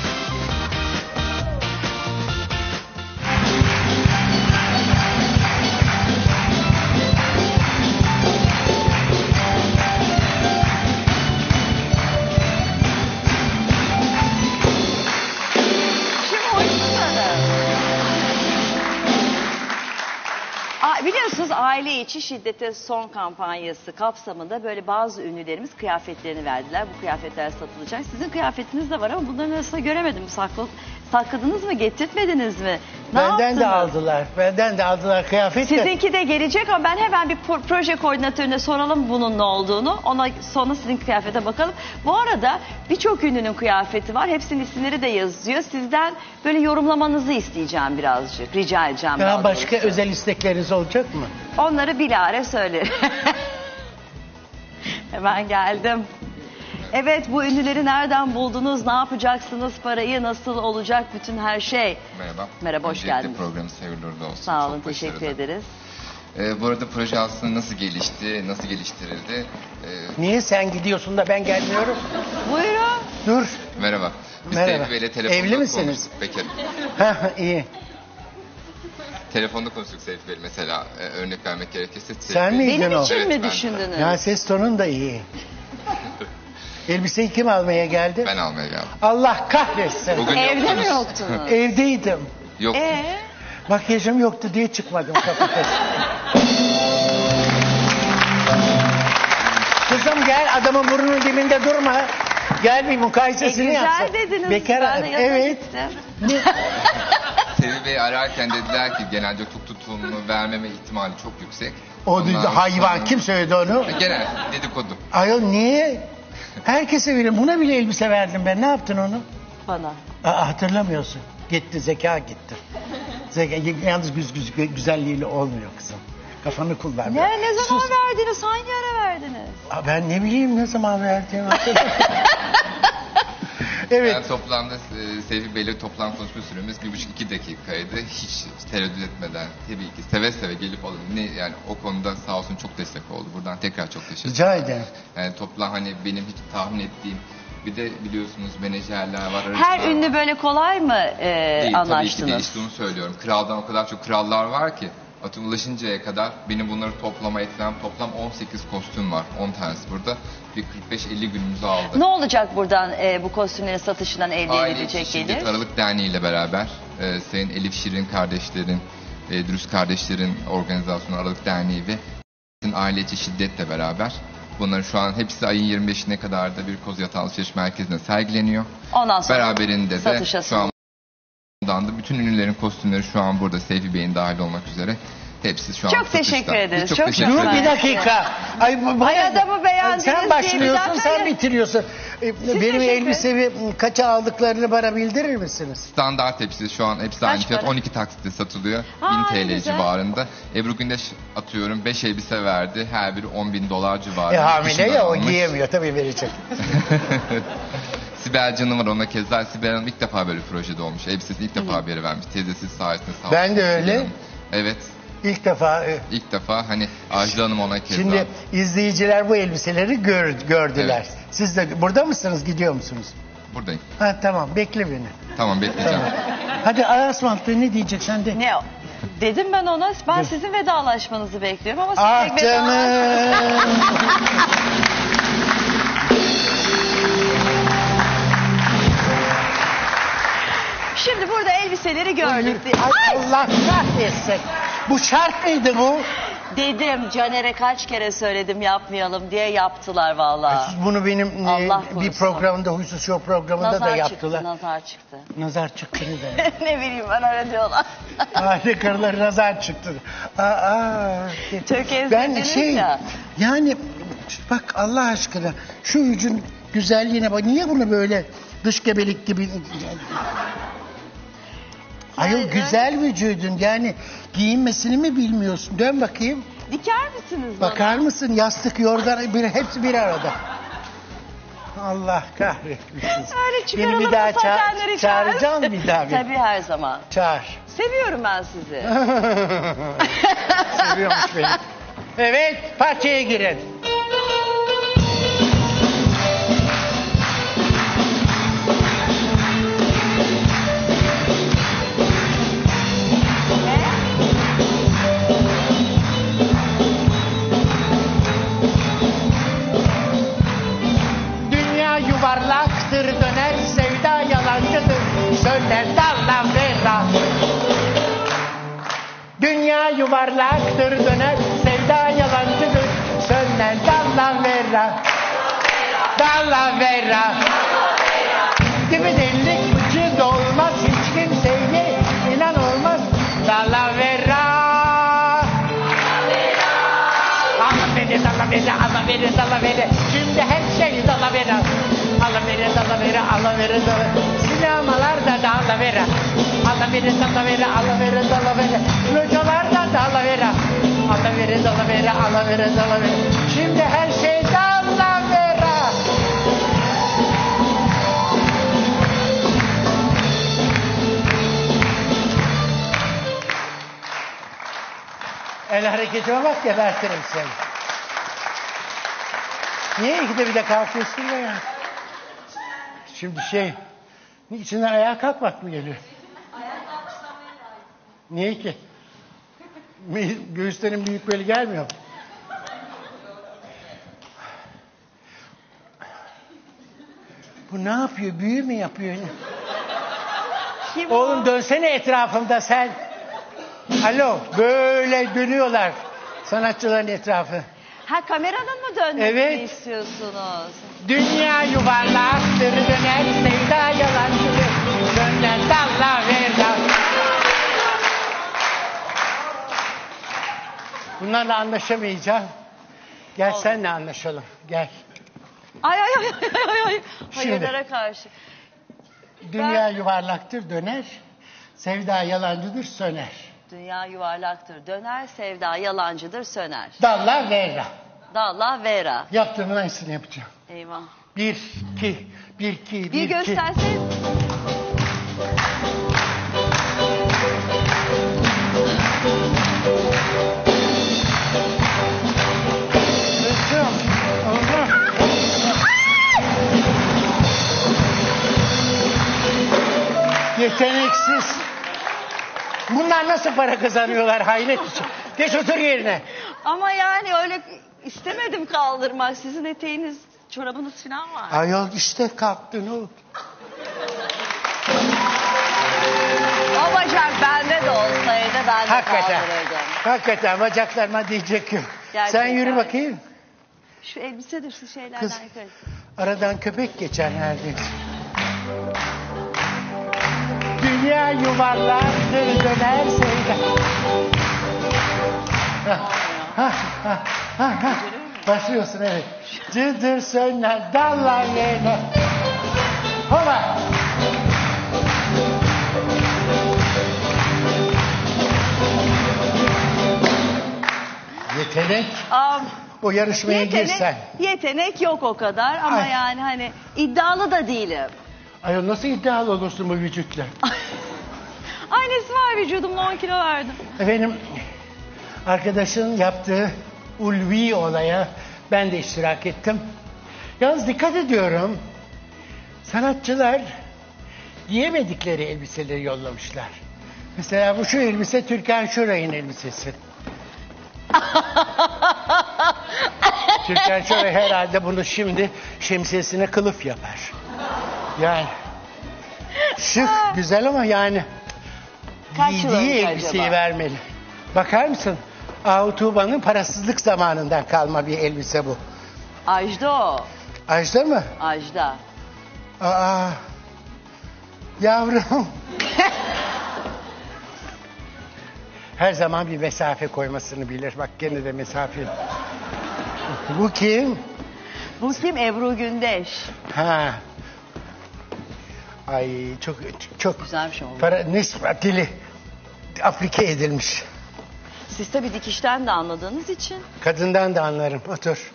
Biliyorsunuz aile içi şiddete son kampanyası kapsamında böyle bazı ünlülerimiz kıyafetlerini verdiler. Bu kıyafetler satılacak. Sizin kıyafetiniz de var ama bunların arasında göremedim. Saklı, sakladınız mı, getirtmediniz mi? Ne Benden yaptınız? de aldılar. Benden de aldılar kıyafet de. Sizinki de gelecek ama ben hemen bir proje koordinatörüne soralım bunun ne olduğunu. Ona sonra sizin kıyafete bakalım. Bu arada birçok ünlünün kıyafeti var. Hepsinin isimleri de yazıyor. Sizden böyle yorumlamanızı isteyeceğim birazcık. Rica edeceğim. Daha başka özel istekleriniz olacak mı? Onları bilahare söylerim. Hemen geldim. Evet, bu ünlüleri nereden buldunuz? Ne yapacaksınız? Parayı nasıl olacak? Bütün her şey. Merhaba. Merhaba, hoş Öncelikle geldiniz. programı hayırlı olsun. Sağ olun, Çok teşekkür başarılı. ederiz. Ee, bu arada proje aslında nasıl gelişti, nasıl geliştirildi? Ee, Niye sen gidiyorsun da ben gelmiyorum? Buyurun. Dur. merhaba. Biz Merhaba. Seyfi Bey'le telefonda Evli misiniz? konuştuk. Bekarım. Heh, iyi. Telefonda konuştuk Seyfi Bey'le mesela. Ee, örnek vermek gerekirse. Seyfi Sen Bey- miydin Benim o? için Evet, mi ben- düşündünüz? Ya ses tonun da iyi. Elbiseyi kim almaya geldi? Ben almaya geldim. Allah kahretsin. Bugün Evde yoktunuz. mi yoktunuz? Evdeydim. Yok. Ee? Makyajım yoktu diye çıkmadım kapıda. Kızım gel, adamın burnunun dibinde durma. Gel bir E, mukayesesini güzel yapsın. dediniz. Bekar, ben de yaza evet. gittim. Seyfi Bey ararken dediler ki genelde çok tutumlu vermeme ihtimali çok yüksek. O Ondan hayvan sonra- kim söyledi onu? Genel dedikodu. Ayol niye? Herkese verin. Buna bile elbise verdim ben. Ne yaptın onu? Bana. Aa, hatırlamıyorsun. Gitti, zeka gitti. Zeka, yalnız güz, güz, güzelliğiyle olmuyor kızım. Kafanı kullan. Ne, ne zaman Sus. verdiniz? Hangi ara verdiniz? Aa, ben ne bileyim ne zaman verdiğimi hatırlamıyorum. Evet. Yani toplamda e, Seyfi Bey'le toplam konuşma süremiz bir buçuk iki dakikaydı. Hiç tereddüt etmeden tabii ki seve seve gelip alın. Ne, yani o konuda sağ olsun çok destek oldu. Buradan tekrar çok teşekkür Rica ederim. ederim. Yani toplam hani benim hiç tahmin ettiğim bir de biliyorsunuz menajerler var. Her aracılar ünlü var. böyle kolay mı e, Değil, tabii ki anlaştınız? de işte onu söylüyorum. Kraldan o kadar çok krallar var ki atın ulaşıncaya kadar benim bunları toplama etmem toplam on sekiz kostüm var. on tanesi burada. Bir kırk beş elli günümüzü aldı. Ne olacak buradan e, bu kostümlerin satışından elde Aile edilecek İçi gelir? Şiddet Aralık Derneği ile beraber e, Sayın Elif Şirin kardeşlerin, e, Dürüst kardeşlerin organizasyonu Aralık Derneği ve Aile İçi Şiddetle beraber bunların şu an hepsi ayın yirmi beşine kadar da bir Koz Yatağı Alışveriş Merkezi'nde sergileniyor. Ondan sonra Beraberinde de satışa şu an da bütün ünlülerin kostümleri şu an burada Seyfi Bey'in dahil olmak üzere. Hepsi şu an Çok satışta. teşekkür ederiz. Biz Çok, Çok teşekkür güzel. Dur ederiz. bir dakika. Ay, bu- Ay, adamı beğendiniz diye Sen bir başlıyorsun, dakika sen ya. bitiriyorsun. Ee, Benim teşekkür elbisemi kaça aldıklarını bana bildirir misiniz? Standart hepsi şu an hepsi aynı Kaç fiyat. para? on iki taksitte satılıyor. Aa, bin ne T L güzel. civarında. Ebru Gündeş atıyorum beş elbise verdi. Her biri on bin dolar civarında. E, hamile Dışından ya o almış. giyemiyor tabii verecek. Sibel Can'ın var ona keza. Sibel Hanım ilk defa böyle bir projede olmuş. Elbisesini ilk defa bir yere vermiş. Teyzesi sayesinde sağ Ben olsun de öyle. Sibel Hanım. Evet. İlk defa e, İlk defa hani Ajda Hanım ona keza. şimdi izleyiciler bu elbiseleri gör, gördüler. Evet. Siz de burada mısınız, gidiyor musunuz? Buradayım. Ha tamam, bekle beni. Tamam bekleyeceğim. Hadi Ayasman'da ne diyecek sen de? Ne o? Dedim ben ona, ben sizin vedalaşmanızı bekliyorum ama siz Ah pek vedalaşmadınız. Şimdi burada elbiseleri gördük. Ay Allah kahretsin. Bu şart mıydı bu? Dedim Caner'e kaç kere söyledim yapmayalım diye, yaptılar vallahi. Siz bunu benim e, Allah bir korusun. programda, Huysuz Show programında Nazar da yaptılar. çıktı, nazar çıktı. Nazar çıktı ne demek? Ne bileyim ben, öyle diyorlar. Aile karıları nazar çıktı. Aa, ben şey ya. yani bak Allah aşkına şu yüzün güzelliğine bak. Niye bunu böyle dış gebelik gibi... Ayol güzel vücudun, yani giyinmesini mi bilmiyorsun? Dön bakayım. Diker misiniz bana? Bakar mısın? Yastık, yorgan, bir, hepsi bir arada. Allah kahretmişsin. Öyle çıkaralım Beni bir mı daha ça satenleri çağıracağım bir daha. Bir. Tabii her zaman. Çağır. Seviyorum ben sizi. Seviyormuş beni. Evet, parçaya girin. Yuvarlaktır, döner, sevda yalancıdır, söner dalla vera. Dünya yuvarlaktır, döner, sevda yalancıdır, söner dalla vera. Dalla vera. Gibi delik bıçı dolmaz, hiç kimseye inan olmaz. Dalla vera. Allah beni, dalla beni, Allah beni, dalla beni. Şimdi her şey dalla vera. Allah beni, dalla vera, Allah beni, dalla vera. Sinemalarda dalla vera. Allah beni, dalla vera, Allah beni, dalla vera. Localarda dalla vera. Allah beni, dalla vera, Allah beni, dalla vera. Şimdi her şey dalla vera. El hareketime bak, gebertirim seni. Niye ikide bir de kalkıyorsun ya? Şimdi şey, içinden ayağa kalkmak mı geliyor? Ayağa kalkışlamaya layık. Niye ki? Göğüslerin büyük böyle gelmiyor. Bu ne yapıyor? Büyü mü yapıyor? Kim Oğlum o? dönsene etrafımda sen. Alo, böyle dönüyorlar sanatçıların etrafı. Ha, kameranın mı dönmesini Evet. istiyorsunuz? Dünya yuvarlaktır, döner, sevda yalancıdır, döner dalla verda. Bunlarla anlaşamayacağım. Gel Oldu. senle anlaşalım. Gel. Ay ay ay ay ay ay. Şimdi. Hayırlara karşı. Dünya Ben- yuvarlaktır, döner, sevda yalancıdır, söner. Dünya yuvarlaktır, döner, sevda yalancıdır, söner. Dalla verda. Dalla vera. Yaptığımın aynısını yapacağım. Eyvah. Bir, iki, bir, iki, bir, Bir iki. gösterseniz. Kızım, Allah. Yeteneksiz. Bunlar nasıl para kazanıyorlar hayret için. Geç otur yerine. Ama yani öyle istemedim kaldırmak. Sizin eteğiniz, çorabınız falan var. Ayol işte kalktın o. O bacak bende de olsaydı ben de Hakikaten. kaldırırdım. Hakikaten bacaklarıma diyecek yok. Gerçekten. Sen yürü bakayım. Şu elbise de şu şeylerden Kız. yukarı. Aradan köpek geçer neredeyse. Dünya yuvarlaktır, döner sevda. Ha, ha, ha, ha, ha. Başlıyorsun evet. Cıdır söner dallar yerine. Hola. Yetenek. Am, O yarışmaya girsen. yetenek yok o kadar ama Ay. yani hani iddialı da değilim. Ayol nasıl iddialı olursun bu vücutla? Aynısı var, vücudumda on kilo verdim. Efendim, arkadaşın yaptığı ulvi olaya ben de iştirak ettim. Yalnız dikkat ediyorum. Sanatçılar giyemedikleri elbiseleri yollamışlar. Mesela bu şu elbise Türkan Şoray'ın elbisesi. Türkan Şoray herhalde bunu şimdi şemsiyesine kılıf yapar. Yani şık, güzel ama yani Kaç yıl giydiği önce elbiseyi acaba? vermeli. Bakar mısın? Ahu Tuğba'nın parasızlık zamanından kalma bir elbise bu. Ajda o. Ajda mı? Ajda. Aa, yavrum. Her zaman bir mesafe koymasını bilir. Bak gene de mesafe. Bu kim? Bu kim? Ebru Gündeş. Ha. Ay çok çok güzelmiş oldu. Para nispetli Afrika edilmiş. Siz tabii dikişten de anladığınız için. Kadından da anlarım. Otur.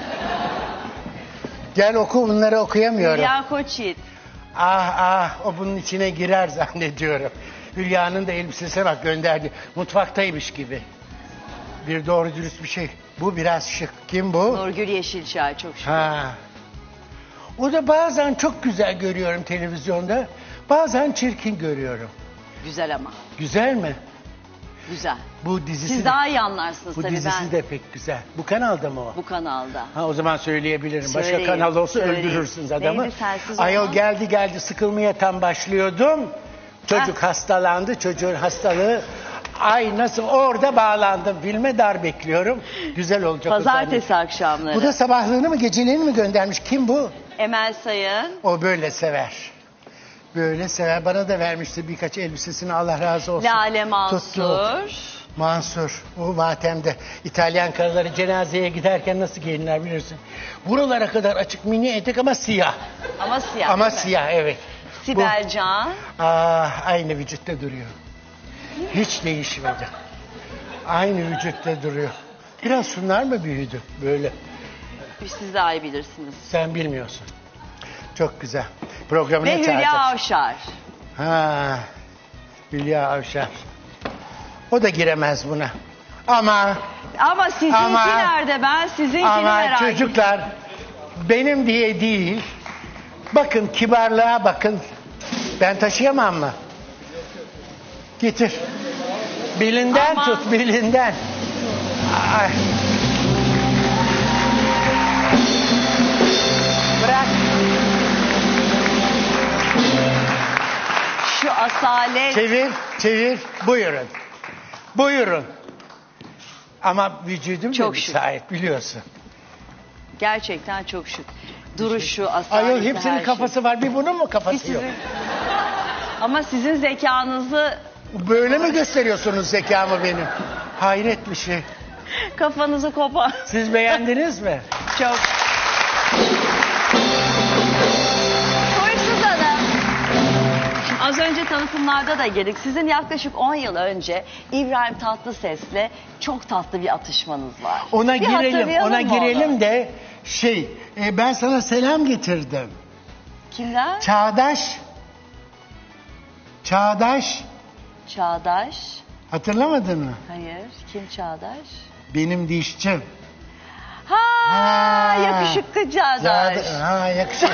Gel oku, bunları okuyamıyorum. Hülya Koçyiğit. Ah ah, o bunun içine girer zannediyorum. Hülya'nın da elbisesine bak, gönderdi. Mutfaktaymış gibi. Bir doğru dürüst bir şey. Bu biraz şık. Kim bu? Nurgül Yeşilçay, çok şık. Ha. O da bazen çok güzel görüyorum televizyonda. Bazen çirkin görüyorum. Güzel ama. Güzel mi? Güzel. Bu dizisi Siz de, daha iyi anlarsınız bu tabii dizisi ben. de pek güzel. Bu kanalda mı o? Bu kanalda. Ha, o zaman söyleyebilirim. Başka Söyleyin, kanal olsa söyleyin. öldürürsünüz adamı. Neydi sensiz Ayol olma? geldi geldi sıkılmaya tam başlıyordum. Çocuk hastalandı. Çocuğun hastalığı. Ay nasıl orada bağlandım. Filme dar bekliyorum. Güzel olacak. Pazartesi akşamları. Bu da sabahlığını mı geceliğini mi göndermiş? Kim bu? Emel Sayın. O böyle sever. Böyle sever. Bana da vermişti birkaç elbisesini, Allah razı olsun. Lale Mansur. Tuttu. Mansur. O matemde. İtalyan karıları cenazeye giderken nasıl giyinirler bilirsin. Buralara kadar açık mini etek ama siyah. Ama siyah. Ama değil mi? siyah, evet. Sibel Bu- Can. Ah, aynı vücutta duruyor. Hiç değişmedi. Aynı vücutta duruyor. Biraz şunlar mı büyüdü böyle? Siz daha iyi bilirsiniz. Sen bilmiyorsun. Çok güzel. Programına Ve Hülya çağıracağız. Avşar. Ha, Hülya Avşar. O da giremez buna. Ama Ama sizinki Ama- nerede? Ben sizinkini ama merak ediyorum. çocuklar benim diye değil. Bakın kibarlığa bakın. Ben taşıyamam mı? Getir. Belinden Ama- tut, belinden. Ay. Bırak. Şu asalet. Çevir, çevir. Buyurun. Buyurun. Ama vücudum Çok da şık. müsait biliyorsun. Gerçekten çok şık. Duruşu, asaleti, Ayol hepsinin her kafası şey. var. Bir bunun mu kafası Bir yok? sizin- Ama sizin zekanızı, Böyle mi gösteriyorsunuz zekamı benim? Hayret bir şey. kafanızı kopar. Siz beğendiniz mi? Çok. Huysuz Hanım. Şimdi az önce tanıtımlarda da girdik. Sizin yaklaşık on yıl önce İbrahim Tatlıses'le çok tatlı bir atışmanız var. Ona Bir girelim, hatırlayalım ona mı girelim onu? de şey, e, ben sana selam getirdim. Kimden? Çağdaş. Çağdaş. Çağdaş. Hatırlamadın mı? Hayır. Kim Çağdaş? Benim dişçim. Ha, Ha. yakışıklı Çağdaş. Çağda- ha, yakışıklı.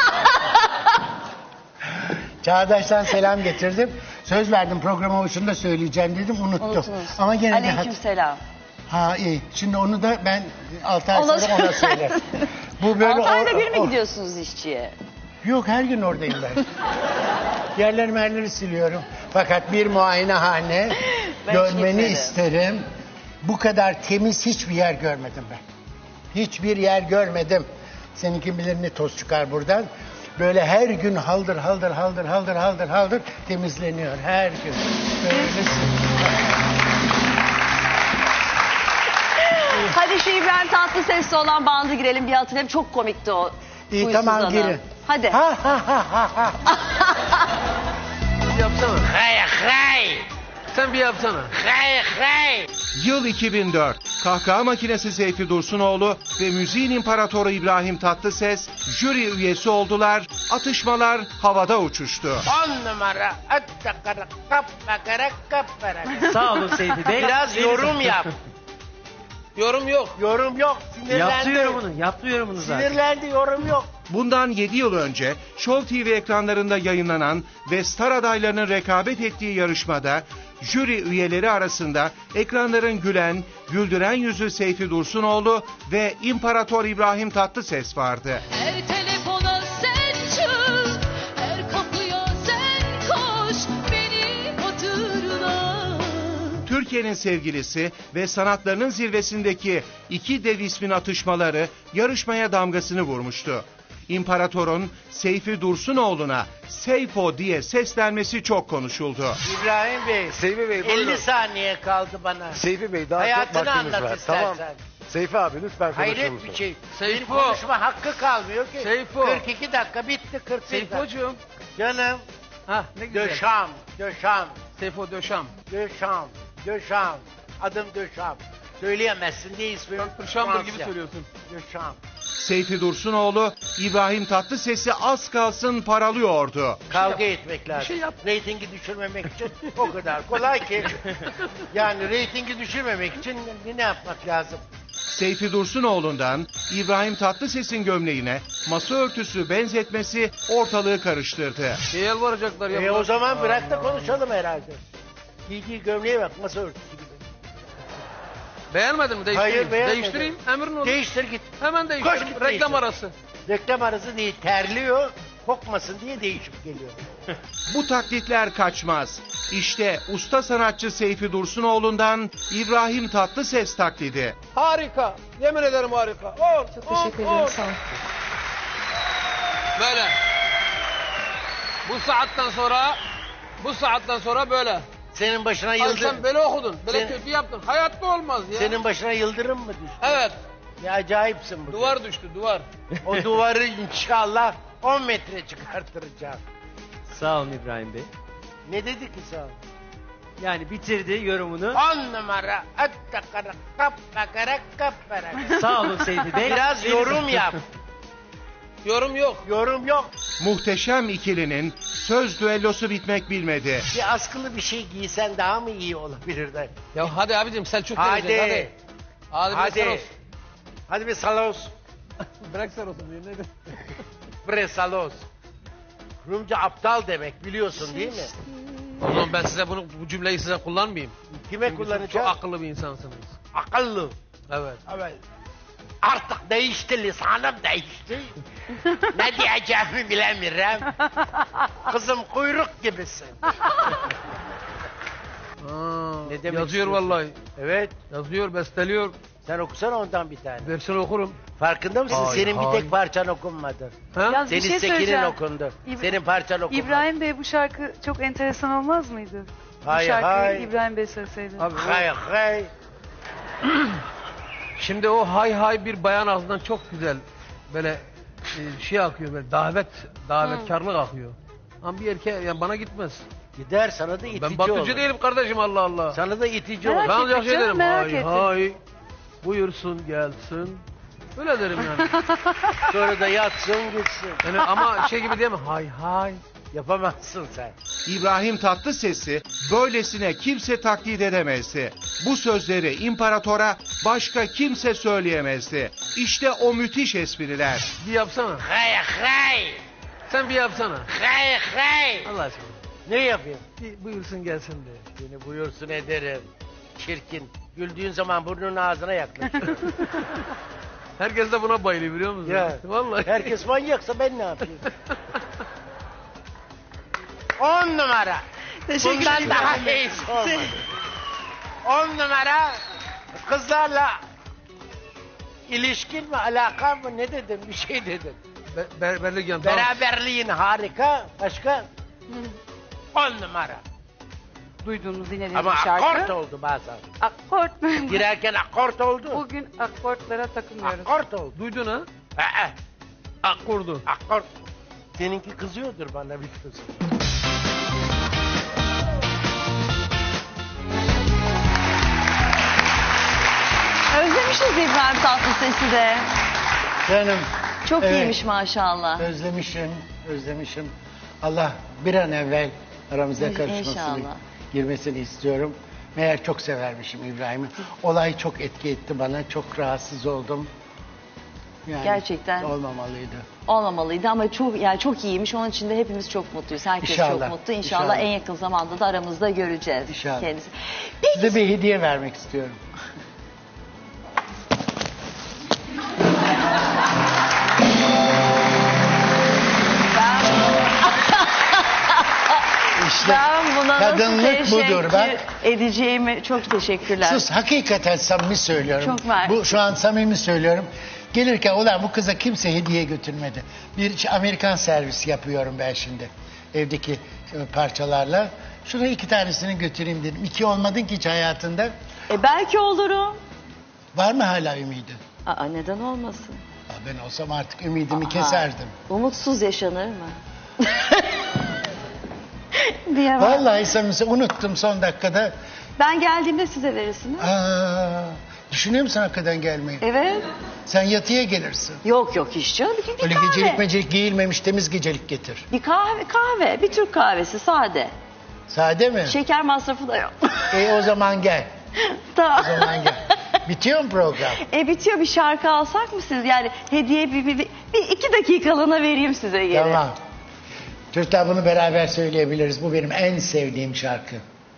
Çağdaş'tan selam getirdim. Söz verdim programa başında söyleyeceğim dedim, unuttum. Unuttunuz. Ama gene de hat- Aleyküm selam. Ha iyi. Şimdi onu da ben altı ay Ona sonra ona söylerim. Bu böyle Altı ayda o- bir mi o- gidiyorsunuz işçiye? Yok, her gün oradayım ben. Yerleri merleri siliyorum. Fakat bir muayenehane Ben görmeni hiç isterim. Bu kadar temiz hiçbir yer görmedim ben. Hiçbir yer görmedim. Seninki bilir ne toz çıkar buradan. Böyle her gün haldır haldır haldır haldır haldır haldır temizleniyor her gün. Böyle Hadi şu İbrahim Tatlıses'le olan bandı girelim bir hatırlayalım. Çok komikti o. İyi, Huysuz tamam, Hanım. girin. Hadi. Ha ha ha ha ha. Bir yapsana. Hay hay. Sen bir yapsana. Hay hay. Yıl iki bin dört. Kahkaha makinesi Seyfi Dursunoğlu ve müziğin imparatoru İbrahim Tatlıses jüri üyesi oldular. Atışmalar havada uçuştu. On numara. Attakara kapmakara kapara. Sağ olun Seyfi Bey. Biraz yorum yap. Yorum yok. Yorum yok. Sinirlendi. Yaptı yorumunu. Yaptı yorumunu zaten. Sinirlendi, yorum yok. Bundan yedi yıl önce Show T V ekranlarında yayınlanan ve star adaylarının rekabet ettiği yarışmada jüri üyeleri arasında ekranların gülen, güldüren yüzü Seyfi Dursunoğlu ve İmparator İbrahim Tatlıses vardı. Her telefona sen çal, her kapıya sen koş, beni hatırla. Türkiye'nin sevgilisi ve sanatlarının zirvesindeki iki dev ismin atışmaları yarışmaya damgasını vurmuştu. İmparator'un Seyfi Dursunoğlu'na Seyfo diye seslenmesi çok konuşuldu. İbrahim Bey, Seyfi Bey, buyurun. elli saniye kaldı bana. Seyfi Bey daha Hayatını çok vaktimiz anlat var. istersen. Tamam. Seyfi abi lütfen konuşur Hayret musun? bir şey. Seyfo. Bir konuşma hakkı kalmıyor ki. Seyfo. kırk iki dakika bitti, kırk bir dakika. Seyfocuğum. Canım. Hah ne güzel. Döşam, Döşam. Seyfo Döşam. Döşam, Döşam. Adım Döşam. Söyleyemezsin diye ismim. Şambır gibi Fransızca. söylüyorsun. Döşam. Seyfi Dursunoğlu, İbrahim Tatlıses'i az kalsın paralıyordu. Kavga etmek lazım. şey yap. Reytingi düşürmemek için o kadar kolay ki. Yani reytingi düşürmemek için ne yapmak lazım? Seyfi Dursunoğlu'ndan İbrahim Tatlıses'in gömleğine masa örtüsü benzetmesi ortalığı karıştırdı. Neye varacaklar ya? E o zaman bırak da konuşalım herhalde. Giydiği gömleğe bak, masa örtüsü gibi. Beğenmedin mi? Değiştireyim. Hayır, beğenmedim. Değiştireyim. Emrin olur. Değiştir git. Hemen değiştir. Koş git, Reklam değiştir. arası. Reklam arası değil, terliyor. Kokmasın diye değişip geliyor. Bu taklitler kaçmaz. İşte usta sanatçı Seyfi Dursunoğlu'ndan İbrahim Tatlıses taklidi. Harika. Yemin ederim harika. Ol, Çok teşekkür ederim. Sağ ol. Böyle. Bu saatten sonra bu saatten sonra böyle. Senin başına Ay yıldırım. sen böyle okudun. Böyle Sen- kötü yaptın. Hayatta olmaz ya. Senin başına yıldırım mı düştü? Evet. Ya acayipsin bu. Duvar düştü duvar. O duvarı inşallah on metre çıkarttıracağım. Sağ olun İbrahim Bey. Ne dedi ki sağ ol? Yani bitirdi yorumunu. On numara. Attakara kappakara kappara. Sağ olun Seyfi Bey. Biraz yorum yap. Yorum yok. Yorum yok. Muhteşem ikilinin söz düellosu bitmek bilmedi. Bir askılı bir şey giysen daha mı iyi olabilir de? Ya hadi abicim Selçuk Hadi. diyeceğiz, hadi. Hadi. Hadi. Hadi. Hadi bir salos. Bırak sarılsın diye neydi? Bre salos. Rumca aptal demek biliyorsun değil mi? Oğlum ben size bunu bu cümleyi size kullanmayayım. Kime Çünkü çok- kullanacağım? Çok akıllı bir insansınız. Akıllı. Evet. Evet. Artık değişti, lisanım değişti. Ne diyeceğimi bilemiyorum. Kızım kuyruk gibisin. Aa, Ne demek yazıyor istiyorsun? vallahi. Evet. Yazıyor, besteliyor. Sen okusana ondan bir tane. Versin okurum. Farkında mısın? Hay, Senin bir hay. tek parçan okunmadı. Ha? Yalnız bir Senin şey Sekin'in söyleyeceğim. okundu. İb- Senin parçan okunmadı. İbrahim Bey bu şarkı çok enteresan olmaz mıydı? Hay, bu şarkıyı hay. İbrahim Bey söyleseydi. Abi, Hay hay. Şimdi o hay hay bir bayan ağzından çok güzel böyle e, şey akıyor böyle davet davetkarlık akıyor. Ama bir erkeğe yani bana gitmez. Gider sana da itici Ben batıcı olur. değilim kardeşim Allah Allah. Sana da itici Merak olur. Ben ettim ancak şey canım, derim merak hay ettim. hay buyursun gelsin. Öyle derim yani. Sonra da yatsın gitsin. Yani ama şey gibi diyemem hay hay. Yapamazsın sen. İbrahim Tatlıses'i böylesine kimse taklit edemezdi. Bu sözleri imparatora başka kimse söyleyemezdi. İşte o müthiş espriler. Bir yapsana. Hay hay. Sen bir yapsana. Hay hay. Allah aşkına. Ne yapayım? Bir buyursun gelsin de. Seni buyursun ederim. Çirkin. Güldüğün zaman burnunun ağzına yaklaşıyor. Herkes de buna bayılıyor biliyor musun? Ya, Vallahi. herkes manyaksa ben ne yapayım? On numara. Teşekkür Bundan ederim. daha iyisi olmadı. On numara kızlarla ilişkin mi, alakan mı, ne dedim, bir şey dedim. Be berberlik yan. dans. Beraberliğin harika. Başka? On numara. Duyduğunuz dinlediğiniz Ama bir şarkı. akort oldu bazen. Akort mu? Girerken akort oldu. Bugün akortlara takılmıyoruz. Akort oldu. Duydun ha? Ee, Akkordu. akort. Seninki kızıyordur bana bir kız. Özlemişiz İbrahim Tatlıses'i de. Canım. Çok evet, iyiymiş maşallah. Özlemişim, özlemişim. Allah bir an evvel aramıza İn- karışmasını, inşallah. girmesini istiyorum. Meğer çok severmişim İbrahim'i. Olay çok etki etti bana. Çok rahatsız oldum. Yani Gerçekten olmamalıydı. olmamalıydı ama çok yani çok iyiymiş. Onun için de hepimiz çok mutluyuz. Herkes İnşallah, çok mutlu. İnşallah, inşallah. en yakın zamanda da aramızda göreceğiz İnşallah. kendisi. Size bir hediye vermek istiyorum. İşte Ben buna nasıl kadınlık budur bak. teşekkür edeceğimi çok teşekkürler. Sus, hakikaten samimi söylüyorum. Çok var. Bu şu an samimi söylüyorum. Gelirken ulan bu kıza kimse hediye götürmedi. Bir Amerikan servisi yapıyorum ben şimdi. Evdeki e, parçalarla. Şuraya iki tanesini götüreyim dedim. İki olmadın ki hiç hayatında. E belki olurum. Var mı hala ümidin? Aa, neden olmasın? Aa, ben olsam artık ümidimi Aha. keserdim. Umutsuz yaşanır mı? Diyemem. Vallahi samimi unuttum son dakikada. Ben geldiğimde size verirsiniz. Aa, düşünüyor musun hakikaten gelmeyi? Evet. Sen yatıya gelirsin. Yok yok hiç canım. Bir, bir Öyle kahve. gecelik mecelik giyilmemiş temiz gecelik getir. Bir kahve, kahve. Bir Türk kahvesi sade. Sade mi? Şeker masrafı da yok. E o zaman gel. Tamam. O zaman gel. Bitiyor mu program? E bitiyor, bir şarkı alsak mı siz? Yani hediye bir, bir, bir, bir iki dakikalığına vereyim size geri. Tamam. Çocuklar bunu beraber söyleyebiliriz. Bu benim en sevdiğim şarkı.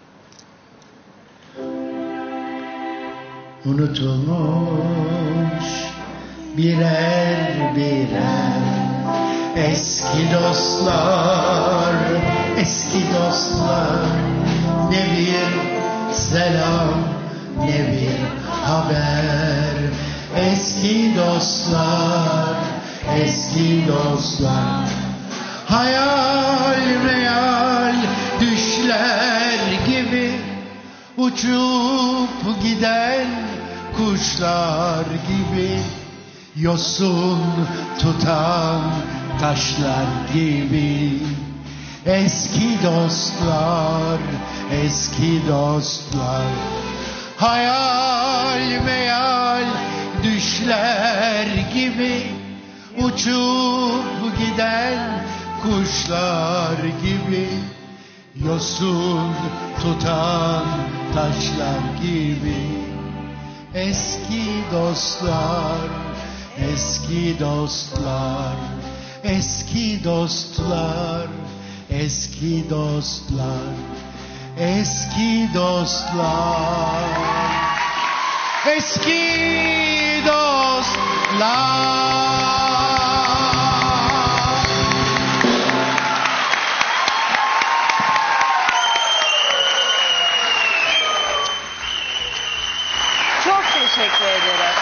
Unutulmuş birer birer eski dostlar, eski dostlar. Ne bir selam, ne bir haber. Eski dostlar, eski dostlar. Hayal meyal düşler gibi uçup giden kuşlar gibi, yosun tutan taşlar gibi. Eski dostlar, eski dostlar. Hayal meyal düşler gibi uçup giden kuşlar gibi, yosun tutan taşlar gibi. Eski dostlar, eski dostlar, eski dostlar, eski dostlar, eski dostlar, eski dostlar. Çok teşekkür ederim.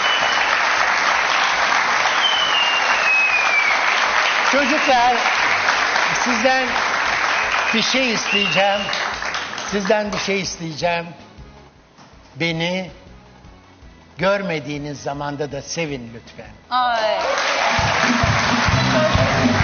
Çocuklar, sizden bir şey isteyeceğim. Sizden bir şey isteyeceğim. Beni görmediğiniz zamanda da sevin lütfen. Ay.